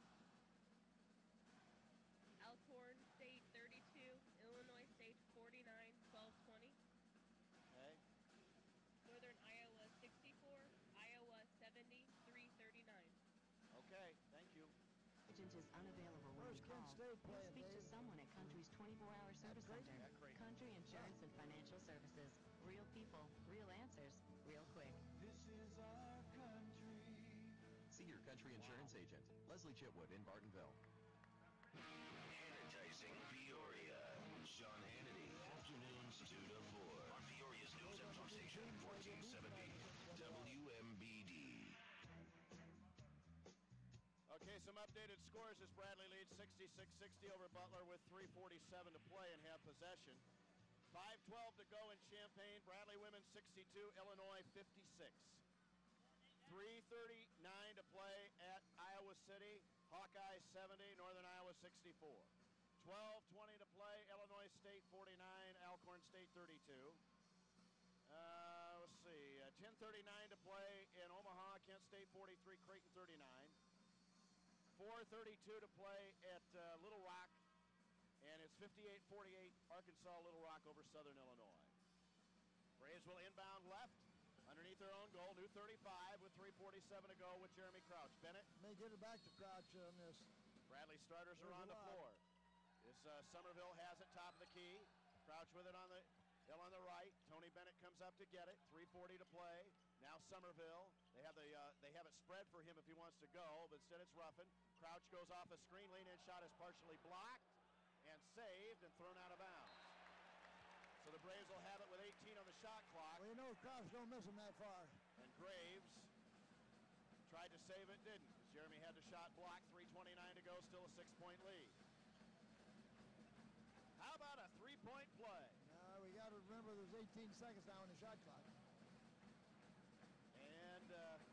Alcorn State 32, Illinois State 49, 12:20. Okay. Northern Iowa 64, Iowa 70, 3:39. Okay, thank you. Agent is unavailable when Where's you Kent call. State playing, Speak to Dave? someone at Country's 24-hour service center. Yeah, great. Country Insurance and Financial Services. Real people, real answers, real quick. This is our country. See your Country Insurance agent. Leslie Chitwood in Bartonville. Energizing Peoria. Sean Hannity, afternoons 2 to 4 on Peoria's News and Talk Station, 1470 WMBD. Okay, some updated scores as Bradley leads 66-60 over Butler with 3:47 to play and have possession. 5:12 to go in Champaign. Bradley women's 62, Illinois 56. 3:39 to play at Iowa City. Hawkeyes 70, Northern Iowa 64. 12:20 to play, Illinois State 49, Alcorn State 32. Let's see, 10:39 to play in Omaha, Kent State 43, Creighton 39. 4:32 to play at Little Rock, and it's 58-48 Arkansas Little Rock over Southern Illinois. Braves will inbound left underneath their own goal, new 35 with 3:47 to go with Jeremy Crouch. Bennett May get it back to Crouch on this. Bradley starters are on the floor. This Somerville has it top of the key. Crouch with it on the right. Tony Bennett comes up to get it. 3:40 to play. Now Somerville. They have it spread for him if he wants to go, but instead it's Ruffin. Crouch goes off a screen. Lean-in shot is partially blocked and saved and thrown out of bounds. So the Braves will have it with 18 on the shot clock. Well, you know Crouch don't miss him that far. And Graves tried to save it, didn't. Jeremy had the shot blocked. 3:29 to go. Still a 6-point lead. How about a 3-point play? We got to remember there's 18 seconds now on the shot clock. And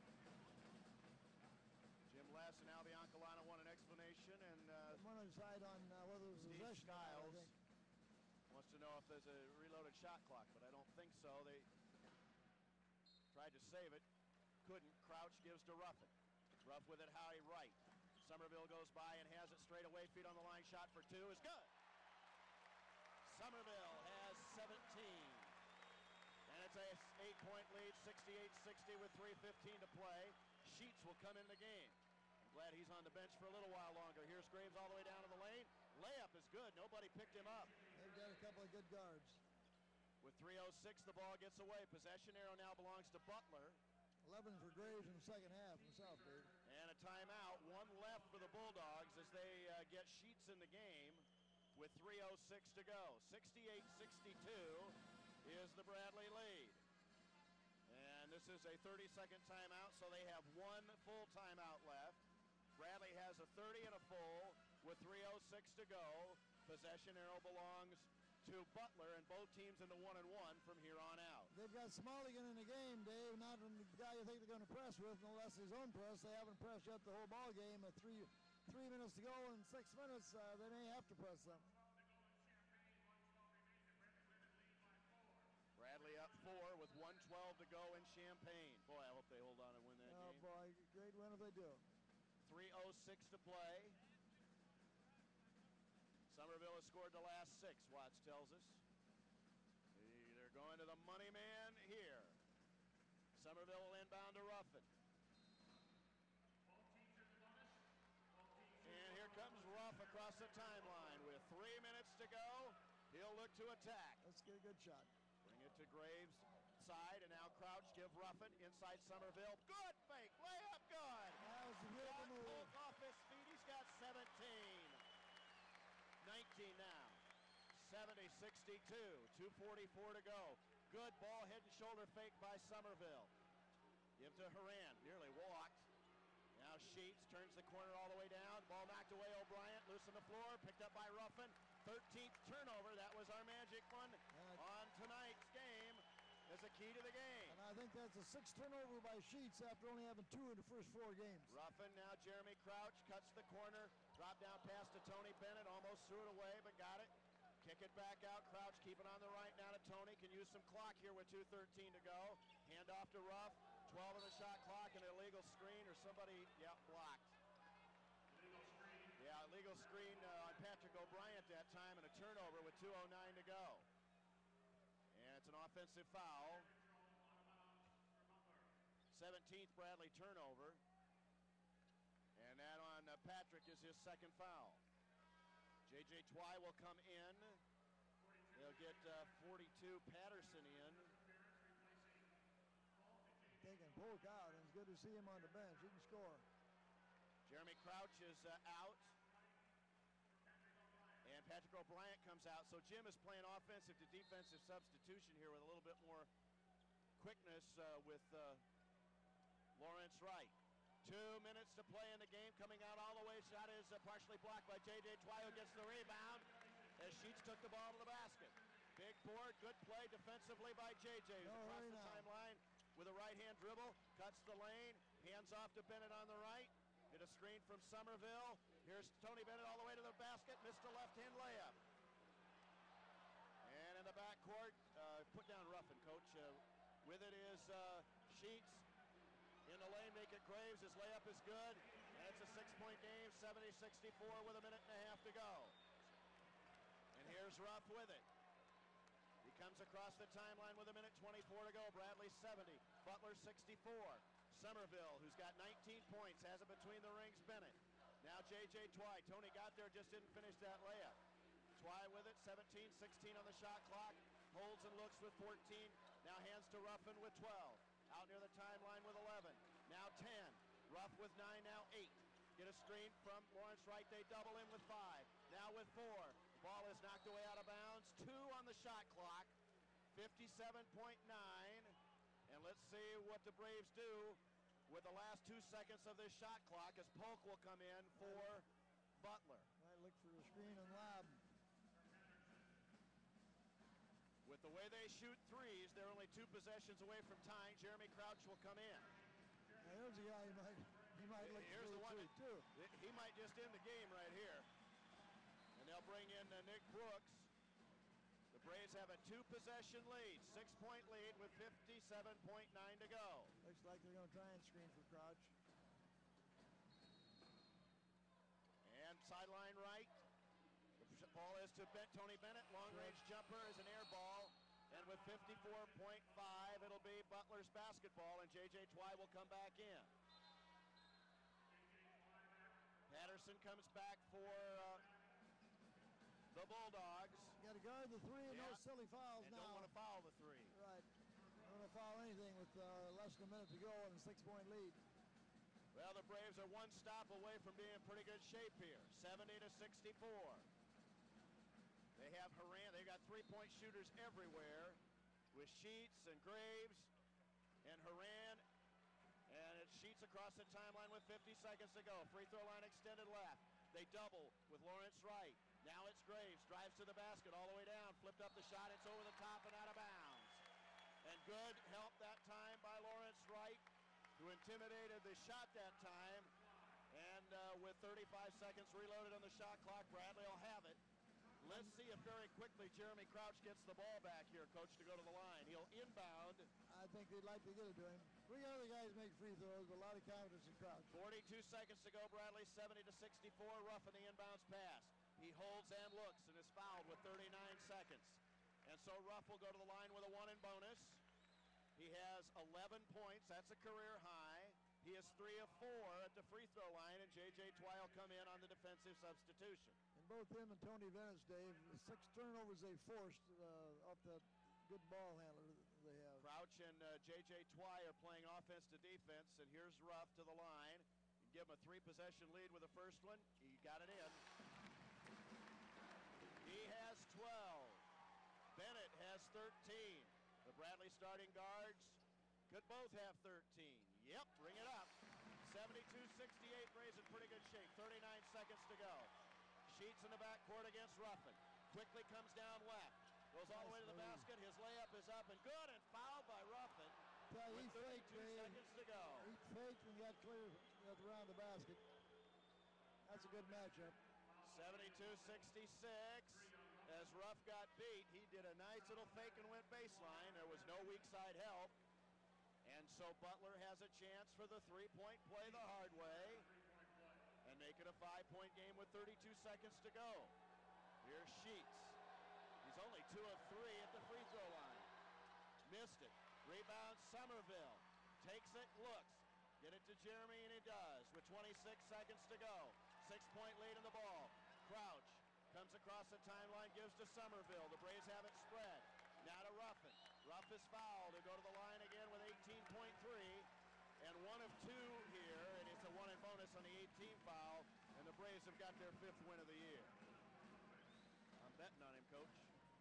Jim Less and Al Biancalana want an explanation. And one on the side on whether it was Steve possession. Skiles wants to know if there's a reloaded shot clock, but I don't think so. They tried to save it, couldn't. Crouch gives to Ruffin. Ruff with it, Howie right. Somerville goes by and has it straight away. Feet on the line, shot for 2 is good. Somerville has 17. And it's a 8-point lead, 68-60 with 3:15 to play. Sheets will come in the game. I'm glad he's on the bench for a little while longer. Here's Graves all the way down to the lane. Layup is good. Nobody picked him up. They've got a couple of good guards. With 3:06, the ball gets away. Possession arrow now belongs to Butler. 11 for Graves in the second half himself, Dave. And a timeout. 1 left for the Bulldogs as they get Sheets in the game with 3:06 to go. 68-62 is the Bradley lead. And this is a 30-second timeout, so they have 1 full timeout left. Bradley has a 30 and a full with 3:06 to go. Possession arrow belongs to Butler, and both teams in the 1-and-1 from here on out. They've got Smulligan in the game, Dave, not the guy you think they're going to press with, unless his own press. They haven't pressed yet the whole ball game. 3 minutes to go and 6 minutes, they may have to press them. Bradley up 4 with 1:12 to go in Champaign. Boy, I hope they hold on and win that game. Oh, boy, great win if they do. 3:06 to play. Somerville has scored the last 6, Watts tells us. They're going to the money man here. Somerville will inbound to Ruffin. And here comes Ruff across the timeline with 3 minutes to go. He'll look to attack. Let's get a good shot. Bring it to Graves' side, and now Crouch give Ruffin inside Somerville. Good fake, layup, good. That was a beautiful move. Polk off his feet, he's got 17. 19 now. 70-62, 2:44 to go. Good ball, head and shoulder fake by Somerville. Give to Horan, nearly walked. Now Sheets turns the corner all the way down. Ball knocked away, O'Brien, loose on the floor, picked up by Ruffin. 13th turnover, that was our magic one on tonight's game as a key to the game. And I think that's a 6th turnover by Sheets after only having 2 in the first 4 games. Ruffin, now Jeremy Crouch, cuts the corner, drop down pass to Tony Bennett, almost threw it away, but got it. Kick it back out, Crouch keeping on the right now to Tony, can use some clock here with 2:13 to go. Hand off to Ruff, 12 on the shot clock, an illegal screen, or somebody, blocked. Yeah, illegal screen on Patrick O'Brien that time, and a turnover with 2:09 to go. And it's an offensive foul. 17th Bradley turnover. And that on Patrick is his 2nd foul. J.J. Twy will come in. They'll get 42 Patterson in. Taking Polk out, and it's good to see him on the bench. He can score. Jeremy Crouch is out. And Patrick O'Brien comes out. So Jim is playing offensive to defensive substitution here with a little bit more quickness with Lawrence Wright. 2 minutes to play in the game. Coming out all the way. Shot is partially blocked by J.J. Twy, who gets the rebound as Sheets took the ball to the basket. Big board. Good play defensively by J.J. who's across the timeline with a right-hand dribble. Cuts the lane. Hands off to Bennett on the right. Get a screen from Somerville. Here's Tony Bennett all the way to the basket. Missed a left-hand layup. And in the backcourt, put down Ruffin, coach. With it is Sheets. In the lane, make it Graves. His layup is good. And it's a 6-point game, 70-64 with a minute and a half to go. And here's Ruff with it. He comes across the timeline with a minute 24 to go. Bradley 70, Butler 64. Somerville, who's got 19 points, has it between the rings, Bennett. Now J.J. Twy. Tony got there, just didn't finish that layup. Twy with it, 17-16 on the shot clock. Holds and looks with 14. Now hands to Ruffin with 12. Out near the timeline with 11. Now 10. Ruff with 9, now 8. Get a screen from Lawrence Wright. They double in with 5. Now with 4. Ball is knocked away out of bounds. 2 on the shot clock. 57.9. And let's see what the Braves do with the last 2 seconds of this shot clock as Polk will come in for Butler. Might look for a screen and lob. With the way they shoot threes, they're only 2 possessions away from tying. Jeremy Crouch will come in. Now, here's a guy he might look Here's the one too. He might just end the game right here. And they'll bring in Nick Brooks. The Braves have a 2-possession lead, 6-point lead with 57.9 to go. Looks like they're going to try and screen for Crouch. And sideline right. The ball is to Tony Bennett. Long-range jumper is an air ball. And with 54.5, it'll be Butler's basketball, and J.J. Twy will come back in. Patterson comes back for the Bulldogs. Got to guard the 3 and no silly fouls and now. Don't want to foul the 3. Right. Don't want to foul anything with less than a minute to go and a 6-point lead. Well, the Braves are 1 stop away from being in pretty good shape here. 70-64. They have Horan. They've got 3-point shooters everywhere with Sheets and Graves and Horan. And it's Sheets across the timeline with 50 seconds to go. Free throw line extended left. They double with Lawrence Wright. Now it's Graves. Drives to the basket all the way down. Flipped up the shot. It's over the top and out of bounds. And good help that time by Lawrence Wright, who intimidated the shot that time. And with 35 seconds reloaded on the shot clock, Bradley will have it. Let's see if very quickly Jeremy Crouch gets the ball back here, Coach, to go to the line. He'll inbound. they'd like to get it to him. We got other guys make free throws, but a lot of confidence in Crouch. 42 seconds to go, Bradley, 70-64, Ruff in the inbounds pass. He holds and looks and is fouled with 39 seconds. And so Ruff will go to the line with a 1 in bonus. He has 11 points. That's a career high. He is 3 of 4 at the free throw line, and J.J. Twy will come in on the defensive substitution. And both him and Tony Venice, Dave, the 6 turnovers they forced off that good ball handler they have. Crouch and J.J. Twy are playing offense to defense, and here's Ruff to the line. You give him a 3-possession lead with the first one. He got it in. He has 12. Bennett has 13. The Bradley starting guards could both have 13. Yep, bring it up. 72-68, Braves in pretty good shape. 39 seconds to go. Sheets in the backcourt against Ruffin. Quickly comes down left. Goes all the way to the basket. His layup is up and good, and fouled by Ruffin. With 32 seconds to go. He faked and got clear around the basket. That's a good matchup. 72-66. As Ruff got beat, he did a nice little fake and went baseline. There was no weak side help. And so Butler has a chance for the three-point play the hard way and make it a 5-point game with 32 seconds to go. Here's Sheets. He's only 2 of 3 at the free throw line. Missed it. Rebound Somerville. Takes it, looks. Get it to Jeremy, and he does with 26 seconds to go. 6-point lead in the ball. Crouch comes across the timeline, gives to Somerville. The Braves have it spread. Now to Ruffin. Ruff is fouled. He'll go to the line again with 18.3. And 1 of 2 here, and it's a 1 in bonus on the 18 foul. And the Braves have got their 5th win of the year. I'm betting on him, Coach.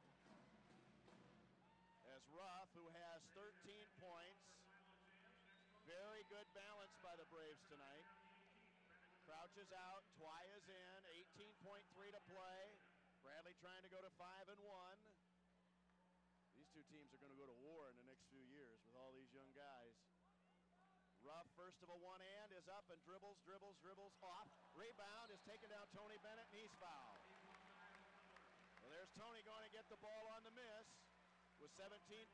As Ruff, who has 13 points. Very good balance by the Braves tonight. Crouch is out. Twy is in. 18.3 to play. Bradley trying to go to 5-1. These two teams are going to go to war in the next few years with all these young guys. Ruff, first of a one-hand, is up and dribbles off. Rebound is taken down Tony Bennett, and he's fouled. Well, there's Tony going to get the ball on the miss with 17.3.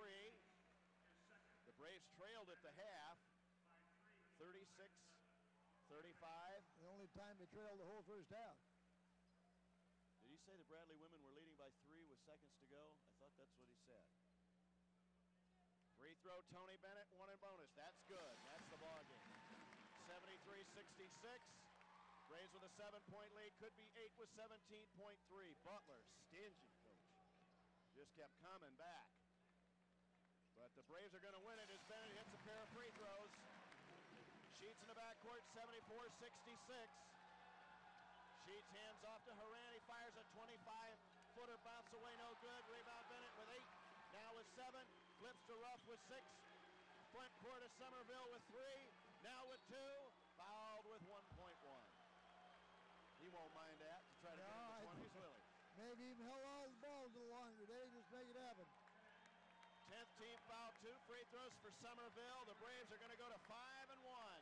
The Braves trailed at the half, 36-35. The only time they trailed the whole first half. Did he say the Bradley women were leading by 3 with seconds to go? I thought that's what he said. Free throw, Tony Bennett, 1 in bonus. That's good. That's the ball game. 73-66. Braves with a 7-point lead. Could be 8 with 17.3. Butler, stingy, Coach. Just kept coming back. But the Braves are going to win it as Bennett hits a pair of free throws. Sheets in the backcourt, 74-66. Sheets hands off to Haran. He fires a 25-footer, bounce away, no good. Rebound Bennett with 8. Now with 7. Flips to Ruff with 6. Front court of Somerville with 3. Now with 2. Fouled with 1.1. He won't mind that to try to get in the 20s, will he? Maybe even held all the ball a little longer today. Just make it happen. 10th team foul, 2 free throws for Somerville. The Braves are going to go to 5-1.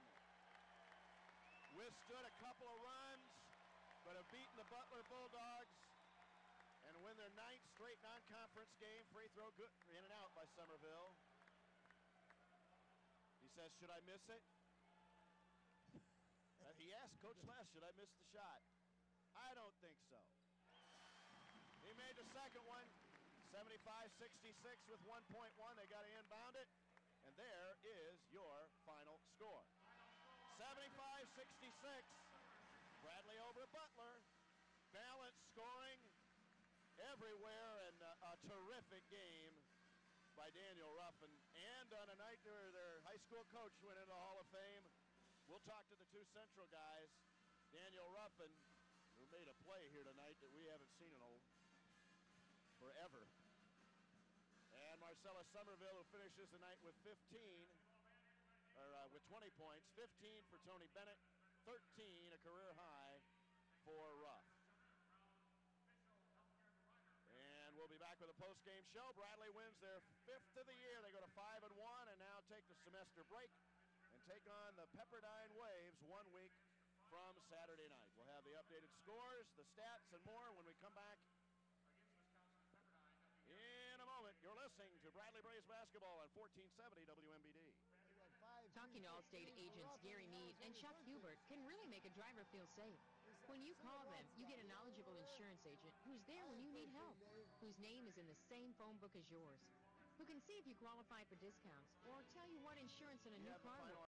Withstood a couple of runs, but have beaten the Butler Bulldogs and win their 9th straight non-conference game. Free throw good, in and out by Somerville. He says, should I miss it? He asked Coach Les, should I miss the shot? I don't think so. He made the second one. 75-66 with 1.1. They got to inbound it. And there is your final score. 75-66. Bradley over Butler. Balanced scoring everywhere, and a terrific game by Daniel Ruffin. And on a night where their high school coach went into the Hall of Fame. We'll talk to the 2 Central guys. Daniel Ruffin, who made a play here tonight that we haven't seen in forever. And Marcella Somerville, who finishes the night with 15, with 20 points. 15 for Tony Bennett, 13, a career high for Ruff. And we'll be back with a post-game show. Bradley wins their 5th of the year. They go to 5-1 and now take the semester break and take on the Pepperdine Waves 1 week from Saturday night. We'll have the updated scores, the stats, and more when we come back in a moment. You're listening listening to Bradley Braves basketball on 1470 WMBD. Talking to Allstate agents Gary Mead and Chuck Hubert can really make a driver feel safe. When you call them, you get a knowledgeable insurance agent who's there when you need help, whose name is in the same phone book as yours, who can see if you qualify for discounts or tell you what insurance in a new car will